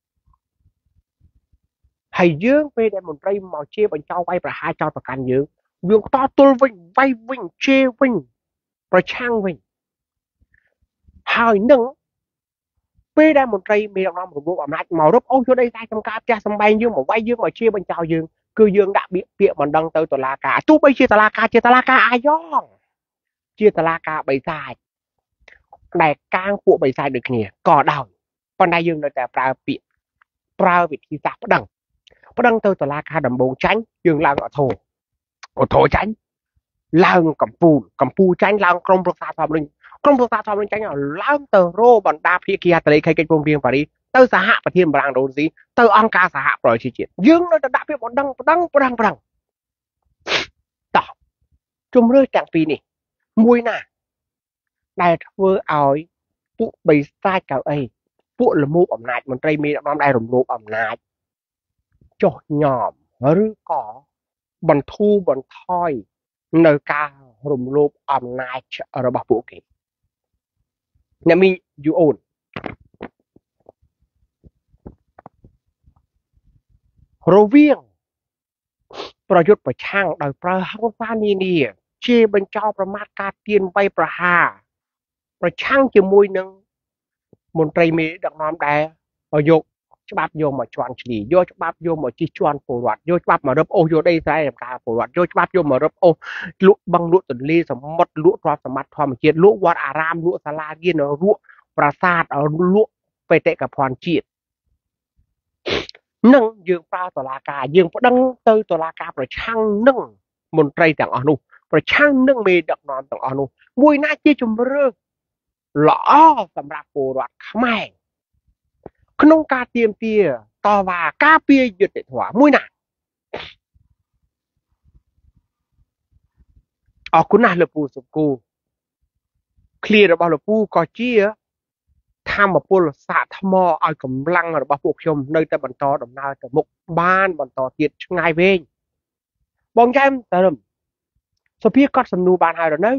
ហើយយើងពេលដែលមន្ត្រីមកជេរបញ្ចោលវាយប្រហារចោលប្រកាន់យើងតទល់វិញវាយវិញជេរវិញប្រឆាំងវិញហើយនឹងពេលដែលមន្ត្រីមេដឹកនាំរំលោភអំណាចមករឹបអូសយកដីស្រែចម្ការផ្ទះសម្បែងយើងមកវាយយើងមកជេរបញ្ចោលយើងគឺយើងដាក់ពាក្យបណ្ដឹងទៅតុលាការទោះបីជាតុលាការអាយ៉ងជាតុលាការបិសាចដែលកាងពួកបិសាចដូចគ្នាក៏ដោយប៉ុន្តែយើងនៅតែប្រើវិធីសាស្ត្រប្តឹងទៅតុលាការដំបងចាញ់យើងឡើងអធរចាញ់ឡើងកំពូលចាញ់ឡើងក្រុមប្រឹក្សាធម្មនុញ្ញចាញ់ឡើងទៅរោបណ្ដាភាគីហត្ថលេខីកិច្ចព្រមព្រៀងប៉ារីសទៅសហប្រធានបារាំងរុស្ស៊ីទៅអង្គការសហប្រជាជាតិយើងនៅតែដាក់ពាក្យបណ្ដឹងតោះជំរឿទាំងពីរនេះមួយណាដែលធ្វើឲ្យពួកបិសាចកៅអីពួកលមូបអំណាចមន្ត្រីមេដឹកនាំដែលរំលោភអំណាចចុះញោមឬក៏បន្ធូរបន្ថយនៅការរំលោភអំណាចរបស់ពួកគេអ្នកមីយូអូនរវាងប្រយុទ្ធប្រឆាំងដោយប្រើហិង្សានានាជាបញ្ចោលប្រមាថការទានវ័យប្រហារប្រឆាំងជាមួយនឹងមន្ត្រីមេដឹកនាំដែលយកច្បាប់យកមកជន់ឈ្លីយកច្បាប់យកមកជិះជាន់ពលរដ្ឋយកច្បាប់មករឹបអូសយកដីស្រែចម្ការពលរដ្ឋយកច្បាប់យកមករឹបអូសលក់បឹងលក់ទន្លេសមុទ្រលក់ទ្រព្យសម្បត្តិធម្មជាតិលក់វត្តអារាមលក់សាលារៀនលក់ប្រាសាទលក់បេតិកភណ្ឌជាតិនឹងយើងប្រើតុលាការយើងប្តឹងទៅតុលាការប្រឆាំងនឹងមន្ត្រីទាំងអស់នោះប្រឆាំងនឹងមេដឹកនាំទាំងអស់នោះមួយណាជាជំរឿនល្អសម្រាប់ពលរដ្ឋខ្មែរក្នុងការទាមទារតវ៉ាការពារយុត្តិធម៌មួយណាអរគុណណាស់លោកពូសុគូឃ្លារបស់លោកពូក៏ជាធម្មពលសាកថ្មឲ្យកម្លាំងរបស់ពួកខ្ញុំនៅតែបន្តដំណើរទៅមុខបានបន្តទៀតឆ្ងាយវែងបងចែមតើសុភាកត់សំណួរបានហើយឬនៅ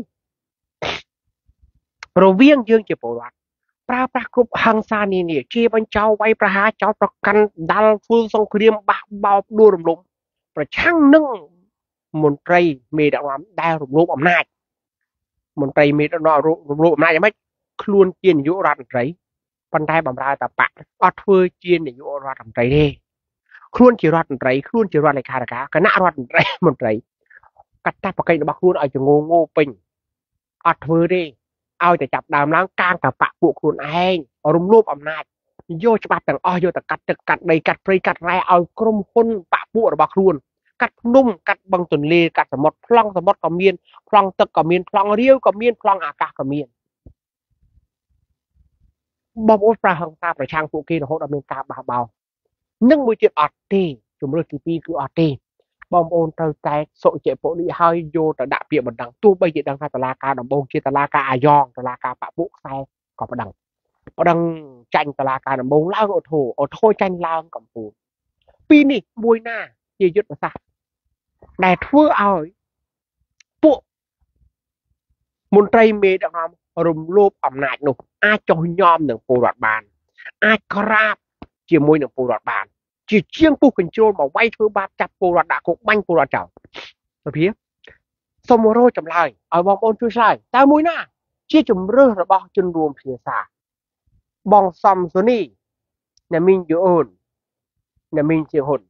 រវាងយើងជាពលរដ្ឋប្រើប្រាស់គ្រប់ហិង្សានានាជាបញ្ចោវាយប្រហារចោតប្រកាន់ដាល់ធ្វើសង្គ្រាមបះបោរដួលរំលំប្រឆាំងនឹងមន្ត្រីមេដឹកនាំដែលរំលោភអំណាចមន្ត្រីមេដឹកនាំរំលោភអំណាចយ៉ាងម៉េចខ្លួនជានាយករដ្ឋមន្ត្រីប៉ុន្តែបម្រើតាបកអត់ធ្វើជានាយករដ្ឋមន្ត្រីទេខ្លួនជារដ្ឋមន្ត្រីខ្លួនជារដ្ឋលេខាធិការគណៈរដ្ឋមន្ត្រីកាត់តាបកិច្ចរបស់ខ្លួនឲ្យចងងោពេញអត់ធ្វើទេឲ្យតែចាប់ដើមឡើងកាងតាបកពួកខ្លួនឯងរំលោភអំណាចយកច្បាប់ទាំងអស់យកទៅកាត់ទឹកកាត់ដីកាត់ព្រៃកាត់រ៉ែឲ្យក្រុមហ៊ុនបកពួករបស់ខ្លួនកាត់ភ្នំកាត់បឹងទន្លេកាត់សមុទ្រប្លង់សមុទ្រក៏មានប្លង់ទឹកក៏មានប្លង់រាវក៏មានប្លង់អាកាសក៏មានបងប្អូនប្រើហិង្សាប្រឆាំងពួកគេរហូតដល់មានការបះបោរនឹងមួយទៀតអត់ទេជំរឿនទី2គឺអត់ទេបងប្អូនត្រូវតែសុជពុនិហើយយកទៅដាក់ពាក្យបណ្ដឹងទោះបីជាដឹងថាតឡាការដំបងជាតឡាការអាយ៉ងតឡាការបពុខ្សែក៏បណ្ដឹងចាញ់តឡាការដំបងឡើងអូថូចាញ់ឡើងកំពូលពីនេះមួយណាជាយុទ្ធសាស្ត្រដែលធ្វើឲ្យពួកមន្ត្រីមេដឹកនាំរំលោភអំណាចនោះអាចចុះញោមនឹងពលរដ្ឋបានអាចក្រាបជាមួយនឹងពលរដ្ឋបានជាជាងពុះកញ្ជ្រោលមកវាយធ្វើបាបចាប់ពលរដ្ឋដាក់គុកបាញ់ពលរដ្ឋចោលសុភាសូមរកចម្លើយឲ្យបងប្អូនជួយឆ្លើយតើមួយណាជាជំរឿនរបស់ជនរួមភាសាបងសំសូនីអ្នកមីងយូអូនអ្នកមីងជាហ៊ុន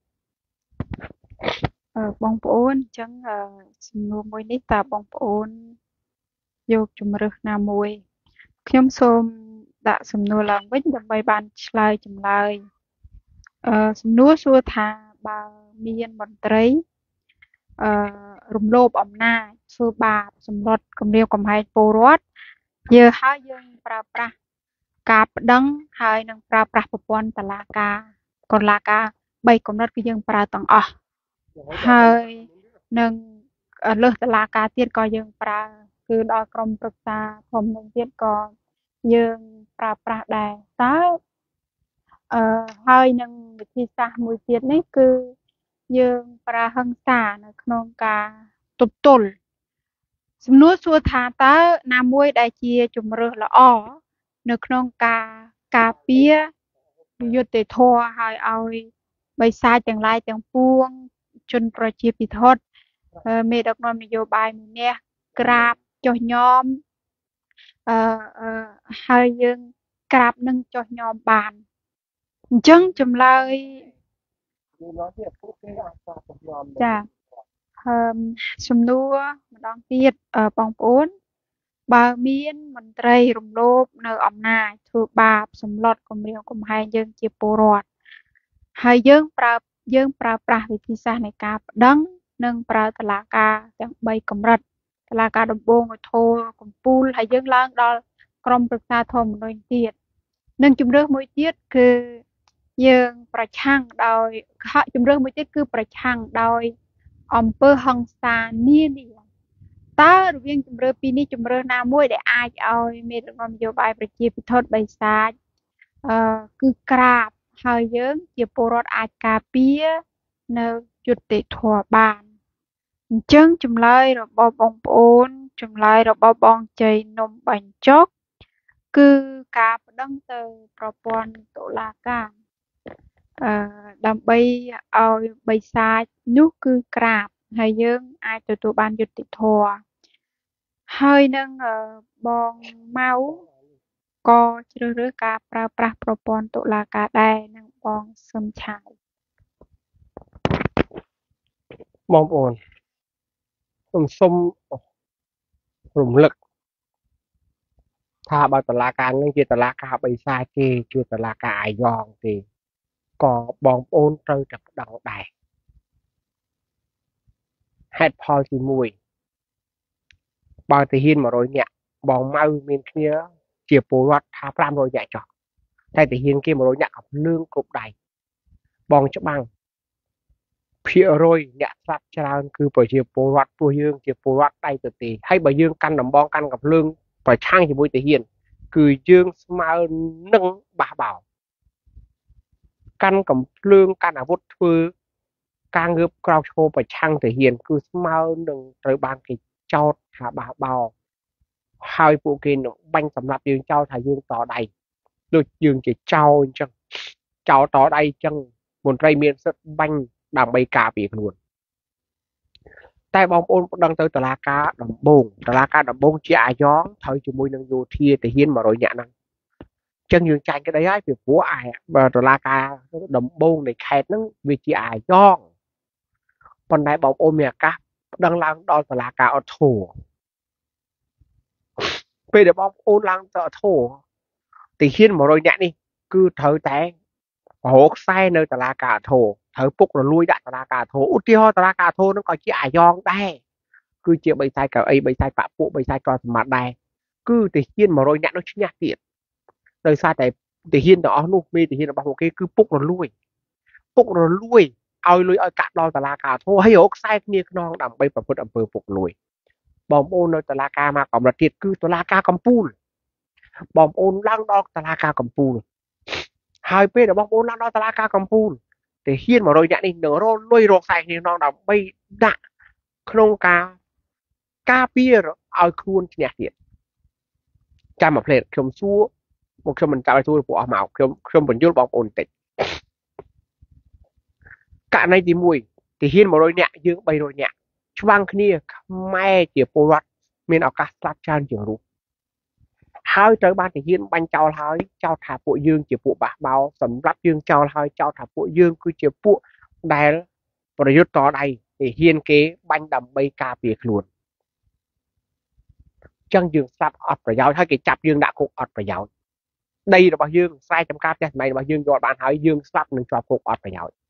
បងប្អូនអញ្ចឹងសំណួរមួយនេះតើបងប្អូនយកជំរើសណាមួយខ្ញុំសូមដាក់សំណួរឡើងវិញដើម្បីបានឆ្លើយចម្លើយសំណួរសួរថាបើមានមន្ត្រីរំលោភអំណាចធ្វើបាបសម្លុតគំរាមកំហែងពលរដ្ឋយើងប្រើប្រាស់ការប្តឹងហើយនឹងប្រើប្រាស់ប្រព័ន្ធតុលាការ3កំណត់គឺយើងប្រើទាំងអស់ហើយនឹងលើសតុលាការទៀតក៏យើងប្រើគឺដល់ក្រុមប្រឹក្សាធំនឹងទៀតក៏យើងប្រើប្រាស់ដែរតើហើយនឹងវិធីសាស្ត្រមួយទៀតនេះគឺយើងប្រើហិង្សានៅក្នុងការទប់ទល់សំណួរសួរថាតើណាមួយដែលជាជំរើសល្អនៅក្នុងការការពារយុត្តិធម៌ហើយឲ្យបិសាចទាំងឡាយទាំងពួងជនប្រជាពិធដ្ឋមេដឹកនាំនយោបាយម្នាក់ក្រាបចុះញោមហើយយើងក្រាបនឹងចុះញោមបានអញ្ចឹងចម្លើយចាសំណួរម្ដងទៀតបងប្អូនបើមានមន្ត្រីរំលោភនៅអំណាចធ្វើបាបសម្លុតគំរាមកំហែងយើងជាពលរដ្ឋហើយយើងប្រើប្រាស់វិធីសាស្ត្រនៃការប្តឹងនិងប្រើតុលាការទាំង3កម្រិតតុលាការដំបូងឧទ្ធរណ៍កំពូលហើយយើងឡើងដល់ក្រុមប្រឹក្សាធម្មនុញ្ញទៀតនិងជំរឿសមួយទៀតគឺយើងប្រឆាំងដោយជំរឿសមួយទៀតគឺប្រឆាំងដោយអំពើហិង្សានានាតើរវាងជំរឿពីរនេះជំរឿណាមួយដែលអាចឲ្យមេដឹកនាំនយោបាយប្រជាពិធដ្ឋបិសាចគឺក្រាបហើយយើងជាពលរដ្ឋអាចការពារនៅយុត្តិធម៌បានអញ្ចឹងចម្លើយរបស់បងប្អូនចម្លើយរបស់បងជ័យនំបញ្ចុកគឺការប្តឹងទៅប្រព័ន្ធតុលាការដើម្បីឲ្យបិសាចនោះគឺក្រាបហើយយើងអាចទទួលបានយុត្តិធម៌ហើយនឹងបងម៉ៅក៏ជ្រើសរើសការប្រើប្រាស់ប្រព័ន្ធតុលាការដែរនិងបងសឹមឆាយបងប្អូនខ្ញុំសូមរំលឹកថាបើតុលាការនឹងជាតុលាការបិសាចទេជាតុលាការអាយ៉ងទេក៏បងប្អូនត្រូវតែប្តឹងដែរហេតុផលទី1បើទាហាន100នាក់បងម៉ៅមានគ្នាជាពលរដ្ឋថា500នាក់ចុះតែទាហានគេ100នាក់ក៏ភ្លើងគ្រប់ដៃបងច្បាំងភាគរយអ្នកស្លាប់ច្រើនគឺប្រជាពលរដ្ឋព្រោះយើងជាពលរដ្ឋដៃទទេហើយបើយើងកាន់ដំបងកាន់កំភ្លើងប្រឆាំងជាមួយទាហានគឺយើងស្មើនឹងបះបោកាន់កំភ្លើងកាន់អាវុធធ្វើការងើបក្រោកឈរប្រឆាំងទាហានគឺស្មើនឹងត្រូវបានគេចោទថាបះបោហើយពួកគេនឹងបាញ់សម្លាប់យើងចោលថាយើងតដៃដូចយើងជាចោលអញ្ចឹងចោលតដៃអញ្ចឹងមន្ត្រីមានសិទ្ធិបាញ់ដើម្បីការពារខ្លួនតែបងប្អូនប្តឹងទៅតុលាការដំបងជាអាយ៉ងត្រូវជាមួយនឹងយោធាទាហាន100នាក់ហ្នឹងចឹងយើងចាញ់ក្តីហើយពីព្រោះបើតុលាការដំបងនៃខេត្តហ្នឹងវាជាអាយ៉ងប៉ុន្តែបងប្អូនមានឱកាសប្តឹងឡើងដល់តុលាការអត់ធូរពេលដែលបងប្អូនឡើងទៅអត់ធូរទាហាន100នាក់នេះគឺត្រូវតែរកខ្សែនៅតុលាការអត់ធូរត្រូវពុករលួយដាក់តុលាការធូរឧទាហរណ៍តុលាការធូរនឹងក៏ជាអាយ៉ងដែរគឺជាបិសាចកៅអីបិសាចបាក់ពួកបិសាចកសម្បត្តិដែរគឺទាហាន100នាក់នោះឈ្នះទៀតដោយសារតែទាហានទាំងអស់នោះមេទាហានរបស់ពួកគេគឺពុករលួយឲ្យលុយឲ្យកាក់ដល់តុលាការធូរហើយរកខ្សែគ្នាខ្នងដើម្បីប្រព្រឹត្តអំពើពុករលួយបងប្អូននៅតុលាការមកកម្រិតទៀតគឺតុលាការកំពូលបងប្អូនឡើងដល់តុលាការកំពូលហើយពេលដែលបងប្អូនឡើងដល់តុលាការកំពូលទាហាន100នាក់នេះនឹងរលុយរកខ្សែគ្នាខ្នងដើម្បីដាក់ក្នុងការពារឲ្យខ្លួនឈ្នះទៀតចាំមកផ្លេតខ្ញុំសួរមកខ្ញុំមិនចាំឲ្យសួរពួកអស់មកខ្ញុំបញ្យល់បងប្អូនបន្តិចករណីទី1ទាហាន100នាក់យើង300នាក់ច្បាំងគ្នាខ្មែរជាពលរដ្ឋមានឱកាសស្លាប់ច្រើនជាងរូបហើយត្រូវបានទាហានបាញ់ចោលហើយចោទថាពួកយើងជាពួកបះបោសម្រាប់យើងចោលហើយចោទថាពួកយើងគឺជាពួកដែលប្រយុទ្ធតដៃទាហានគេបាញ់ដើម្បីការពារខ្លួនចឹងយើងស្លាប់អត់ប្រយោជន៍ហើយគេចាប់យើងដាក់គុកអត់ប្រយោជន៍ដីរបស់យើងស្រែចម្ការផ្ទះសម្បែងរបស់យើងយកបានហើយយើងស្លាប់នឹងជាប់គុកអត់ប្រយោជន៍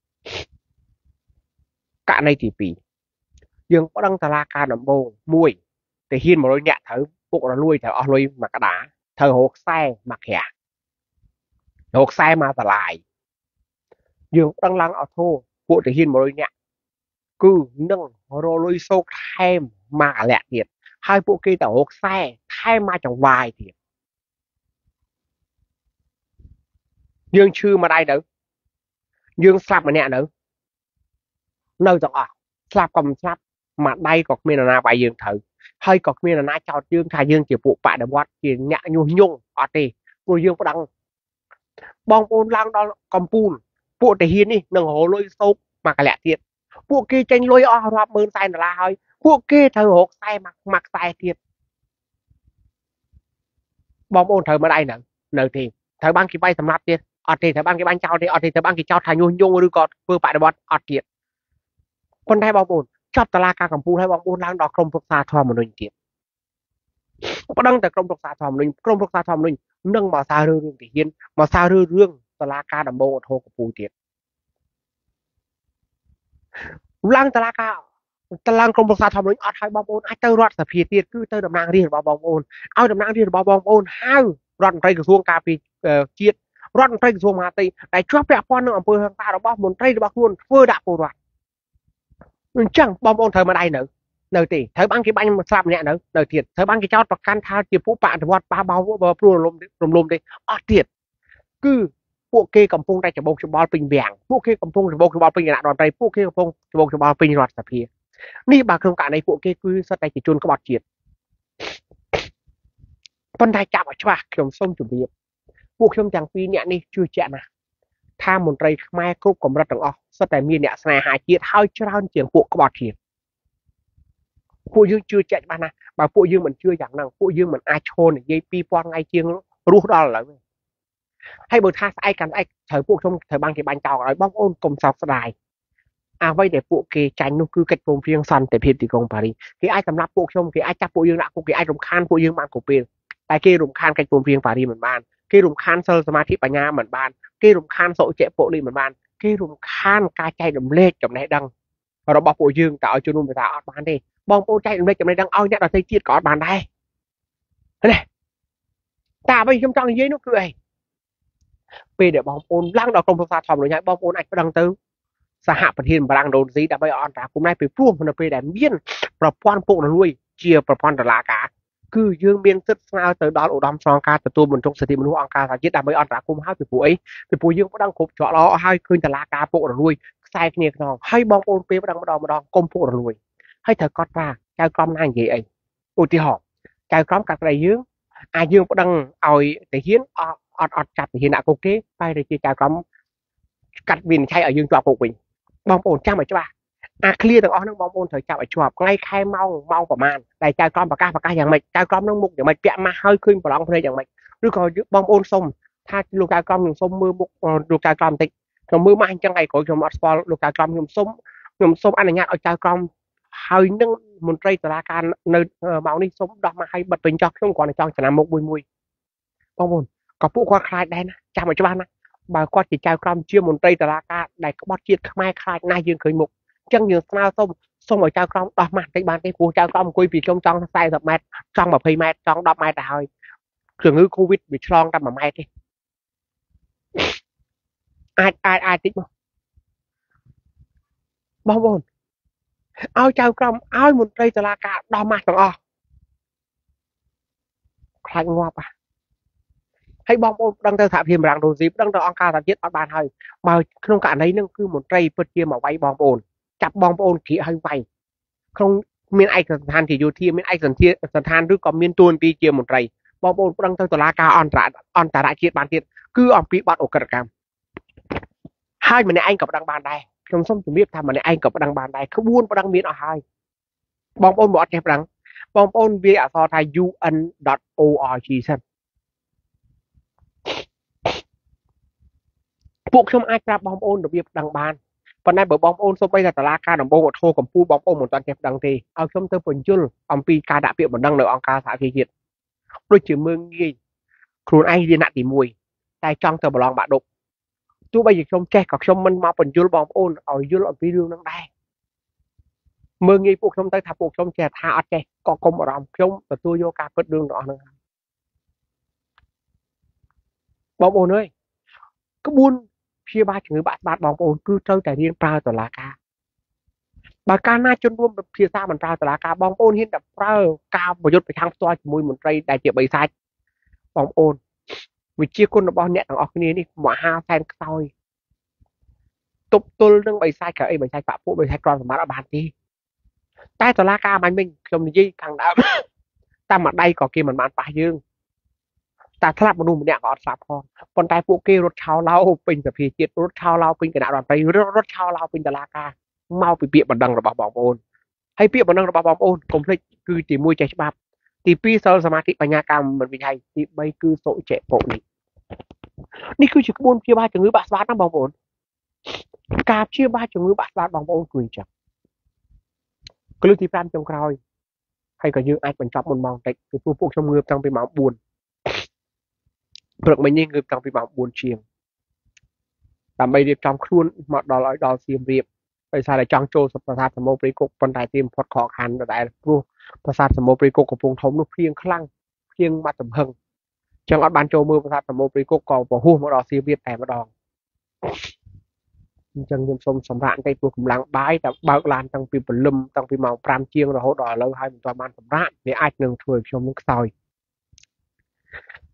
ករណីទី2យើងប្តឹងតុលាការដំបង1ទាហាន100នាក់ត្រូវពុករលួយត្រូវអស់លុយមកក្តារត្រូវរកខ្សែមកក្រាស់រកខ្សែមកតឡាយយើងប្តឹងឡើងអត់ធូរពួកទាហាន100នាក់គឺនឹងរលុយសោកថែមមកអាលាក់ទៀតហើយពួកគេទៅរកខ្សែថែមមកចង្វាយទៀតយើងឈឺម្ដាយទៅយើងស្លាប់ម្នាក់នៅទាំងអស់ស្លាប់ក៏មិនស្លាប់មួយដៃក៏គ្មាននរណាបាយយើងត្រូវហើយក៏គ្មាននរណាចោទយើងថាយើងជាពួកបដិវត្តជាអ្នកញុះញង់អត់ទេព្រោះយើងប្តឹងបងប្អូនឡើងដល់កំពូលពួកទាហាននេះនឹងរលុយសោកមកកលៈទៀតពួកគេចេញលុយអស់រាប់ម៉ឺនសែនដុល្លារហើយពួកគេត្រូវរកខ្សែមកខ្សែទៀតបងប្អូនត្រូវម្ដាយនៅទេត្រូវបានគេបាយសម្លាប់ទៀតអត់ទេត្រូវបានគេបាញ់ចោលទេអត់ទេត្រូវបានគេចោទថាញុះញង់ឬក៏ធ្វើបដិវត្តអត់ទៀតប៉ុន្តែបងប្អូនចាប់តឡាការកំពូលហើយបងប្អូនឡើងដល់ក្រមប្រឹក្សាធម្មនុញ្ញទៀតប្តឹងតែក្រមប្រឹក្សាធម្មនុញ្ញនឹងមកសាររឿងទាហានមកសាររឿងតឡាការដំបងឧទ្ធរកំពូលទៀតឡើងតឡាការឡើងក្រមប្រឹក្សាធម្មនុញ្ញអត់ឲ្យបងប្អូនអាចទៅរដ្ឋសភាទៀតគឺទៅតំណាងរាស្ត្ររបស់បងប្អូនឲ្យតំណាងរាស្ត្ររបស់បងប្អូនហៅរដ្ឋមន្ត្រីក្រសួងការពារជាតិរដ្ឋមន្ត្រីក្រសួងមហាផ្ទៃដែលជាប់ពាក់ព័ន្ធនឹងអំពើហិង្សារបស់មន្ត្រីរបស់ខ្លួនធ្វើដាក់ពលរដ្ឋអញ្ចឹងបងប្អូនត្រូវម្ដាយនៅទេត្រូវបានគេបាញ់ស្លាប់ម្នាក់នៅទៀតត្រូវបានគេចោទប្រកាន់ថាជាពួកបដិវត្តបះបោព្រោះរំលំទេអត់ទៀត cứពួកគេកំពុងតែច្បោកច្បល់ពេញវាំងពួកគេកំពុងច្បោកច្បល់ពេញគណៈរដ្ឋមន្ត្រីពួកគេកំពុងច្បោកច្បល់ពេញរដ្ឋសភានេះបើក្នុងករណីពួកគេគឺសិតតែជាជនក្បត់ជាតិប៉ុន្តែចាប់ឲ្យច្បាស់ខ្ញុំសូមជម្រាបពួកខ្ញុំទាំងពីរនាក់នេះជឿជាក់ណាស់ថាមន្ត្រីខ្មែរគ្រប់កម្រិតទាំងអស់សិតតែមានអ្នកស្នេហាជាតិហើយច្រើនជាងពួកក្បត់ជាតិពួកយើងជឿជាក់ច្បាស់ណាស់បើពួកយើងមិនជឿយ៉ាងហ្នឹងពួកយើងមិនអាចឈរនិយាយ2000ថ្ងៃជាងរស់ដល់ឥឡូវហើយបើថាស្អែកកាន់ស្អែកត្រូវពួកខ្ញុំត្រូវបានគេបាញ់ចោលឲ្យបងប្អូនកុំសោកស្ដាយអ្វីដែលពួកគេចាញ់នោះគឺកិច្ចព្រមព្រៀងសន្តិភាពទីក្រុងប៉ារីសគេអាចសម្លាប់ពួកខ្ញុំគេអាចចាប់ពួកយើងដាក់គុកគេអាចរំខានពួកយើងបានគ្រប់ពេលតែគេរំខានកិច្ចព្រមព្រៀងប៉ារីសមិនបានគេរំខានសិលសមាធិបញ្ញាមិនបានគេរំខានសុជៈពលិមិនបានគេរំខានការចែករំលែកចំណេះដឹងរបស់ពួកយើងតើឲ្យជនរួមតាអត់បានទេបងប្អូនចែករំលែកចំណេះដឹងឲ្យអ្នកដទៃទៀតក៏អត់បានដែរណាតែអ្វីខ្ញុំចង់និយាយនោះគឺអីពេលដែលបងប្អូនឡើងដល់ក្រុមប្រឹក្សាធម្មនុញ្ញហើយបងប្អូនអាចប្តឹងទៅសហប្រធានបារាំងដូនស៊ីដើម្បីឲ្យអន្តរាគមន៍ដែរពីព្រោះនៅពេលដែលមានប្រព័ន្ធពុករលួយជាប្រព័ន្ធតុលាការគឺយើងមានសិទ្ធិស្នើទៅដល់ឧត្តមស្នងការទទួលបន្ទុកសិទ្ធិមនុស្សអង្គការសហជាតិដើម្បីអន្តរាគមន៍ហើយពីព្រោះអីពីព្រោះយើងប្តឹងគ្រប់ច្រកល្អហើយឃើញតុលាការពុករលួយខ្សែគ្នាខ្នងហើយបងប្អូនពេលប្តឹងម្ដងកុំពុករលួយហើយត្រូវកត់ត្រាចៅក្រមណានិយាយអីឧទាហរណ៍ចៅក្រមកាត់ក្តីយើងអាចយើងប្តឹងឲ្យទាហានអត់ចាប់ទាហានដាក់គុកទេតែជាចៅក្រមកាត់វិនិច្ឆ័យឲ្យយើងជាប់គុកវិញបងប្អូនចាំឲ្យច្បាស់អាឃ្លាទាំងអស់ហ្នឹងបងប្អូនត្រូវចាប់ឲ្យជាប់ថ្ងៃខែម៉ោងប្រហែលដែលចៅក្រមប្រកាសយ៉ាងម៉េចចៅក្រមនឹងមុខយ៉ាងម៉េចពាក់ម៉ាស់ហើយឃើញប្រឡងភ្នែកយ៉ាងម៉េចឬក៏បងប្អូនសុំថាលោកចៅក្រមខ្ញុំសុំមើលមុខលោកចៅក្រមបន្តិចខ្ញុំមើលម៉ាស់អញ្ចឹងឯងគ្រូខ្ញុំអត់ស្គាល់លោកចៅក្រមខ្ញុំសុំអនុញ្ញាតឲ្យចៅក្រមហើយនឹងមន្ត្រីតុលាការនៅម៉ោងនេះសុំដោះម៉ាស់ឲ្យបិទពេញចោះខ្ញុំគ្រាន់តែចង់ចំណាំមុខមួយបងប្អូនក៏ពួកគាត់ខ្លាចដែរណាចាំឲ្យច្បាស់ណាបើគាត់ជាចៅក្រមជាមន្ត្រីតុលាការដែលក្បត់ជាតិខ្មែរខ្លាចណាស់យើងឃើញមុខអញ្ចឹងយើងស្នើសុំឲ្យចៅក្រមដោះម៉ាស់តិចបានទេព្រោះចៅក្រមអង្គុយពីខ្ញុំចង់40ម៉ែត្រចង់20ម៉ែត្រចង់10ម៉ែត្រទៅហើយជំងឺ Covid វាឆ្លងតែ1ម៉ែត្រទេអាចតិចមកបងប្អូនឲ្យចៅក្រមឲ្យមន្ត្រីតុលាការដោះម៉ាស់ទាំងអស់ខ្លាចងាប់ហើយបងប្អូនដឹងទៅសហភាពបារាំងដូស៊ីដឹងទៅអង្គការសហជាតិអត់បានហើយបើក្នុងករណីហ្នឹងគឺមន្ត្រីពិតជាមកវាយបងប្អូនចាប់បងប្អូនគៀកឲ្យវាយក្នុងមានឯកសណ្ឋានជាយោធាមានឯកសណ្ឋានឬក៏មានតួនាទីជាមន្ត្រីបងប្អូនដឹងទៅតុលាការអន្តរជាតិបានទៀតគឺអំពីបទអក្រិតកម្មហើយម្នាក់ឯងក៏ប្តឹងបានដែរខ្ញុំសូមជម្រាបថាម្នាក់ឯងក៏ប្តឹងបានដែរក្បួនប្តឹងមានអស់ហើយបងប្អូនមកអត់ចេះប្តឹងបងប្អូនវាអក្សរថា un.org សិនពួកខ្ញុំអាចប្រាប់បងប្អូនរបៀបប្តឹងបានប៉ុន្តែបើបងប្អូនសូម្បីតែតុលាការដំបូងឧទ្ធរកម្ពុជាបងប្អូនមិនទាន់ចេះប្តឹងទេឲ្យខ្ញុំទៅបញ្យល់អំពីការដាក់ពាក្យបណ្ដឹងនៅអង្គការសហប្រជាជាតិដូចជាមើងងាយខ្លួនឯងជាអ្នកទី1តែចង់ទៅប្រឡងបាក់ឌុបទោះបីជាខ្ញុំចេះក៏ខ្ញុំមិនមកបញ្យល់បងប្អូនឲ្យយល់អំពីរឿងហ្នឹងដែរមើងងាយពួកខ្ញុំទៅថាពួកខ្ញុំចេះថាអត់ចេះក៏កុំអារម្មណ៍ខ្ញុំទទួលយកការពិតរឿងទាំងអស់ហ្នឹងបងប្អូនអើយក្បួនព្យាបាលជំងឺបាក់ស្បាតបងប្អូនគឺត្រូវតែរៀនប្រើតុលាការបើកាលណាជនរួមភាសាមិនប្រើតុលាការបងប្អូនហ៊ានតែប្រើការប្រយុទ្ធប្រឆាំងផ្ទាល់ជាមួយមន្ត្រីដែលជាបិសាចបងប្អូនវិជាគុណរបស់អ្នកទាំងអស់គ្នានេះមហាសែនខ្សោយទប់ទល់នឹងបិសាចក៏អីបិសាចបាក់ពួកបិសាចក្រមសម្បត្តិអត់បានទេតែតុលាការមិនវិញខ្ញុំនិយាយខាងដើមតាមម្ដាយក៏គេមិនបានប៉ះយើងតែស្លាប់មនុស្សម្នាក់ក៏អត់ស្លាប់ផងប៉ុន្តែពួកគេរត់ឆោឡោពេញសភាជាតិរត់ឆោឡោពេញគណៈរដ្ឋមន្ត្រីរត់ឆោឡោពេញតុលាការមកពីពាក្យបណ្ដឹងរបស់បងប្អូនហើយពាក្យបណ្ដឹងរបស់បងប្អូនកុំភ្លេចគឺទី1ចេះច្បាប់ទី2សិលសមាធិបញ្ញាកម្មមិនវិហើយទី3គឺសុជៈពលិនេះគឺជាក្បួនព្យាបាលជំងឺបាក់ស្បាតណាបងប្អូនការព្យាបាលជំងឺបាក់ស្បាតបងប្អូនគឺអញ្ចឹងគ្លឹះទី5ចុងក្រោយហើយក៏យើងអាចបញ្ចប់មុនម៉ោងតិចពីព្រោះពួកខ្ញុំងើបតាំងពីម៉ោង4ព្រឹកមិញនេះងើបតាំងពីម៉ោង4ជាងដើម្បីរៀបចំខ្លួនមកដល់សៀមរាបដោយសារតែចង់ចូលប្រាសាទសមោព្រៃគុកប៉ុន្តែទីបំផុតខកខានដដែលព្រោះប្រាសាទសមោព្រៃគុកកំពង់ធំនោះភ្លៀងខ្លាំងភ្លៀងបាត់ចំហឹងចឹងអត់បានចូលមើលប្រាសាទសមោព្រៃគុកក៏ពហុមកដល់សៀមរាបតែម្ដងអញ្ចឹងខ្ញុំសូមសម្រាកបន្តិចព្រោះកម្លាំងបាយតែបើកឡានតាំងពីព្រលឹមតាំងពីម៉ោង5ជាងរហូតដល់ឥឡូវហើយមិនទាន់បានសម្រាកវាអាចនឹងធ្វើឲ្យខ្ញុំនឹងខ្សោយ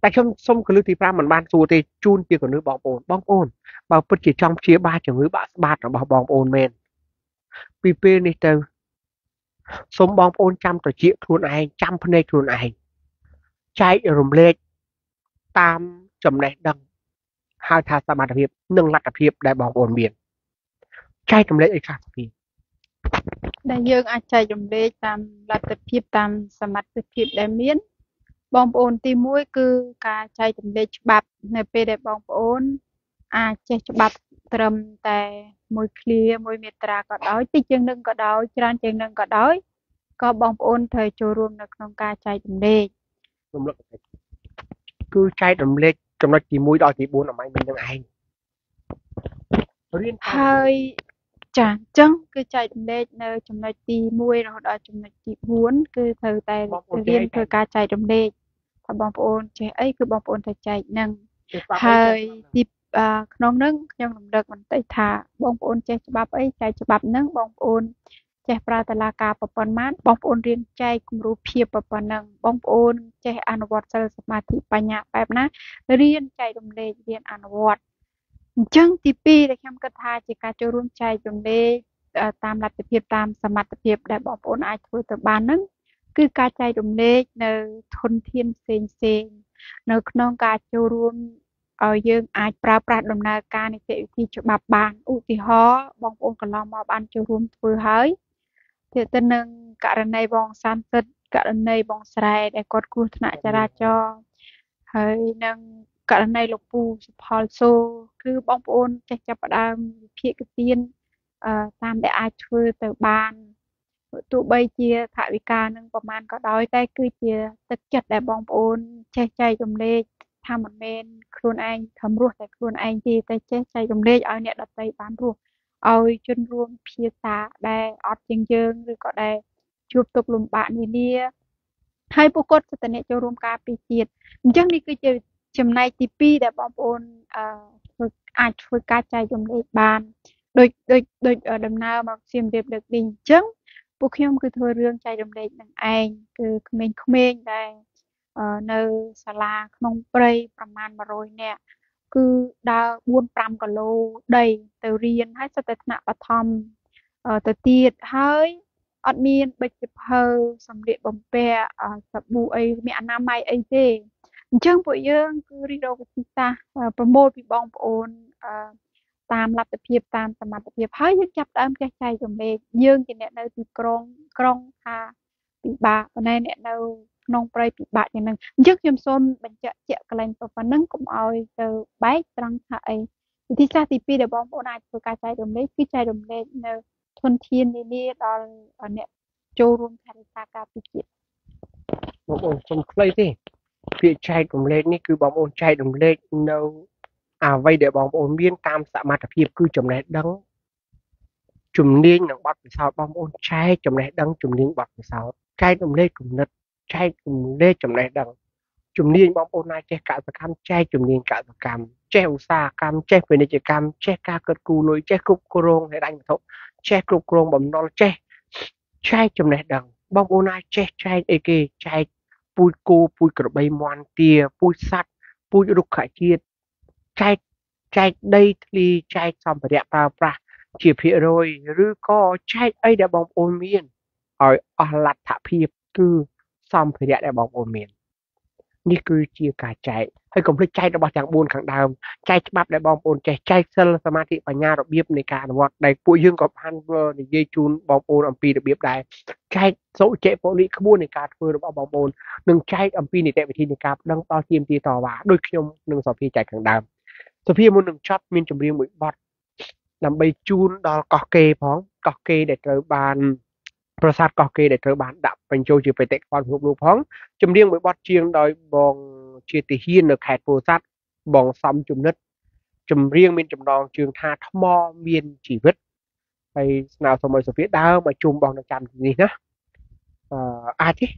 តែខ្ញុំសុំកលឹះទី5មិនបានសួរទេជូនជាកលឹះបងប្អូនបើពិតជាចង់ព្យាបាលជំងឺបាក់ស្បាតរបស់បងប្អូនមែនពីពេលនេះទៅសូមបងប្អូនចាំត្រចៀកខ្លួនឯងចាំភ្នែកខ្លួនឯងចែករំលែកតាមចំណេះដឹងហៅថាសមត្ថភាពនិងលទ្ធភាពដែលបងប្អូនមានចែករំលែកអីខ្លះពីដែលយើងអាចចែករំលែកតាមលទ្ធភាពតាមសមត្ថភាពដែលមានបងប្អូនទី1គឺការចែករំលែកច្បាប់នៅពេលដែលបងប្អូនអាចចេះច្បាប់ត្រឹមតែមួយឃ្លាមួយមាត្រាក៏ដោយតិចជាងនឹងក៏ដោយច្រើនជាងនឹងក៏ដោយក៏បងប្អូនត្រូវចូលរួមនៅក្នុងការចែករំលែករំលឹកគឺចែករំលែកចំណុចទី1ដល់ទី4អំបញ្ញមិញនឹងឯងរៀនហើយចាអញ្ចឹងគឺចែករំលែកនៅចំណុចទី1រហូតដល់ចំណុចទី4គឺត្រូវតែរៀនធ្វើការចែករំលែកថាបងប្អូនចេះអីគឺបងប្អូនត្រូវចែកនឹងហើយទីក្នុងនឹងខ្ញុំរំលឹកបន្តិចថាបងប្អូនចេះច្បាប់អីចែកច្បាប់នឹងបងប្អូនចេះប្រើតឡាការប៉ុណ្ណាបងប្អូនរៀនចែកគំរូភាពប៉ុណ្ណឹងបងប្អូនចេះអនុវត្តសិលសមាធិបញ្ញាបែបណារៀនចែករំលែករៀនអនុវត្តអញ្ចឹងទី2ដែលខ្ញុំគិតថាជាការចូលរួមចែករំលែកតាមលទ្ធភាពតាមសមត្ថភាពដែលបងប្អូនអាចធ្វើទៅបានហ្នឹងគឺការចែករំលែកនៅធនធានផ្សេងនៅក្នុងការចូលរួមឲ្យយើងអាចប្រើប្រាស់ដំណើរការនីតិវិធីច្បាប់បានឧទាហរណ៍បងប្អូនកន្លងមកបានចូលរួមធ្វើហើយទៅនឹងករណីបងសានសិទ្ធករណីបងស្រែដែលគាត់គ្រោះថ្នាក់ចរាចរណ៍ហើយនឹងករណីលោកពូសុផលសូគឺបងប្អូនចេះចាប់ផ្ដើមវិភាគទានតាមដែលអាចធ្វើទៅបានទោះបីជាថវិកានឹងប្រមាណក៏ដោយតែគឺជាទឹកចិត្តដែលបងប្អូនចេះចែករំលែកថាមិនមែនខ្លួនឯងខំរស់តែខ្លួនឯងទេតែចេះចែករំលែកឲ្យអ្នកដទៃបានរស់ឲ្យជនរួមភាសាដែលអត់ជាងយើងឬក៏ដែលជួបទុក្ខលំបាកនានាហើយពួកគាត់ទៅតែចូលរួមការពារជាតិអញ្ចឹងនេះគឺជាចំណែកទី2ដែលបងប្អូនអាចធ្វើការចែករំលែកបានដូចដំណើរមកសៀមរាបលើកនេះអញ្ចឹងពួកខ្ញុំគឺធ្វើរឿងចែករំលែកនឹងឯងគឺក្មេងៗដែលនៅសាលាក្នុងព្រៃប្រមាណ100នាក់គឺដើរ 4-5 គីឡូដីទៅរៀនហើយសិតតែថ្នាក់បឋមទៅទៀតហើយអត់មានបិចសភៅសម្លៀកបំពាក់សាប៊ូអីមានអនាម័យអីទេអញ្ចឹងពួកយើងគឺរិះរកវិធីសាស្ត្រប្រមូលពីបងប្អូនតាមលទ្ធភាពតាមសមត្ថភាពហើយយើងចាប់ផ្ដើមចេះចែករំលែកយើងជាអ្នកនៅទីក្រុងថាពិបាកប៉ុន្តែអ្នកនៅក្នុងព្រៃពិបាកយ៉ាងហ្នឹងអញ្ចឹងខ្ញុំសូមបញ្ជាក់ជាក់កន្លែងប៉ុណ្ណឹងកុំឲ្យទៅបែកត្រង់ថាអីវិធីសាស្ត្រទី2ដែលបងប្អូនអាចធ្វើការចែករំលែកគឺចែករំលែកនៅធនធាននានាដល់អ្នកចូលរួមថែរក្សាការពារជាតិបងប្អូនសុំខ្លីទេពាក្យចែករំលែកនេះគឺបងប្អូនចែករំលែកនៅអ្វីដែលបងប្អូនមានតាមសមត្ថភាពគឺចំណេះដឹងជំនាញនិងបទពិសោធន៍បងប្អូនចែកចំណេះដឹងជំនាញបទពិសោធន៍ចែករំលែកគំនិតចែករំលែកចំណេះដឹងជំនាញបងប្អូនអាចចេះកសិកម្មចែកជំនាញកសិកម្មចេះឧស្សាហកម្មចេះពាណិជ្ជកម្មចេះការគិតគូរលុយចេះគ្រប់គ្រងហិរញ្ញវត្ថុចេះគ្រប់គ្រងបំណុលចេះចែកចំណេះដឹងបងប្អូនអាចចេះចែកអីគេចែកពូជគោពូជក្របីមាន់ទាពូជសត្វពូជរុក្ខជាតិចែកដីធ្លីចែកសម្ភារៈប្រើប្រាស់ជាភាគរយឬក៏ចែកអីដែលបងប្អូនមានឲ្យអស់លទ្ធភាពគឺសម្ភារៈដែលបងប្អូនមាននេះគឺជាការចែកហើយកុំភ្លេចចែករបស់ទាំង4ខាងដើមចែកច្បាប់ដែលបងប្អូនចេះចែកសិលសមាធិបញ្ញារបៀបនៃការអនុវត្តដែលពួកយើងក៏បាននិយាយជូនបងប្អូនអំពីរបៀបដែរចែកសុជិពលិក្បួននៃការធ្វើរបស់បងប្អូននិងចែកអំពីនីតិវិធីនៃការប្តឹងដល់ជាមទីតវ៉ាដូចខ្ញុំនិងសូភីចែកខាងដើមសូភីមុននឹងចប់មានចម្រៀងមួយបទដើម្បីជូនដល់កោះកេរផងកោះកេរដែលត្រូវបានប្រាសាទកោះកេរដែលត្រូវបានដាក់បញ្ចូលជាបេតិកភណ្ឌពិភពលោកផងចម្រៀងមួយបទជាងដោយបងជាទាហាននៅខេត្តពោធិ៍សាត់បងសំជំនិតចម្រៀងមានចំណងជើងថាថ្មមានជីវិតហើយស្នើសុំឲ្យសូភីដើរមកជុំបងនៅចាំនេះណាអាចទេ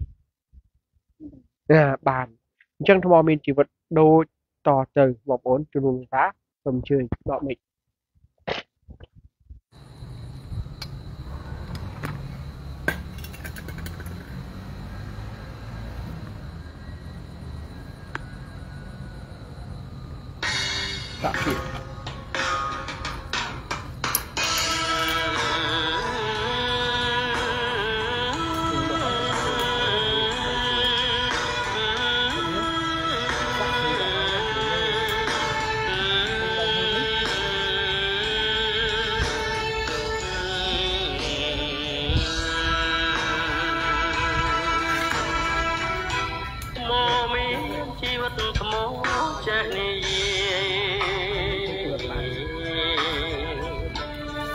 បានអញ្ចឹងថ្មមានជីវិតដូចតទៅបងប្អូនជំនុំថាសូមអញ្ជើញដកមិច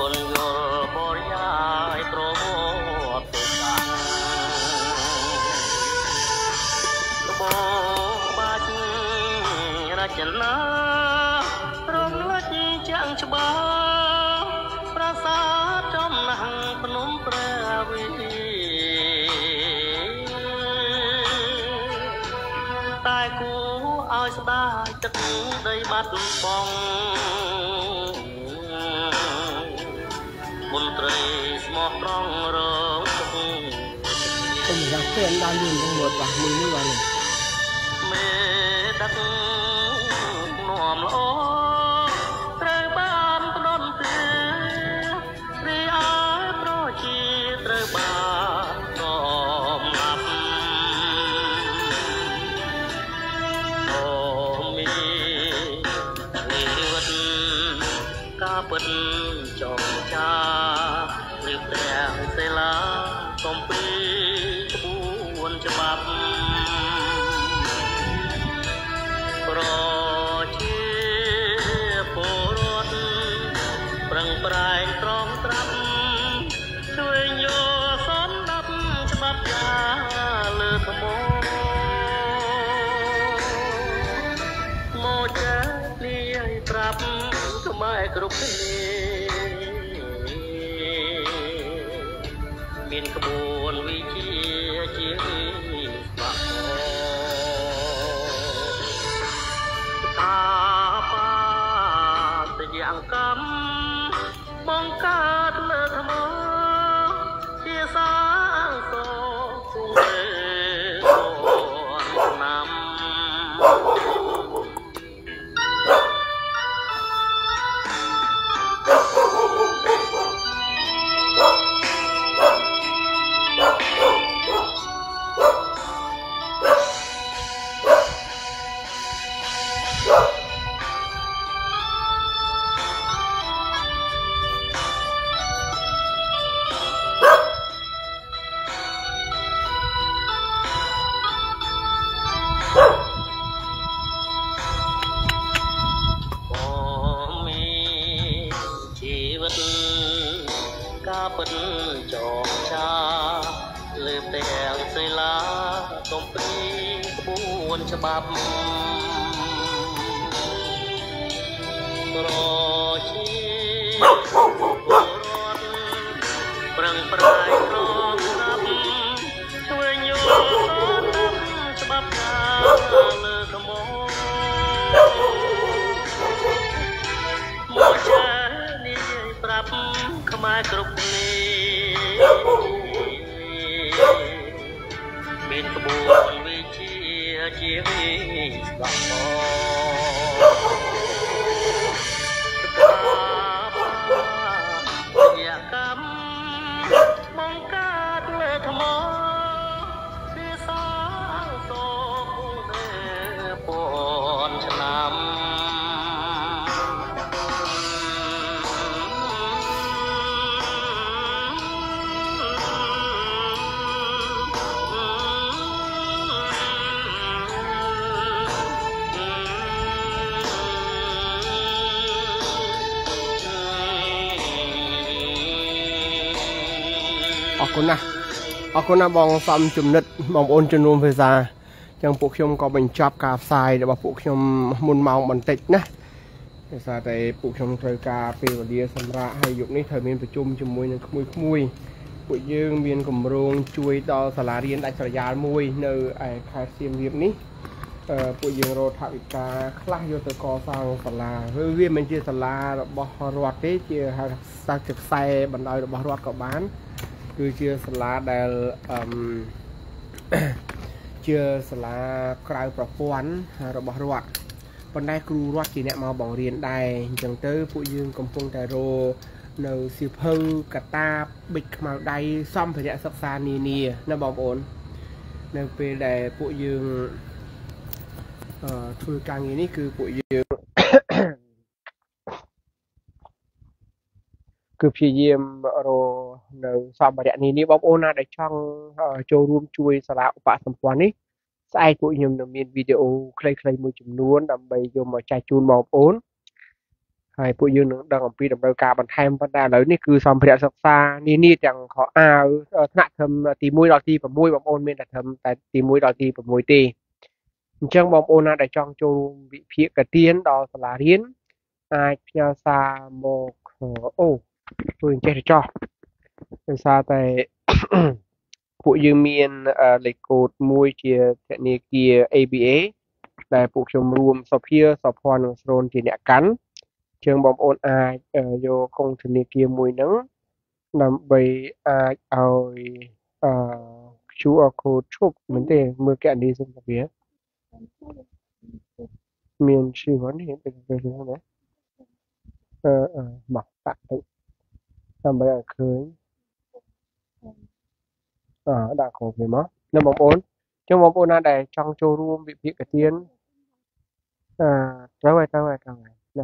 នយល់បរិយាយប្រមោទទៅខាងកបោបាច់រចនារំលឹកចាំងច្បាស់ប្រាសាទចំណាំងភ្នំព្រះវិហារតែគួរឲ្យស្ដាយទឹកដីបាត់បង់មន្ត្រីស្មោះត្រង់រងទុកខ្ញុំយ៉ាងពេលដល់លឿនទាំងមួយបាស់មួយបានមេដឹកនាំល្អត្រូវបានផ្ដន់ទើរីឯប្រជាត្រូវបាននាំឡាប់អូមីជីវិតការពិតចងចាឬព្រះសិលាកំពីក្បួនច្បាប់ប្រជាពលរដ្ឋប្រឹងប្រែងត្រង់ត្រាប់ជួយយកសន្តាប់ច្បាប់ការលើថ្មមកចានេះឲ្យប្រាប់ខ្មែរគ្រប់គ្នាមានក្បួនវិជាជាបាក់តាបាទៅយ៉ាងកម្មបង្កើតលើថ្មជាសាងសង់ជុំឆ្នាំ ការពិតចងចាលើទាំងសិលាកំពីក្បួនច្បាប់ប្រជាពលរដ្ឋប្រឹងប្រែងរងស្ដាប់ជួយយល់ច្បាប់ការលើថ្មមកចានេះប្រាប់ខ្មែរគ្រប់គ្នាមានក្បួនវិជាជាវិស្វករយកម្មបង្កើតលើថ្មវាសាងសង់ទេពាន់ឆ្នាំអរគុណណាស់បងសំចំណិតបងប្អូនជំនុំភាសាចឹងពួកខ្ញុំក៏បញ្ចប់ការផ្សាយរបស់ពួកខ្ញុំមុនម៉ោងបន្តិចណាដោយសារតែពួកខ្ញុំត្រូវការពេលវេលាសម្រាប់ហើយយប់នេះត្រូវមានប្រជុំជាមួយនឹងក្មួយពួកយើងមានគម្រោងជួយដល់សាលារៀនដាច់ស្រយាលមួយនៅឯខេត្តសៀមរាបនេះពួកយើងរកថវិកាខ្លះយកទៅកសាងសាលាវាមិនជាសាលារបស់រដ្ឋទេជាហៅថាខ្សែបណ្ដោយរបស់រដ្ឋក៏បានគឺជាសាលាដែលជាសាលាក្រៅប្រព័ន្ធរបស់រដ្ឋប៉ុន្តែគ្រូរដ្ឋជាអ្នកមកបង្រៀនដែរអញ្ចឹងទៅពួកយើងកំពុងតែរកនៅសៀវភៅកតាប៊ិចខ្មៅដៃសម្ភារៈសិក្សានានាណាបងប្អូននៅពេលដែលពួកយើងធ្វើការងារនេះគឺពួកយើង គឺព្យាយាមរកនៅសម្ភារៈនានាបងប្អូនណាដែលចង់ចូលរួមជួយសាលាឧបសម្ព័ន្ធនេះស្អែកពួកខ្ញុំនឹងមានវីដេអូខ្លីៗមួយចំនួនដើម្បីយកមកចែកជូនបងប្អូន hai phụ dương đang ở pi đầm đầu cả bàn thêm vấn đề lớnนี่คือสัมภาระศึกษานี่จังขอหนักทำตีมวยดอกตีแบบมวยแบบโอนเมียนแต่ทำแต่ตีมวยดอกตีแบบมวยตีจังบอมโอนน่ะได้จองโจมวิเพียกระเตียนดอกสลาเรียนพญาซาโมกโอ้ปืนเจริญจ่อเป็นซาแต่ ពួកយើងមានលេខកូដមួយជាធនាគារ ABA ដែលពួកខ្ញុំរួមសភាសភ័ណ្ឌនិងស្រូនជាអ្នកកាន់ជាងបងប្អូនអាចយកកុងធនាគារមួយហ្នឹងដើម្បីអាចឲ្យQR code ឈប់មែនទេមើលកណនីសុខភាពមានឈ្មោះនេះទៅណាមកតាក់ទៅដើម្បីឲ្យឃើញដាក់គ្រប់គ្នាមកនៅបងប្អូនចឹងបងប្អូនណាដែលចង់ចូលរួមវិភាគទានត្រូវហើយណា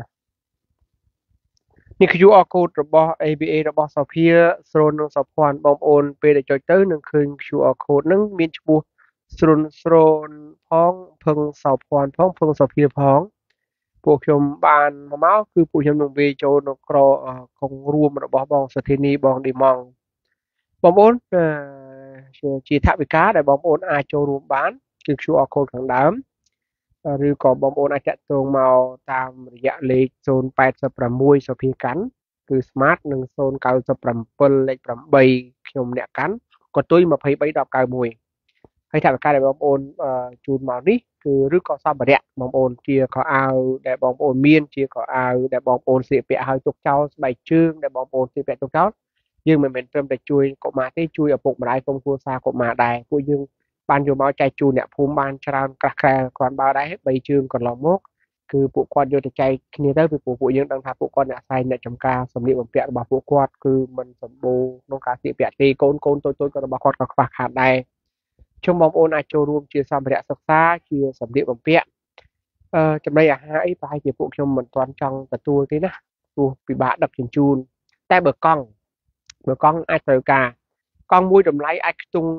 នេះគឺ QR code របស់ ABA របស់សភាស្រូននិងសភ័ណ្ឌបងប្អូនពេលដែលចុចទៅនឹងឃើញ QR code ហ្នឹងមានឈ្មោះស្រូនផងភឹងសភ័ណ្ឌផងភឹងសភាផងពួកខ្ញុំបានមកគឺពួកខ្ញុំនឹងវាចូលនៅក្រកងរួមរបស់បងសុធានីបងឌីម៉ងបងប្អូនជាថវិកាដែលបងប្អូនអាចចូលរួមបានគឺ QR code ខាងដើមឬក៏បងប្អូនអាចតាក់ទងមកតាមរយៈលេខ086សភាកាន់គឺ Smart និង097លេខ8ខ្ញុំអ្នកកាន់ក៏ទុយ231091ហើយថវិកាដែលបងប្អូនជូនមកនេះគឺឬក៏សម្ភារៈបងប្អូនជាខោអាវដែលបងប្អូនមានជាខោអាវដែលបងប្អូនស្លៀកពាក់ឲ្យទុកចោលស្បែកជើងដែលបងប្អូនស្លៀកពាក់ទុកចោលយើងមិនមែនត្រឹមតែជួយកុមារទេជួយឪពុកម្ដាយក្រុមគ្រួសារកុមារដែរពួកយើងបានយកមកចែកជូនអ្នកភូមិបានច្រើនក្រាស់ក្រែលគ្រាន់បើដែរ3ជើងកន្លងមកគឺពួកគាត់យកទៅចែកគ្នាទៅពីពួកយើងដឹងថាពួកគាត់អ្នកផ្សាយអ្នកចំការសម្លៀកបំពាក់របស់ពួកគាត់គឺមិនសម្បូរក្នុងការស្លៀកពាក់ទេកូនតូចៗក៏របស់គាត់ក៏ខ្វះខាតដែរជុំបងប្អូនអាចចូលរួមជាសម្ភារៈសិក្សាជាសម្លៀកបំពាក់ចំណីអាហារអីប្រហែលជាពួកខ្ញុំមិនទាន់ចង់ទទួលទេណាព្រោះពិបាកដឹកជញ្ជូនតែបើកង់អាចត្រូវការកង់មួយតម្លៃអាចខ្ទង់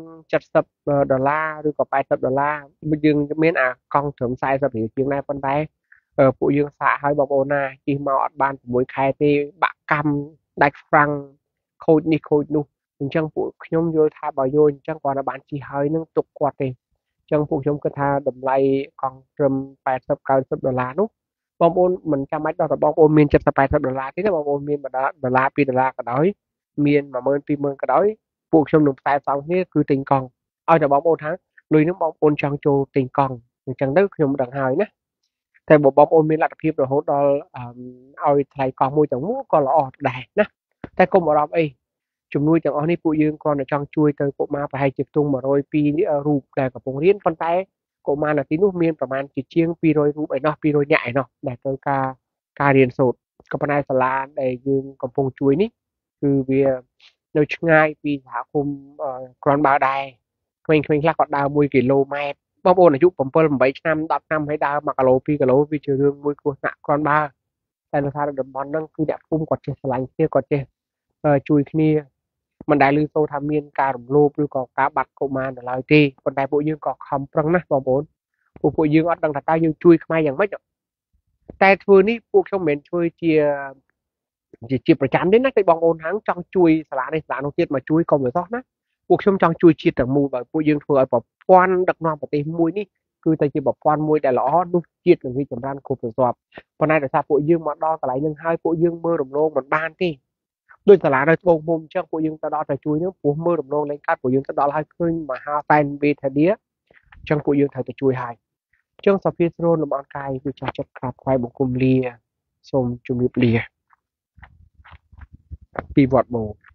$70ឬក៏$80យើងមានអាកង់ត្រឹម40រៀលជាងដែរប៉ុន្តែពួកយើងសាកឲ្យបងប្អូនណាជិះមកអត់បាន6ខែទេបាក់កម្មដាច់ហ្វ្រាំងខូចនេះខូចនោះអញ្ចឹងពួកខ្ញុំយល់ថាបើយកអញ្ចឹងគាត់បានជិះហើយនឹងទុកគាត់ទេអញ្ចឹងពួកខ្ញុំគិតថាតម្លៃកង់ត្រឹម$80-90នោះបងប្អូនមិនចាំបាច់ដល់តែបងប្អូនមាន$70-80ទេណាបងប្អូនមាន$1 $2ក៏ដោយមាន120,000ក៏ដោយពួកខ្ញុំនឹងផ្សាយផ្សងគ្នាគឺទិញកង់ឲ្យតែបងប្អូនថាលុយនឹងបងប្អូនចង់ចូលទិញកង់អញ្ចឹងទៅខ្ញុំដឹងហើយណាតែបើបងប្អូនមានលទ្ធភាពរហូតដល់ឲ្យថ្លៃកង់មួយទាំងមូលក៏ល្អដែរណាតែកុំបារម្ភអីជំនួយទាំងអស់នេះពួកយើងគ្រាន់តែចង់ជួយទៅកុមារប្រហែលជាខ្ទង់102រូបដែលកំពុងរៀនប៉ុន្តែកុមារនៅទីនោះមានប្រហែលជាជាង200រូបឯណោះ200នាក់ឯណោះដែលត្រូវការរៀនសូត្រក៏ប៉ុន្តែសាលាដែលយើងកំពុងជួយនេះគឺវានៅឆ្ងាយពីសហគមន៍គ្រាន់បើដែរក្មេងៗខ្លះគាត់ដើរ1គីឡូម៉ែត្របងប្អូនអាយុ7 8ឆ្នាំ10ឆ្នាំហើយដើរ1គីឡូ2គីឡូវាជារឿងមួយគ្រោះថ្នាក់គ្រាន់បើតែនៅថាតំបន់ហ្នឹងគឺអ្នកភូមិគាត់ចេះឆ្លាញ់គ្នាគាត់ចេះជួយគ្នាមិនដែលឮសូរថាមានការរំលោភឬក៏ការបាត់កុមារនៅឡើយទេប៉ុន្តែពួកយើងក៏ខំប្រឹងណាស់បងប្អូនពួកយើងអត់ដឹងថាតើយើងជួយខ្មែរយ៉ាងម៉េចតែធ្វើនេះពួកខ្ញុំមិនមែនជួយជាប្រចាំទេណាតែបងប្អូនហាងចង់ជួយសាលានេះសាលានោះទៀតមកជួយកុំឲ្យសោះណាពួកខ្ញុំចង់ជួយជាតិទាំងមូលបើពួកយើងធ្វើឲ្យប្រព័ន្ធដឹកនាំប្រទេសមួយនេះគឺតែជាប្រព័ន្ធមួយដែលល្អនោះជាតិនឹងរីកចម្រើនគ្រប់ប្រព័ន្ធប៉ុន្តែដោយសារពួកយើងមកដល់កន្លែងនឹងហើយពួកយើងមើលរំលងមិនបានទេដូចសាលានៅត្បូងឃ្មុំអញ្ចឹងពួកយើងទៅដល់តែជួយនឹងព្រោះមើលរំលងលែងកាត់ពួកយើងទៅដល់ហើយឃើញមហាសែនវេធានាអញ្ចឹងពួកយើងត្រូវទៅជួយហើយអញ្ចឹងសភាស្រូនលំអរកាយគឺចាស់ចិត្តក្រាបថ្វាយបង្គំលាសូមជម្រាបលាពីវត្តបូ